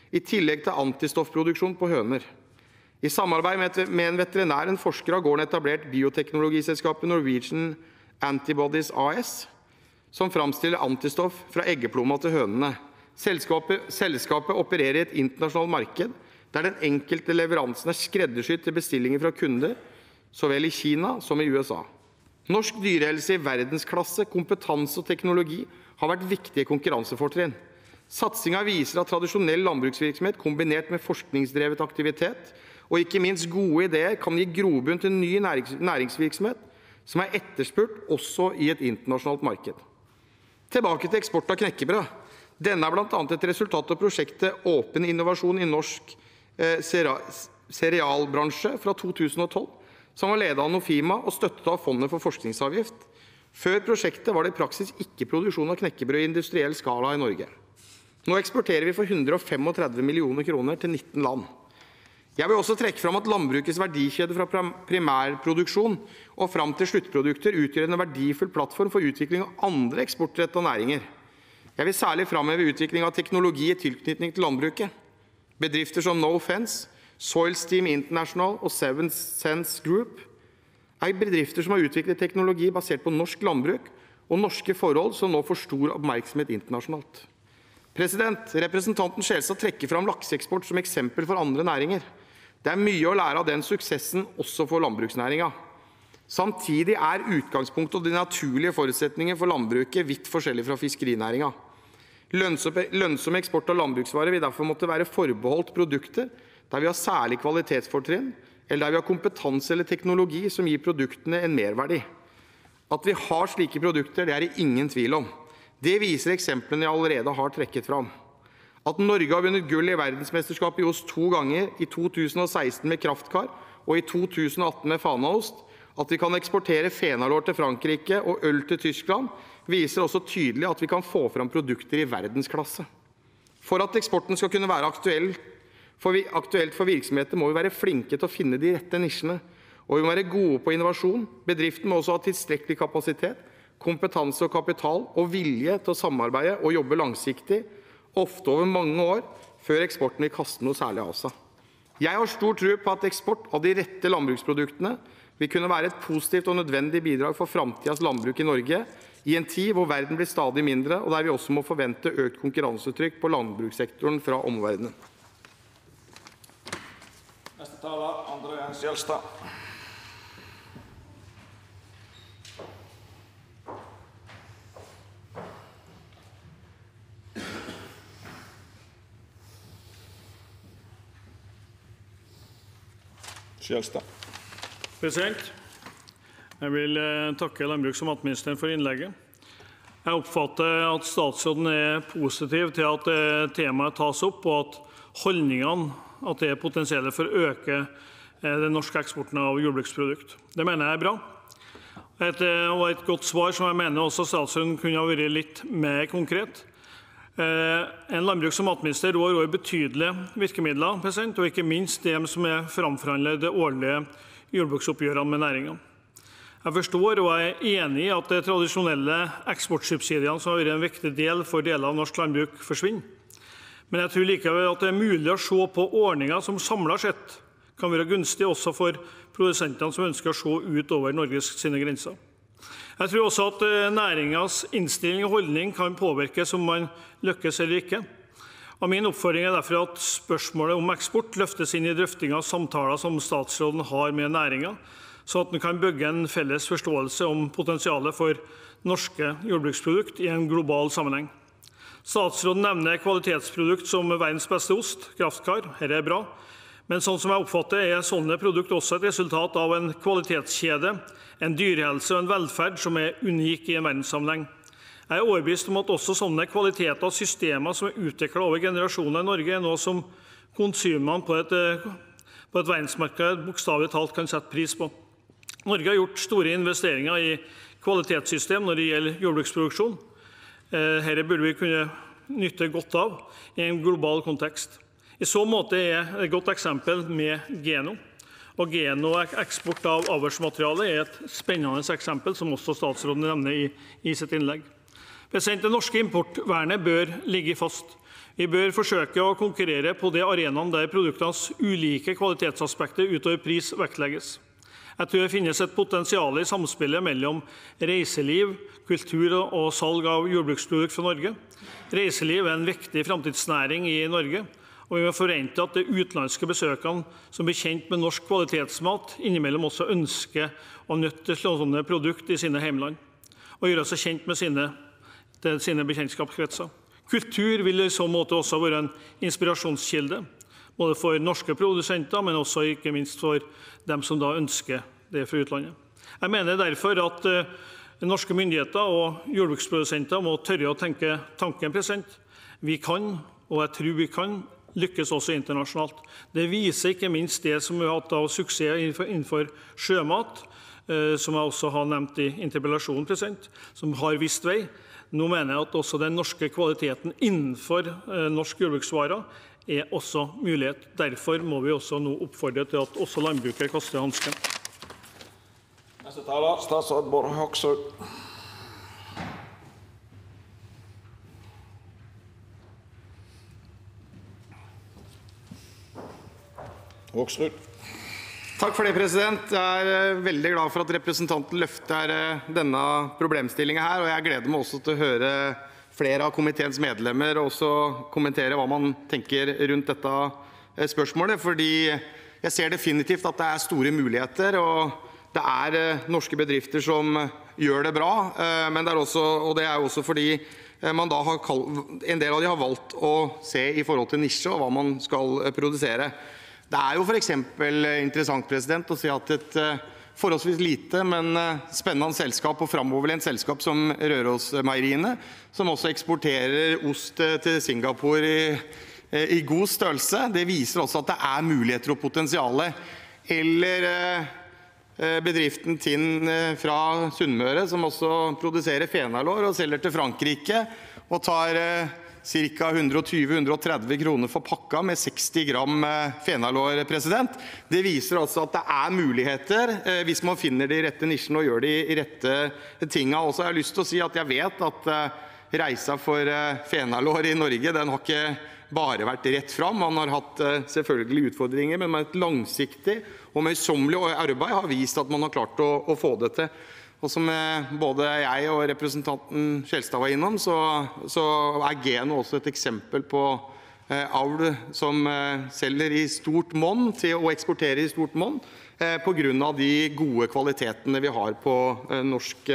Speaker 17: i tillegg til antistoffproduksjon på høner. I samarbeid med en veterinær, en forsker, har gården etablert bioteknologiselskapet Norwegian Antibodies A S, som framstiller antistoff fra eggeplomma til hønene. Selskapet, selskapet opererer i et internasjonalt marked, der den enkelte leveransen er skreddersydd til bestillinger fra kunder, så vel i Kina som i U S A. Norsk dyrehelse i verdensklasse, kompetanse og teknologi har vært viktige konkurransefortrinn. Satsingen viser at tradisjonell landbruksvirksomhet kombinert med forskningsdrevet aktivitet og ikke minst gode ideer kan gi grobunn til ny nærings næringsvirksomhet som er etterspurt også i et internasjonalt marked. Tilbake til eksport av knekkebrød. Denne er blant annet et resultat av prosjektet Åpen innovasjon i norsk eh, cerealbransje fra to tusen og tolv, som var ledet av Nofima og støttet av Fondet for forskningsavgift. Før prosjektet var det i praksis ikke produksjon av knekkebrød i industriell skala i Norge. Nå eksporterer vi for hundre og femogtredve millioner kroner til nitten land. Jeg vil også trekke fram at landbrukets verdikjede fra primærproduksjon og fram til sluttprodukter utgjør en verdifull plattform for utvikling av andre eksportrettede næringer. Jeg vil særlig framheve utvikling av teknologi i tilknytning til landbruket. Bedrifter som Nofence, Soilsteam International og Seven Sense Group er bedrifter som har utviklet teknologi basert på norsk landbruk og norske forhold som nå får stor oppmerksomhet internasjonalt. President, representanten Skjelstad trekker fram lakseeksport som eksempel for andre næringer. Det er mye å lære av den suksessen også for landbruksnæringen. Samtidig er utgangspunktet og de naturlige forutsetninger for landbruket vidt forskjellig fra fiskerinæringen. Lønnsom eksport av landbruksvarer vil derfor måtte være forbeholdt produkter der vi har særlig kvalitetsfortrinn, eller der vi har kompetanse eller teknologi som gir produktene en merverdi. At vi har slike produkter, det er det ingen tvil om. Det viser eksemplene jeg allerede har trekket fram. At Norge har vunnet gull i verdensmesterskapet i ost to ganger, i to tusen og seksten med kraftkar og i to tusen og atten med fanaost, at vi kan eksportere fenalår til Frankrike og øl til Tyskland, viser også tydelig at vi kan få fram produkter i verdensklasse. For at eksporten skal kunne være aktuell for, aktuelt for virksomheter, må vi være flinke til å finne de rette nisjene, og vi må være gode på innovasjon. Bedriften må også ha tilstrekkelig kapasitet, kompetanse og kapital og vilje til å samarbeide og jobbe langsiktig, ofte over mange år, før eksporten vil kaste noe særlig av seg. Jeg har stor tro på at eksport av de rette landbruksproduktene vil kunne være et positivt og nødvendig bidrag for fremtidens landbruk i Norge, i en tid hvor verden blir stadig mindre, og der vi også må forvente økt konkurransetrykk på landbrukssektoren fra omverdenen.
Speaker 15: Neste taler, André Skjelstad. Skjelstad.
Speaker 16: President, jeg vil takke landbruks- og matministeren for innlegget. Jeg oppfatter at statsråden er positiv til at temaet tas opp, og at holdningene, at det er potensielt for å øke den norske eksporten av jordbruksprodukt. Det mener jeg er bra. Et, og et godt svar som jeg mener også statsråden kunne ha vært litt mer konkret. En landbruks- og matminister rår over betydelige virkemidler, og ikke minst de som er framforhandlet det årlige jordbruksoppgjørene med næringen. Jeg forstår og er enig i at de tradisjonelle eksportsubsidiene som har vært en viktig del for deler av norsk landbruk forsvinner. Men jeg tror likevel at det er mulig å se på ordninger som samlet sett kan være gunstig også for produsentene som ønsker å se ut over Norges sine grenser. Jeg tror også at næringens innstilling og holdning kan påvirkes om man lykkes eller ikke. Og min oppfordring er derfor at spørsmålet om eksport løftes inn i drøftinger og samtaler som statsråden har med næringen, så at man kan bygge en felles forståelse om potensialet for norske jordbruksprodukt i en global sammenheng. Statsråden nevner kvalitetsprodukt som verdens beste ost, kraftkar. Dette er bra. Men sånn som jeg oppfatter er sånne produkt også et resultat av en kvalitetskjede, en dyrehelse og en velferd som er unik i en verdenssammenheng. Jeg er overbevist om at også sånne kvaliteter og systemer som er utviklet over generasjoner i Norge, er noe som konsumene på et, på et verdensmarked bokstavelig talt kan sette pris på. Norge har gjort store investeringer i kvalitetssystem når det gjelder jordbruksproduksjon. Dette burde vi kunne nytte godt av i en global kontekst. I så måte er et godt eksempel med Geno. Og Geno-eksport av avlsmateriale er et spennende eksempel, som også statsråden nevner i, i sitt innlegg. Det norske importvernet bør ligge fast. Vi bør forsøke å konkurrere på de arenaene der produktenes ulike kvalitetsaspekter utover pris vektlegges. Jeg tror det finnes et potensial i samspillet mellom reiseliv, kultur og salg av jordbruksprodukter fra Norge. Reiseliv er en viktig fremtidsnæring i Norge, og vi må forvente at de utenlandske besøkende som blir kjent med norsk kvalitetsmat, innimellom også ønsker å nytte slående produkter i sine hjemland, og gjøre seg kjent med sine, sine bekjentskapskretser. Kultur vil i så måte også være en inspirasjonskilde, både for norske produsenter, men også ikke minst for dem som da ønsker det fra utlandet. Jeg mener derfor at uh, norske myndigheter og jordbruksprodusenter må tørre å tenke tanken present. Vi kan, og jeg tror vi kan, lykkes også internasjonalt. Det viser ikke minst det som vi har hatt av suksess innenfor, innenfor sjømat, uh, som jeg også har nevnt i interpellasjonen, present, som har vist vei. Nå mener jeg at også den norske kvaliteten innenfor uh, norsk jordbruksvarer er også mulighet. Derfor må vi også nå oppfordre til at også landbruket kaster hansken.
Speaker 15: Neste taler, statsråd Bård Hoksrud. Hoksrud.
Speaker 17: Takk for det, president. Jeg er veldig glad for at representanten løfter denne problemstillingen her, og jeg gleder meg også til å høre flere av komiteens medlemmer og også kommentere hva man tenker rundt dette spørsmålet, fordi jeg ser definitivt at det er store muligheter, og det er norske bedrifter som gjør det bra, men det er også, og det er også fordi man da har, en del av de har valgt å se i forhold til nisje og hva man skal produsere. Det er jo for eksempel interessant, president, å si at et forholdsvis lite, men spennende selskap og fremoverlent selskap som Rørosmeieriene, som også eksporterer ost til Singapore i, i god størrelse. Det viser også at det er muligheter og potensiale. Eller bedriften Tinn fra Sunnmøre, som også produserer fenalår og selger til Frankrike, og tar ca. hundre og tjue til hundre og tretti kroner for pakka med seksti gram fenalår, president. Det viser altså at det er muligheter eh, hvis man finner de rette nisjene og gjør de rette tingene. Også har jeg lyst til å si at jeg vet at eh, reisa for eh, fenalår i Norge, den har ikke bare vært rett fram. Man har hatt eh, selvfølgelig utfordringer, men med et langsiktig og møysommelig arbeid har vist at man har klart å, å få det til. Og som både jeg og representanten Skjelstad var innom, så, så er Geno også et eksempel på eh, avl som eh, selger i stort monn til å eksportere i stort monn eh, på grunn av de gode kvalitetene vi har på eh, norsk,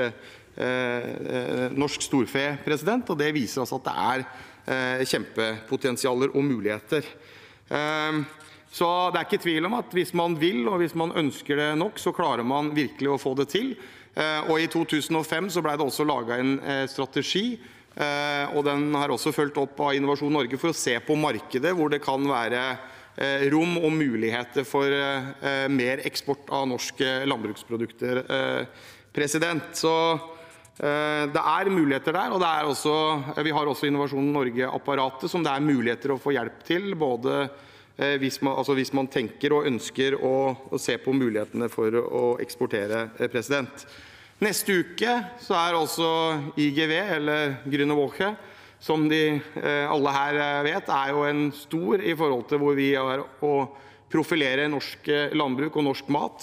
Speaker 17: eh, norsk storfe, president. Og det viser oss at det er eh, kjempepotensialer og muligheter. Eh, så det er ikke tvil om at hvis man vil, og hvis man ønsker det nok, så klarer man virkelig å få det til. Og i to tusen og fem så ble det også laget en strategi, og den har også fulgt opp av Innovasjon Norge for å se på markedet hvor det kan være rom og muligheter for mer eksport av norske landbruksprodukter, president. Så det er muligheter der, og det er også, vi har også Innovasjon Norge-apparatet som det er muligheter å få hjelp til, både hvis man, altså hvis man tenker og ønsker å, å se på mulighetene for å eksportere, president. Neste uke så er også I G V, eller Grüne Woche, som de alle her vet, er jo en stor i forhold til hvor vi er å profilere norsk landbruk og norsk mat,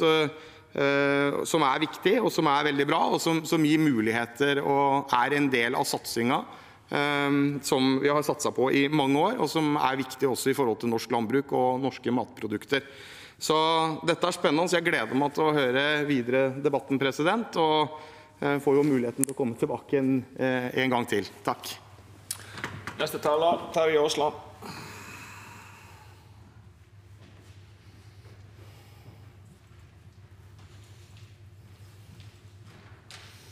Speaker 17: som er viktig og som er veldig bra, og som, som gir muligheter og er en del av satsingen som vi har satset på i mange år, og som er viktig også i forhold til norsk landbruk og norske matprodukter. Så dette er spennende, så jeg gleder meg til å høre videre debatten, president, og får jo muligheten til å komme tilbake en, en gang til. Takk.
Speaker 15: Neste taler, Terje Aasland.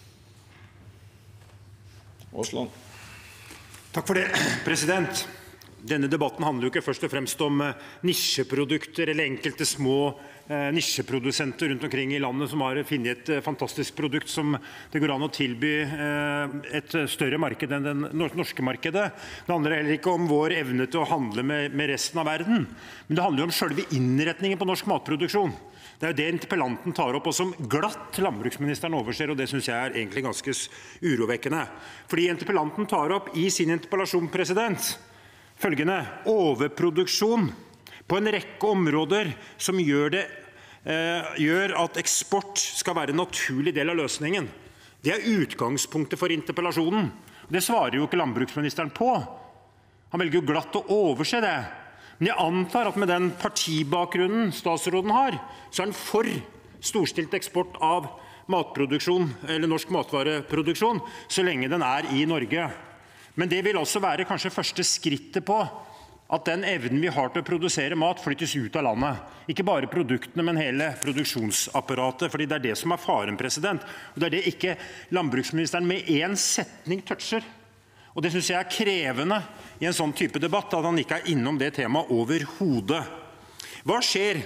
Speaker 18: Aasland. Takk for det, president. Denne debatten handler jo ikke først og fremst om nisjeprodukter eller enkelte små eh, nisjeprodusenter rundt omkring i landet som har funnet et fantastisk produkt som det går an å tilby eh, et større marked enn det norske markedet. Det handler heller ikke om vår evne til å handle med, med resten av verden, men det handler jo om selve innretningen på norsk matproduksjon. Det er jo det interpellanten tar opp, og som glatt landbruksministeren overser, og det synes jeg er egentlig ganske urovekkende. Fordi interpellanten tar opp i sin interpellasjon, president, følgende: overproduksjon på en rekke områder som gjør, det, eh, gjør at eksport skal være en naturlig del av løsningen. Det er utgangspunktet for interpellasjonen. Det svarer jo ikke landbruksministeren på. Han velger jo glatt å overse det. Men jeg antar at med den partibakgrunnen statsråden har, så er han for storstilt eksport av matproduksjon, eller norsk matvareproduksjon, så lenge den er i Norge. Men det vil også være kanskje første skrittet på at den evnen vi har til å produsere mat flyttes ut av landet. Ikke bare produktene, men hele produksjonsapparatet, fordi det er det som er faren, president. Og det er det ikke landbruksministeren med en setning toucher. Og det synes jeg er krevende i en sånn type debatt, at han ikke er innom det temaet overhodet. Hva skjer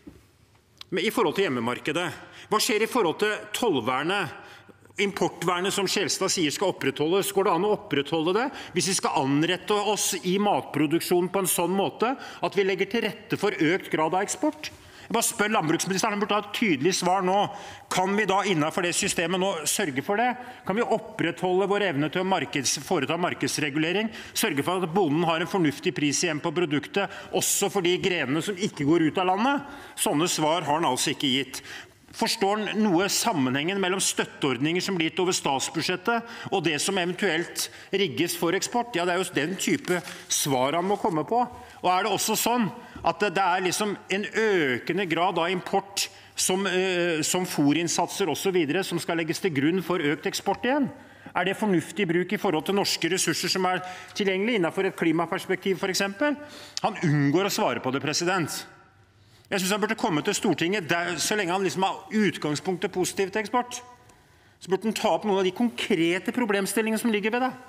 Speaker 18: med, i forhold til hjemmemarkedet? Hva skjer i forhold til tollvernet? Importvernet som Skjelstad sier skal opprettholdes, går det an å opprettholde det hvis vi skal anrette oss i matproduksjon på en sånn måte at vi legger til rette for økt grad av eksport? Jeg bare spør landbruksministeren, han burde ha et tydelig svar nå. Kan vi da innenfor det systemet nå sørge for det? Kan vi opprettholde vår evne til å markeds, foreta markedsregulering, sørge for at bonden har en fornuftig pris igjen på produktet, også for de grenene som ikke går ut av landet? Sånne svar har han altså ikke gitt. Forstår han noe sammenhengen mellom støtteordninger som blir gitt over statsbudsjettet og det som eventuelt rigges for eksport? Ja, det er jo den type svar han må komme på. Og er det også sånn at det er liksom en økende grad av import som, uh, som fôrinnsatser og så videre som skal legges til grunn for økt eksport igjen? Er det fornuftig bruk i forhold til norske ressurser som er tilgjengelige innenfor et klimaperspektiv for eksempel? Han unngår å svare på det, president. Jeg synes han burde komme til Stortinget, der, så lenge han liksom har utgangspunktet positivt til eksport. Så burde han ta opp noen av de konkrete problemstillingene som ligger ved det.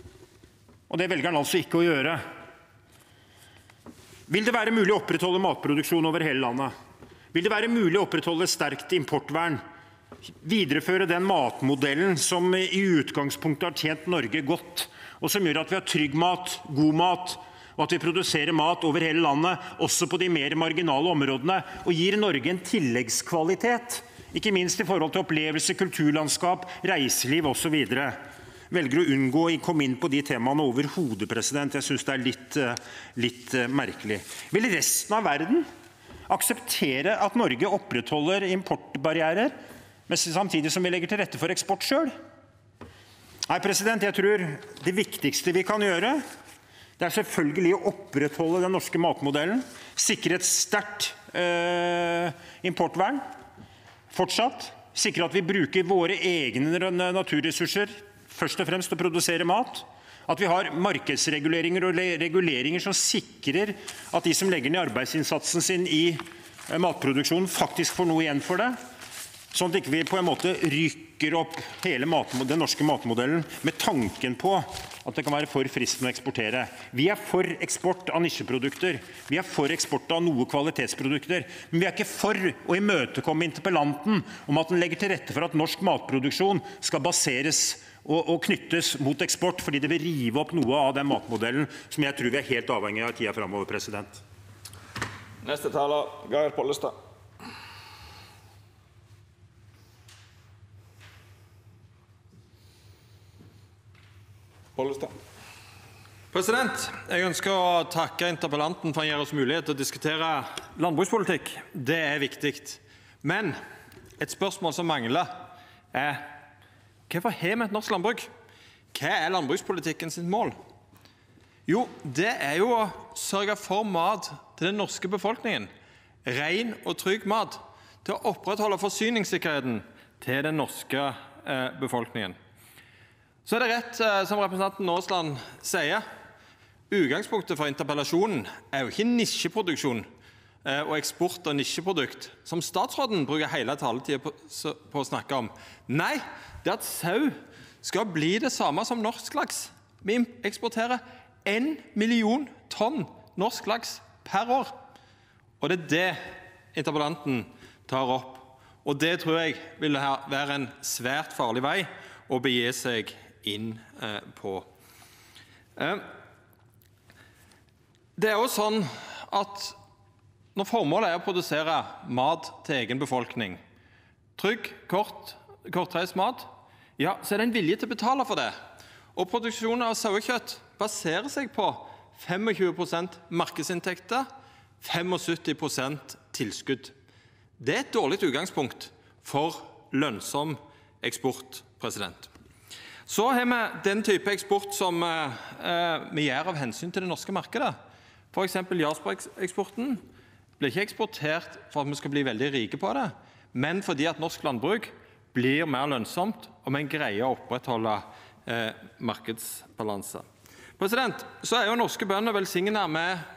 Speaker 18: Og det velger han altså ikke å gjøre. Vil det være mulig å opprettholde matproduksjon over hele landet? Vil det være mulig å opprettholde sterkt importvern? Videreføre den matmodellen som i utgangspunktet har tjent Norge godt, og som gjør at vi har trygg mat, god mat, og at vi produserer mat over hele landet, også på de mer marginale områdene, og gir Norge en tilleggskvalitet, ikke minst i forhold til opplevelse, kulturlandskap, reiseliv og så videre. Velger å unngå å komme inn på de temaene overhodet, president. Jeg synes det er litt, litt merkelig. Vil resten av verden akseptere at Norge opprettholder importbarrierer, men samtidig som vi legger til rette for eksport selv? Nei, president, jeg tror det viktigste vi kan gjøre, det er selvfølgelig å opprettholde den norske matmodellen, sikre et sterkt eh, importvern, fortsatt, sikre at vi bruker våre egne naturressurser, først og fremst å produsere mat, at vi har markedsreguleringer og reguleringer som sikrer at de som legger ned arbeidsinnsatsen sin i eh, matproduksjonen faktisk får noe igjen for det, sånn at ikke vi på en måte rykker opp hele den norske matmodellen med tanken på at det kan være for fristende å eksportere. Vi er for eksport av nisjeprodukter. Vi er for eksport av noe kvalitetsprodukter. Men vi er ikke for å imøtekomme interpellanten om at den legger til rette for at norsk matproduksjon skal baseres og, og knyttes mot eksport, fordi det vil rive opp noe av den matmodellen som jeg tror vi er helt avhengig av i tiden fremover, president.
Speaker 15: Neste taler, Geir Pollestad.
Speaker 19: President, jeg ønsker å takke interpellanten for å gi oss mulighet til å diskutere landbrukspolitikk. Det er viktig. Men et spørsmål som mangler er, hvorfor har vi et norsk landbruk? Hva er landbrukspolitikken sitt mål? Jo, det er jo å sørge for mat til den norske befolkningen. Ren og trygg mat til å opprettholde forsyningssikkerheten til den norske eh, befolkningen. Så er det rett, som representanten Aasland sier, utgangspunktet for interpellasjonen er jo ikke nisjeproduksjon og eksport av nisjeprodukt, som statsråden bruker hele taletiden på, på å snakke om. Nei, det er at sau skal bli det samme som norsk laks. Vi eksporterer En million tonn norsk laks per år. Og det er det interpellanten tar opp. Og det tror jeg vil være en svært farlig vei å begi seg inn på. Det er jo sånn at når formålet er å produsere mat til egen befolkning, trygg, kort, kortreist mat, ja, så er det en vilje til å betale for det. Og produksjonen av sauekjøtt baserer seg på tjuefem prosent markedsinntekter, syttifem prosent tilskudd. Det er et dårlig utgangspunkt for lønnsom eksport, president. Så har vi den type eksport som eh, vi gjør av hensyn til det norske markedet. For eksempel Jarlsberg-eksporten blir ikke eksportert for at vi skal bli veldig rike på det, men fordi at norsk landbruk blir mer lønnsomt om en greier å opprettholde eh, markedsbalanse. President, så er jo norske bønder velsignet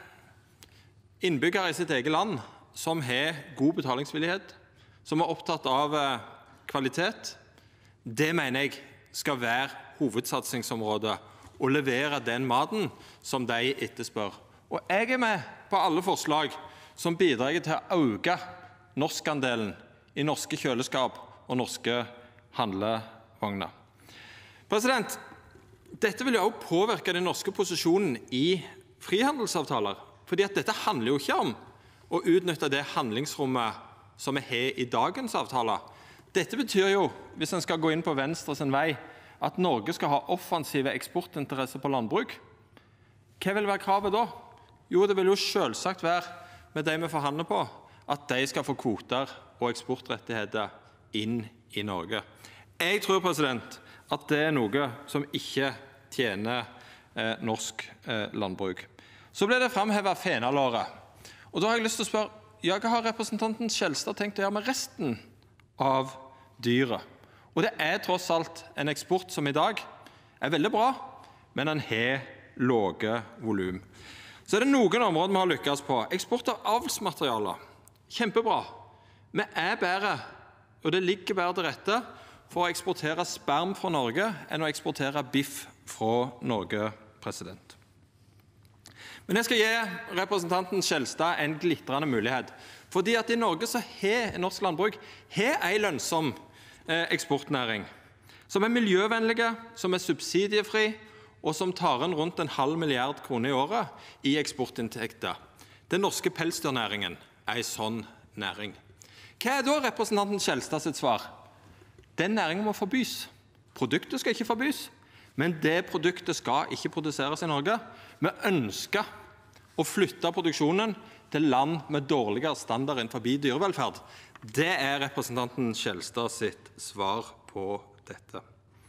Speaker 19: med innbyggere i sitt eget land som har god betalingsvillighet, som er opptatt av eh, kvalitet. Det mener jeg skal være hovedsatsingsområdet, å levere den maten som de etterspør. Og jeg er med på alle forslag som bidrar til å øke norskandelen i norske kjøleskap og norske handlevogner. President, dette vil jo også påvirke den norske posisjonen i frihandelsavtaler, fordi at dette handler jo ikke om å utnytte det handlingsrommet som vi har i dagens avtaler. Dette betyr jo, hvis en skal gå inn på Venstre sin vei, at Norge skal ha offensive eksportinteresser på landbruk. Hva vil være kravet da? Jo, det vil jo selvsagt være med de vi forhandler på, at de skal få kvoter og eksportrettigheter inn i Norge. Jeg tror, president, at det er noe som ikke tjener eh, norsk eh, landbruk. Så ble det fremhevet fenalåret. Og da har jeg lyst til å spørre, ja, hva har representanten Skjelstad tenkt å gjøre med resten av dyret? Og det er tross alt en eksport som i dag er veldig bra, men den har lave volum. Så er det noen områder vi har lykkes på. Eksport av avlsmaterialer. Kjempebra. Vi er bedre, og det ligger bedre til rette for å eksportere sperm fra Norge enn å eksportere biff fra Norge, president. Men jeg skal gi representanten Skjelstad en glitrende mulighet. Fordi at i Norge så har norsk landbruk har en lønnsom eh, eksportnæring. Som er miljøvennlige, som er subsidiefri, og som tar inn rundt en halv milliard kroner i året i eksportinntekter. Den norske pelsdyrnæringen er en sånn næring. Hva er da representanten Skjelstad sitt svar? Den næringen må forbys. Produktet skal ikke forbys, men det produktet skal ikke produseres i Norge. Vi ønsker å flytte produksjonen til land med dårligere standard innenfor dyrevelferd. Det er representanten Skjelstad sitt svar på dette.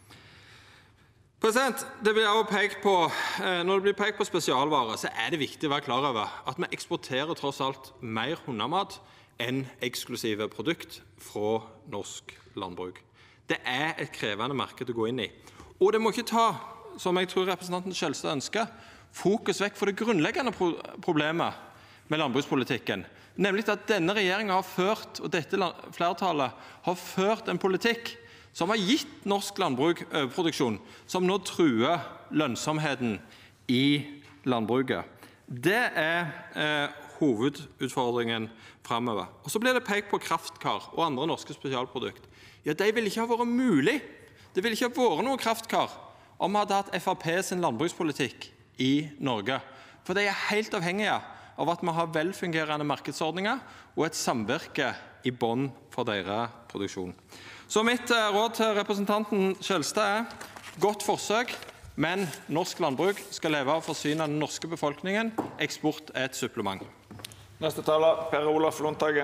Speaker 19: President, det blir også pekt på, når det blir pekt på spesialvarer, så er det viktig å være klar over at vi eksporterer tross alt mer hundemat enn eksklusive produkt fra norsk landbruk. Det er et krevende marked å gå inn i. Og det må ikke ta, som jeg tror representanten Skjelstad ønsker, fokus vekk for det grunnleggende pro problemet med landbrukspolitikken. Nemlig at denne regjeringen har ført, og dette flertallet har ført en politikk som har gitt norsk landbruk overproduksjon, som nå truer lønnsomheten i landbruket. Det er eh, hovedutfordringen fremover. Og så blir det pekt på kraftkar og andre norske spesialprodukt. Ja, de vil ikke ha vært mulig. Det vil ikke ha vært noe kraftkar om vi hadde hatt F Rp sin landbrukspolitikk i Norge. For de er helt avhengige av at vi har velfungerende markedsordninger og et samvirke i bånn for deres produksjon. Så mitt råd til representanten Skjelstad er godt forsøk, men norsk landbruk skal leve av å forsyne den norske befolkningen. Eksport er et supplement.
Speaker 15: Neste taler, Per Olaf Lundteigen.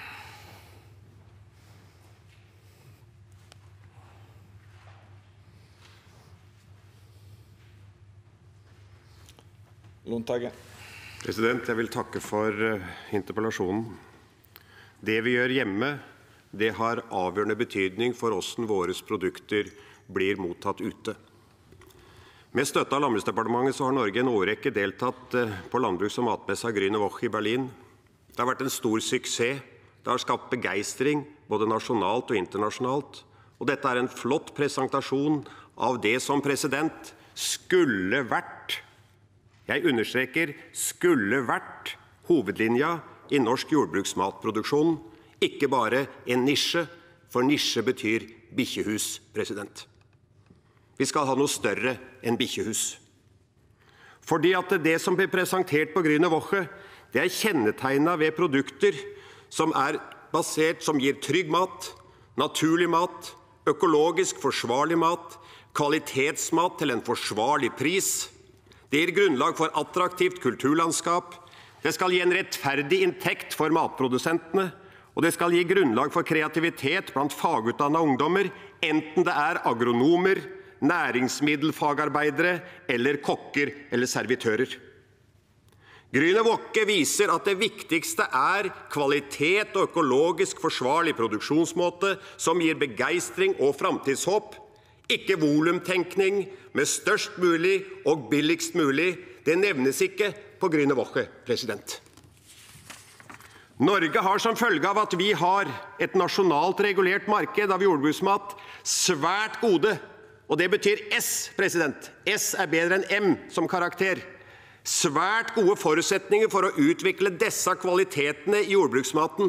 Speaker 15: Lundteigen.
Speaker 20: President, jeg vil takke for interpellasjonen. Det vi gjør hjemme, det har avgjørende betydning for hvordan våre produkter blir mottatt ute. Med støtte av Landbruksdepartementet så har Norge en årrekke deltatt på landbruks- og matmessa Grüne Woche i Berlin. Det har vært en stor suksess. Det har skapt begeistring både nasjonalt og internasjonalt. Og dette er en flott presentasjon av det som president skulle vært Jeg understreker skulle vært hovedlinja i norsk jordbruksmatproduksjon, ikke bare en nisje, for nisje betyr bikkjehus, president. Vi skal ha noe større enn bikkjehus. Fordi at det som blir presentert på Grüne Woche, det er kjennetegnet ved produkter som er basert, som gir trygg mat, naturlig mat, økologisk forsvarlig mat, kvalitetsmat til en forsvarlig pris. Det gir grunnlag for attraktivt kulturlandskap. Det skal gi en rettferdig inntekt for matprodusentene, og det skal gi grunnlag for kreativitet blant fagutdannede ungdommer, enten det er agronomer, næringsmiddelfagarbeidere eller kokker eller servitører. Grüne Woche viser at det viktigste er kvalitet og økologisk forsvarlig produksjonsmåte som gir begeistring og framtidshåp, ikke volumtenkning med størst mulig og billigst mulig. Det nevnes ikke på Grüne Woche, president. Norge har som følge av at vi har et nasjonalt regulert marked av jordbruksmat svært gode, og det betyr S, president. S er bedre enn M som karakter. Svært gode forutsetninger for å utvikle disse kvalitetene i jordbruksmaten.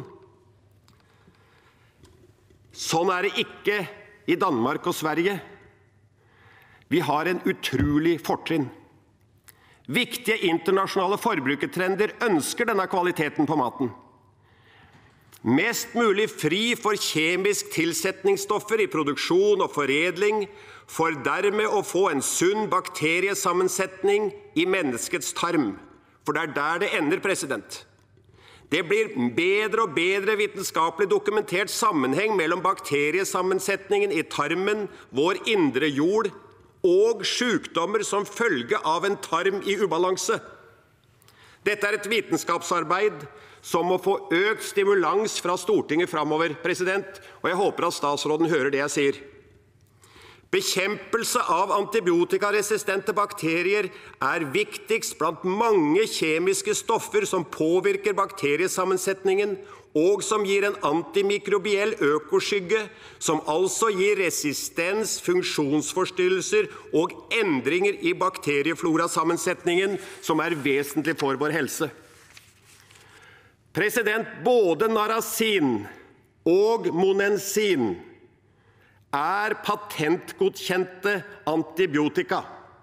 Speaker 20: Sånn er det ikke i Danmark og Sverige. Vi har en utrolig fortrinn. Viktige internasjonale forbrukertrender ønsker denne kvaliteten på maten. Mest mulig fri for kjemisk tilsetningsstoffer i produksjon og foredling, for dermed å få en sunn bakteriesammensetning i menneskets tarm. For det er der det ender, president. Det blir bedre og bedre vitenskapelig dokumentert sammenheng mellom bakteriesammensetningen i tarmen, vår indre jord, og sykdommer som følge av en tarm i ubalanse. Dette er et vitenskapsarbeid som må få økt stimulans fra Stortinget fremover, president, og jeg håper at statsråden hører det jeg sier. Bekjempelse av antibiotikaresistente bakterier er viktigst blant mange kjemiske stoffer som påvirker bakteriesammensetningen, og som gir en antimikrobiell økoskygge, som altså gir resistens, funksjonsforstyrrelser og endringer i bakterieflorasammensetningen, som er vesentlig for vår helse. President, både narasin og monensin er patentgodkjente antibiotika.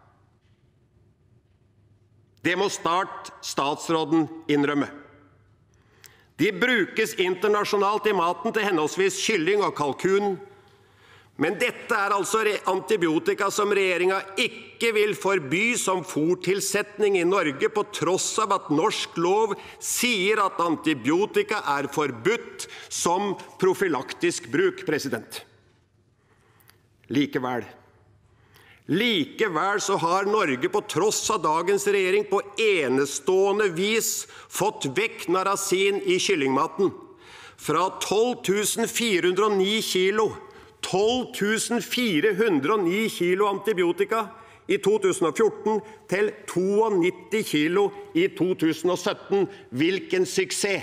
Speaker 20: Det må snart statsråden innrømme. De brukes internasjonalt i maten til henholdsvis kylling og kalkun, men dette er altså antibiotika som regjeringen ikke vil forby som fôrtilsetning i Norge, på tross av at norsk lov sier at antibiotika er forbudt som profylaktisk bruk, president. Likevel. Likevel så har Norge på tross av dagens regjering på enestående vis fått vekk narasin i kyllingmaten. Fra tolv tusen fire hundre og ni kilo, tolv tusen fire hundre og ni kilo antibiotika i to tusen og fjorten til nittito kilo i to tusen og sytten. Hvilken suksess!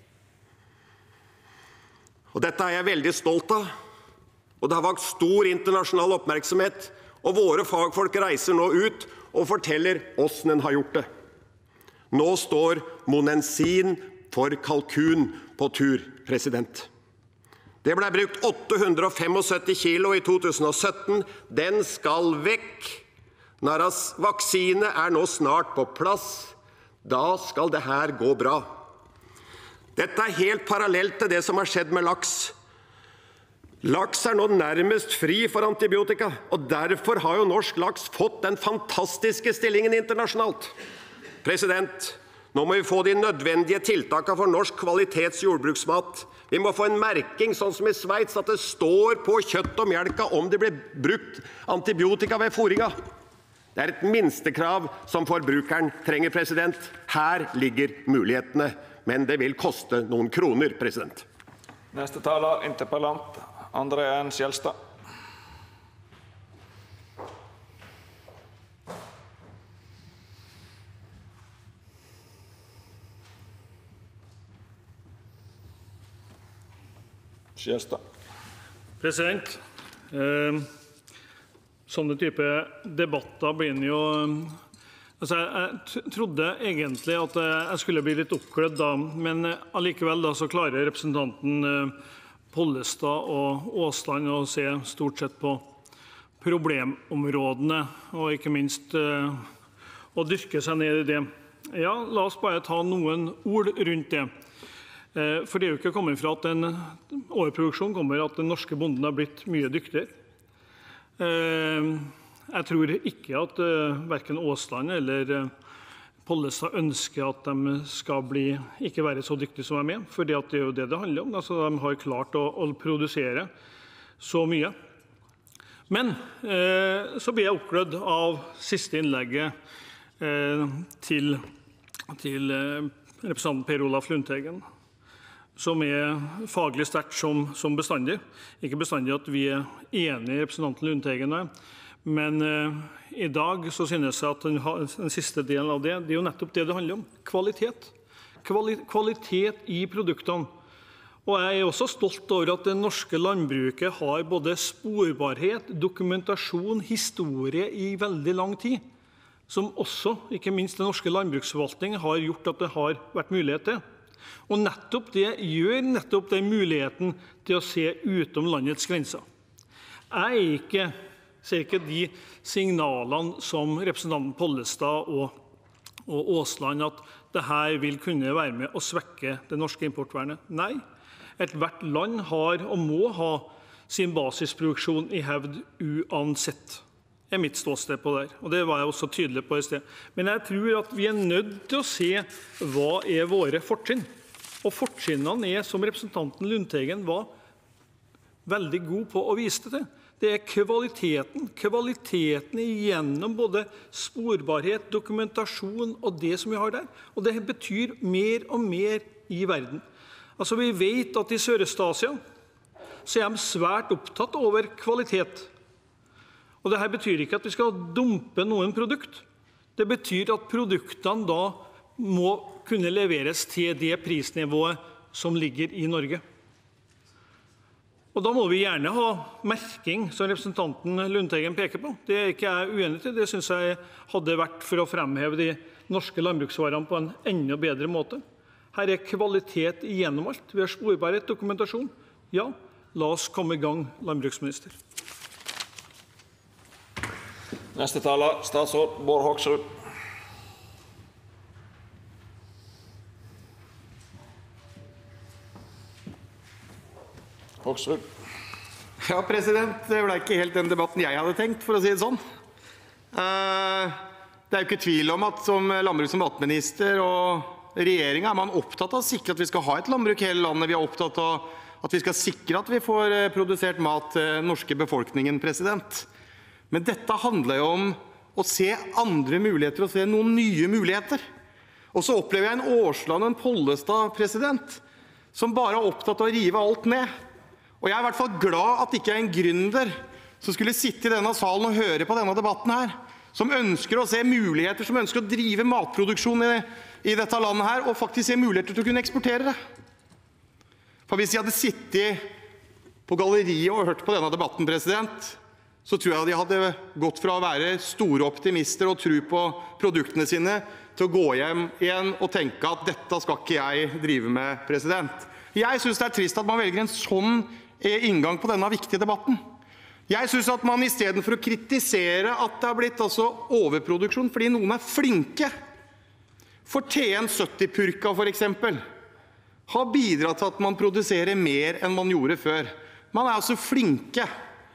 Speaker 20: Og dette er jeg veldig stolt av, og det har vakt stor internasjonal oppmerksomhet, og våre fagfolk reiser nå ut og forteller hvordan en har gjort det. Nå står monensin for kalkun på tur, president. Det ble brukt åtte hundre og syttifem kilo i to tusen og sytten. Den skal vekk. Naras vaksine er nå snart på plass. Da skal det her gå bra. Dette er helt parallelt til det som har skjedd med laks. Laks er nå nærmest fri for antibiotika, og derfor har jo norsk laks fått den fantastiske stillingen internasjonalt. President, nå må vi få de nødvendige tiltakene for norsk kvalitets jordbruksmat. Vi må få en merking, sånn som i Sveits, at det står på kjøtt og melka om det blir brukt antibiotika ved fôringa. Det er et minstekrav som forbrukeren trenger, president. Her ligger mulighetene, men det vil koste noen kroner, president.
Speaker 15: Neste taler, interpellant. André N. Skjelstad. Skjelstad.
Speaker 16: President, eh, sånne type debatter blir jo Altså, jeg trodde egentlig at jeg skulle bli litt oppglødd da, men allikevel da, så klarer representanten Pollestad og Aasland å se stort sett på problemområdene, og ikke minst uh, å dyrke seg ned i det. Ja, la oss bare ta noen ord rundt det. Uh, for det er jo ikke kommet fra at en overproduksjon kommer at den norske bonden har blitt mye dyktigere. Uh, jeg tror ikke at uh, hverken Aasland eller uh, Pollestad ønsker at de skal bli, ikke være så dyktige som de er, for det er jo det det handler om. Altså, de har klart å, å produsere så mye. Men eh, så blir jeg oppglødd av siste innlegget eh, til, til eh, representanten Per Olaf Lundteigen, som er faglig sterkt som, som bestandig. Ikke bestandig at vi er enige, representanten Lundteigen, men eh, i dag så synes jeg at den, den siste delen av det, det er jo nettopp det det handler om. Kvalitet. Kvali, kvalitet i produktene. Og jeg er også stolt over at det norske landbruket har både sporbarhet, dokumentasjon, historie i veldig lang tid, som også, ikke minst den norske landbruksforvaltningen, har gjort at det har vært mulighet til. Og nettopp det gjør nettopp den muligheten til å se utom landets grenser. Jeg er ikke, ser ikke de signalene som representanten Pollestad og, og Aasland, at dette vil kunne være med å svekke det norske importvernet. Nei. Ethvert land har og må ha sin basisproduksjon i hevd uansett. Det er mitt ståsted på det, og det var jeg også tydelig på i sted. Men jeg tror at vi er nødt til å se hva er våre fortrinn. Og fortrinnene er, som representanten Lundteigen var veldig god på å vise det til, det er kvaliteten. Kvaliteten gjennom både sporbarhet, dokumentasjon og det som vi har der. Og det betyr mer og mer i verden. Altså, vi vet at i Sørøst-Asia så er de svært opptatt over kvalitet. Og dette betyr ikke at vi skal dumpe noen produkt. Det betyr at produktene da må kunne leveres til det prisnivået som ligger i Norge. Og da må vi gjerne ha merking, som representanten Lundteigen peker på. Det er ikke jeg uenig til. Det synes jeg hadde vært for å fremheve de norske landbruksvarene på en enda bedre måte. Her er kvalitet igjennom alt. Vi har sporbarhet, dokumentasjon. Ja, la oss komme i gang, landbruksminister.
Speaker 15: Neste taler, statsråd Bård Hoksrud. Hoksrud.
Speaker 17: Ja, president, det ble ikke helt den debatten jeg hadde tenkt, for å si det sånn. Uh, det er jo ikke tvil om at som landbruks- og matminister og regjeringen er man opptatt av å sikre at vi skal ha et landbruk i hele landet. Vi er opptatt av at vi skal sikre at vi får produsert mat til den norske befolkningen, president. Men dette handler jo om å se andre muligheter og se noen nye muligheter. Og så opplever jeg en Aasland og en Pollestad, president, som bare er opptatt av å rive alt ned. Og jeg er i hvert fall glad at det ikke er en gründer som skulle sitte i denne salen og høre på denne debatten her, som ønsker å se muligheter, som ønsker å drive matproduksjon i, i dette landet her, og faktisk se muligheter til å kunne eksportere det. For hvis de hadde sittet på galleriet og hørt på denne debatten, president, så tror jeg de hadde gått fra å være store optimister og tro på produktene sine, til å gå hjem igjen og tenke at dette skal ikke jeg drive med, president. Jeg synes det er trist at man velger en sånn inngang på denne viktige debatten. Jeg synes at man i stedet for å kritisere at det har blitt altså overproduksjon fordi noen er flinke, for T N sytti-purka for eksempel, har bidratt til at man produserer mer enn man gjorde før. Man er altså flinke.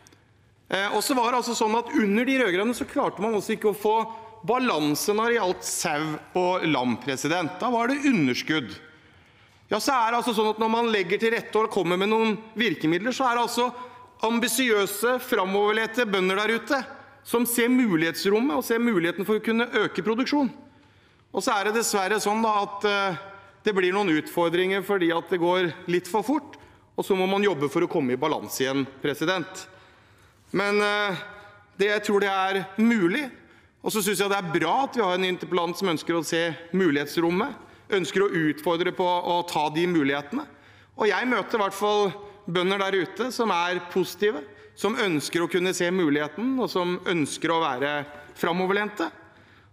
Speaker 17: Eh, og så var det altså sånn at under de rødgrønne så klarte man også ikke å få balanse når det gjaldt sau og lam, president. Da var det underskudd. Ja, så er det altså sånn at når man legger til rette og kommer med noen virkemidler, så er det altså ambisiøse, fremoverlete bønder der ute som ser mulighetsrommet og ser muligheten for å kunne øke produksjon. Og så er det dessverre sånn da at uh, det blir noen utfordringer fordi at det går litt for fort, og så må man jobbe for å komme i balanse igjen, president. Men uh, det jeg tror det er mulig, og så synes jeg det er bra at vi har en interpellant som ønsker å se mulighetsrommet, ønsker å utfordre på å ta de mulighetene. Og jeg møter i hvert fall bønder der ute som er positive, som ønsker å kunne se muligheten, og som ønsker å være fremoverlente.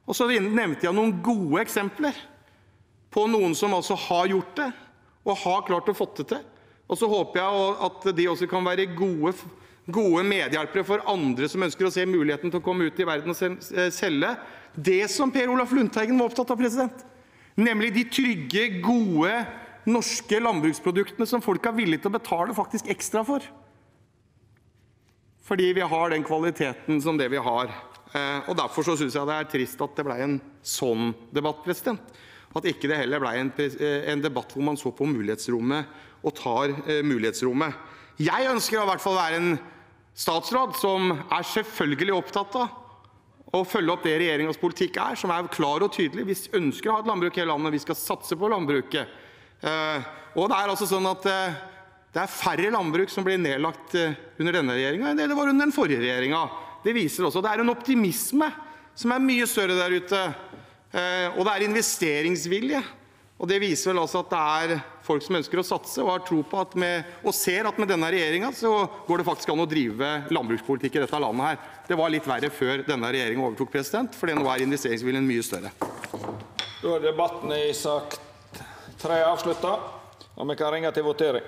Speaker 17: Og så nevnte jeg noen gode eksempler på noen som altså har gjort det, og har klart å få det til. Og så håper jeg at de også kan være gode, gode medhjelpere for andre som ønsker å se muligheten til å komme ut i verden og selge det som Per Olaf Lundteigen var opptatt av, president. Nemlig de trygge, gode, norske landbruksproduktene som folk er villige til å betale faktisk ekstra for. Fordi vi har den kvaliteten som det vi har. Og derfor så synes jeg det er trist at det ble en sånn debatt, president. At ikke det heller ble en, en debatt hvor man så på mulighetsrommet og tar eh, mulighetsrommet. Jeg ønsker i hvert fall å være en statsråd som er selvfølgelig opptatt av å følge opp det regjeringens politikk er, som er klar og tydelig. Vi ønsker å ha et landbruk i hele landet, vi skal satse på landbruket. Eh, og det er altså sånn at eh, det er færre landbruk som blir nedlagt eh, under denne regjeringen enn det det var under den forrige regjeringen. Det viser også, det er en optimisme som er mye større der ute, eh, og det er investeringsvilje. Og det viser vel altså at det er folk som ønsker å satse og har tro på at med, og ser at med denne regjeringen så går det faktisk an å drive landbrukspolitikk i dette landet her. Det var litt verre før denne regjeringen overtok, president, fordi nå er investeringsviljen mye større.
Speaker 15: Da er debatten i sak tre avsluttet, og vi kan ringe til votering.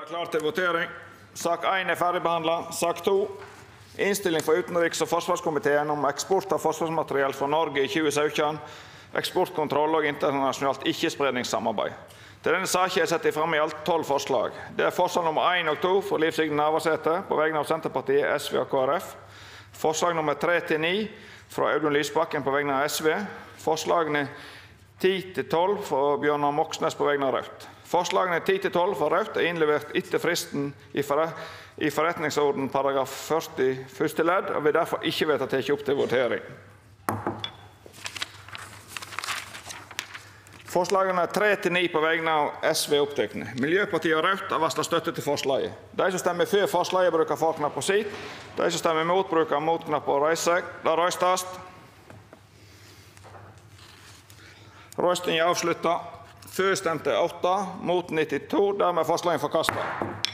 Speaker 15: er klar til votering. Sak én er ferdigbehandlet. Sak to. Innstilling fra utenriks- og forsvarskomiteen om eksport av forsvarsmateriell fra Norge i tjue sytten, eksportkontroll og internasjonalt ikke-spredningssamarbeid. Til denne saken er satt frem i alt tolv forslag. Det er forslag nummer én og to fra Liv Signe Navarsete på vegne av Senterpartiet, S V og K R F. Forslag nummer tre til ni fra Audun Lysbakken på vegne av S V. Forslagene ti til tolv fra Bjørnar Moxnes på vegne av Rødt. Forslagene ti til tolv fra Rødt er innlevert etter fristen i, forre, i forretningsorden paragraf førti første ledd og vil derfor ikke vedta tatt opp til votering. Forslagene tre til ni på vegne av S V opptekne. Miljøpartiet og Rødt har varslet støtte til forslaget. De som stemmer for forslaget bruker for-knapp på sitt. De som stemmer mot bruker mot-knapp på reise. Det røystes. Røstningen er avsluttet. For stemte åtte, mot nittito, dermed er forslaget forkastet.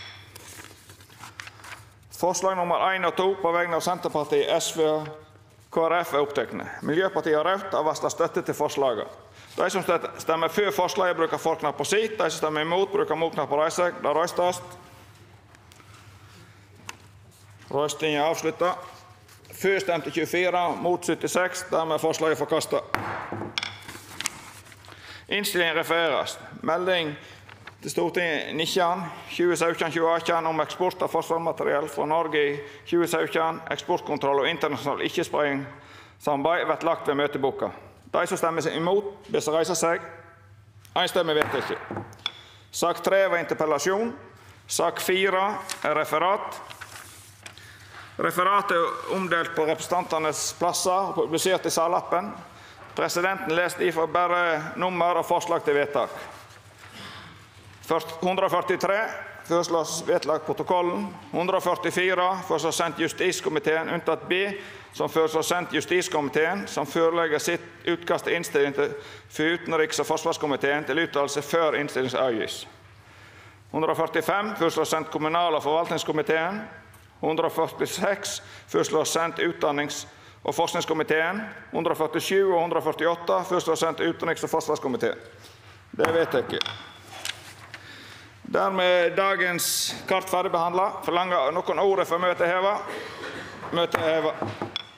Speaker 15: Forslag nummer én og to på vegne av Senterpartiet, S V og K R F er opptekne. Miljøpartiet og Rødt har varslet støtte til forslaget. De som stemmer for forslaget bruker for-knapp på sitt. De som stemmer imot bruker mot-knapp på reise. Det røystes. Røstningen er avsluttet. For stemte tjuefire, mot syttiseks, dermed er forslaget forkastet. Innstillingen refereres. Melding til Stortinget nitten, tjue sytten tjue atten om eksport av forsvarsmateriell fra Norge i tjue sytten, eksportkontroll og internasjonal ikke-spredningssamarbeid blir lagt ved møteboka. De som stemmer seg imot, bes reise seg. Enstemmig vedtatt. Sak tre var interpellasjon. Sak fire er referat. Referatet er omdelt på representantenes plasser og publisert i salappen. Presidenten leste derfor bare nummer og forslag til vedtak. hundre førtitre foreslås vedlagt protokollen. hundre førtifire foreslås sendt justiskomiteen unntatt B, som foreslås sendt justiskomiteen, som forelegger sitt utkast til innstilling til for utenriks- og forsvarskomiteen til uttalelse før innstilling avgis. hundre førtifem foreslås sendt kommunal- og forvaltningskomiteen. hundre førtiseks foreslås sendt utdannings- og forskningskomiteen. hundre førtisju og hundre førtiåtte foreslås sendt utenriks- og forsvarskomiteen. Det er vedtatt. Dermed er dagens kart ferdigbehandlet. Forlanger noen ord for møtet hevet? Møtet er hevet.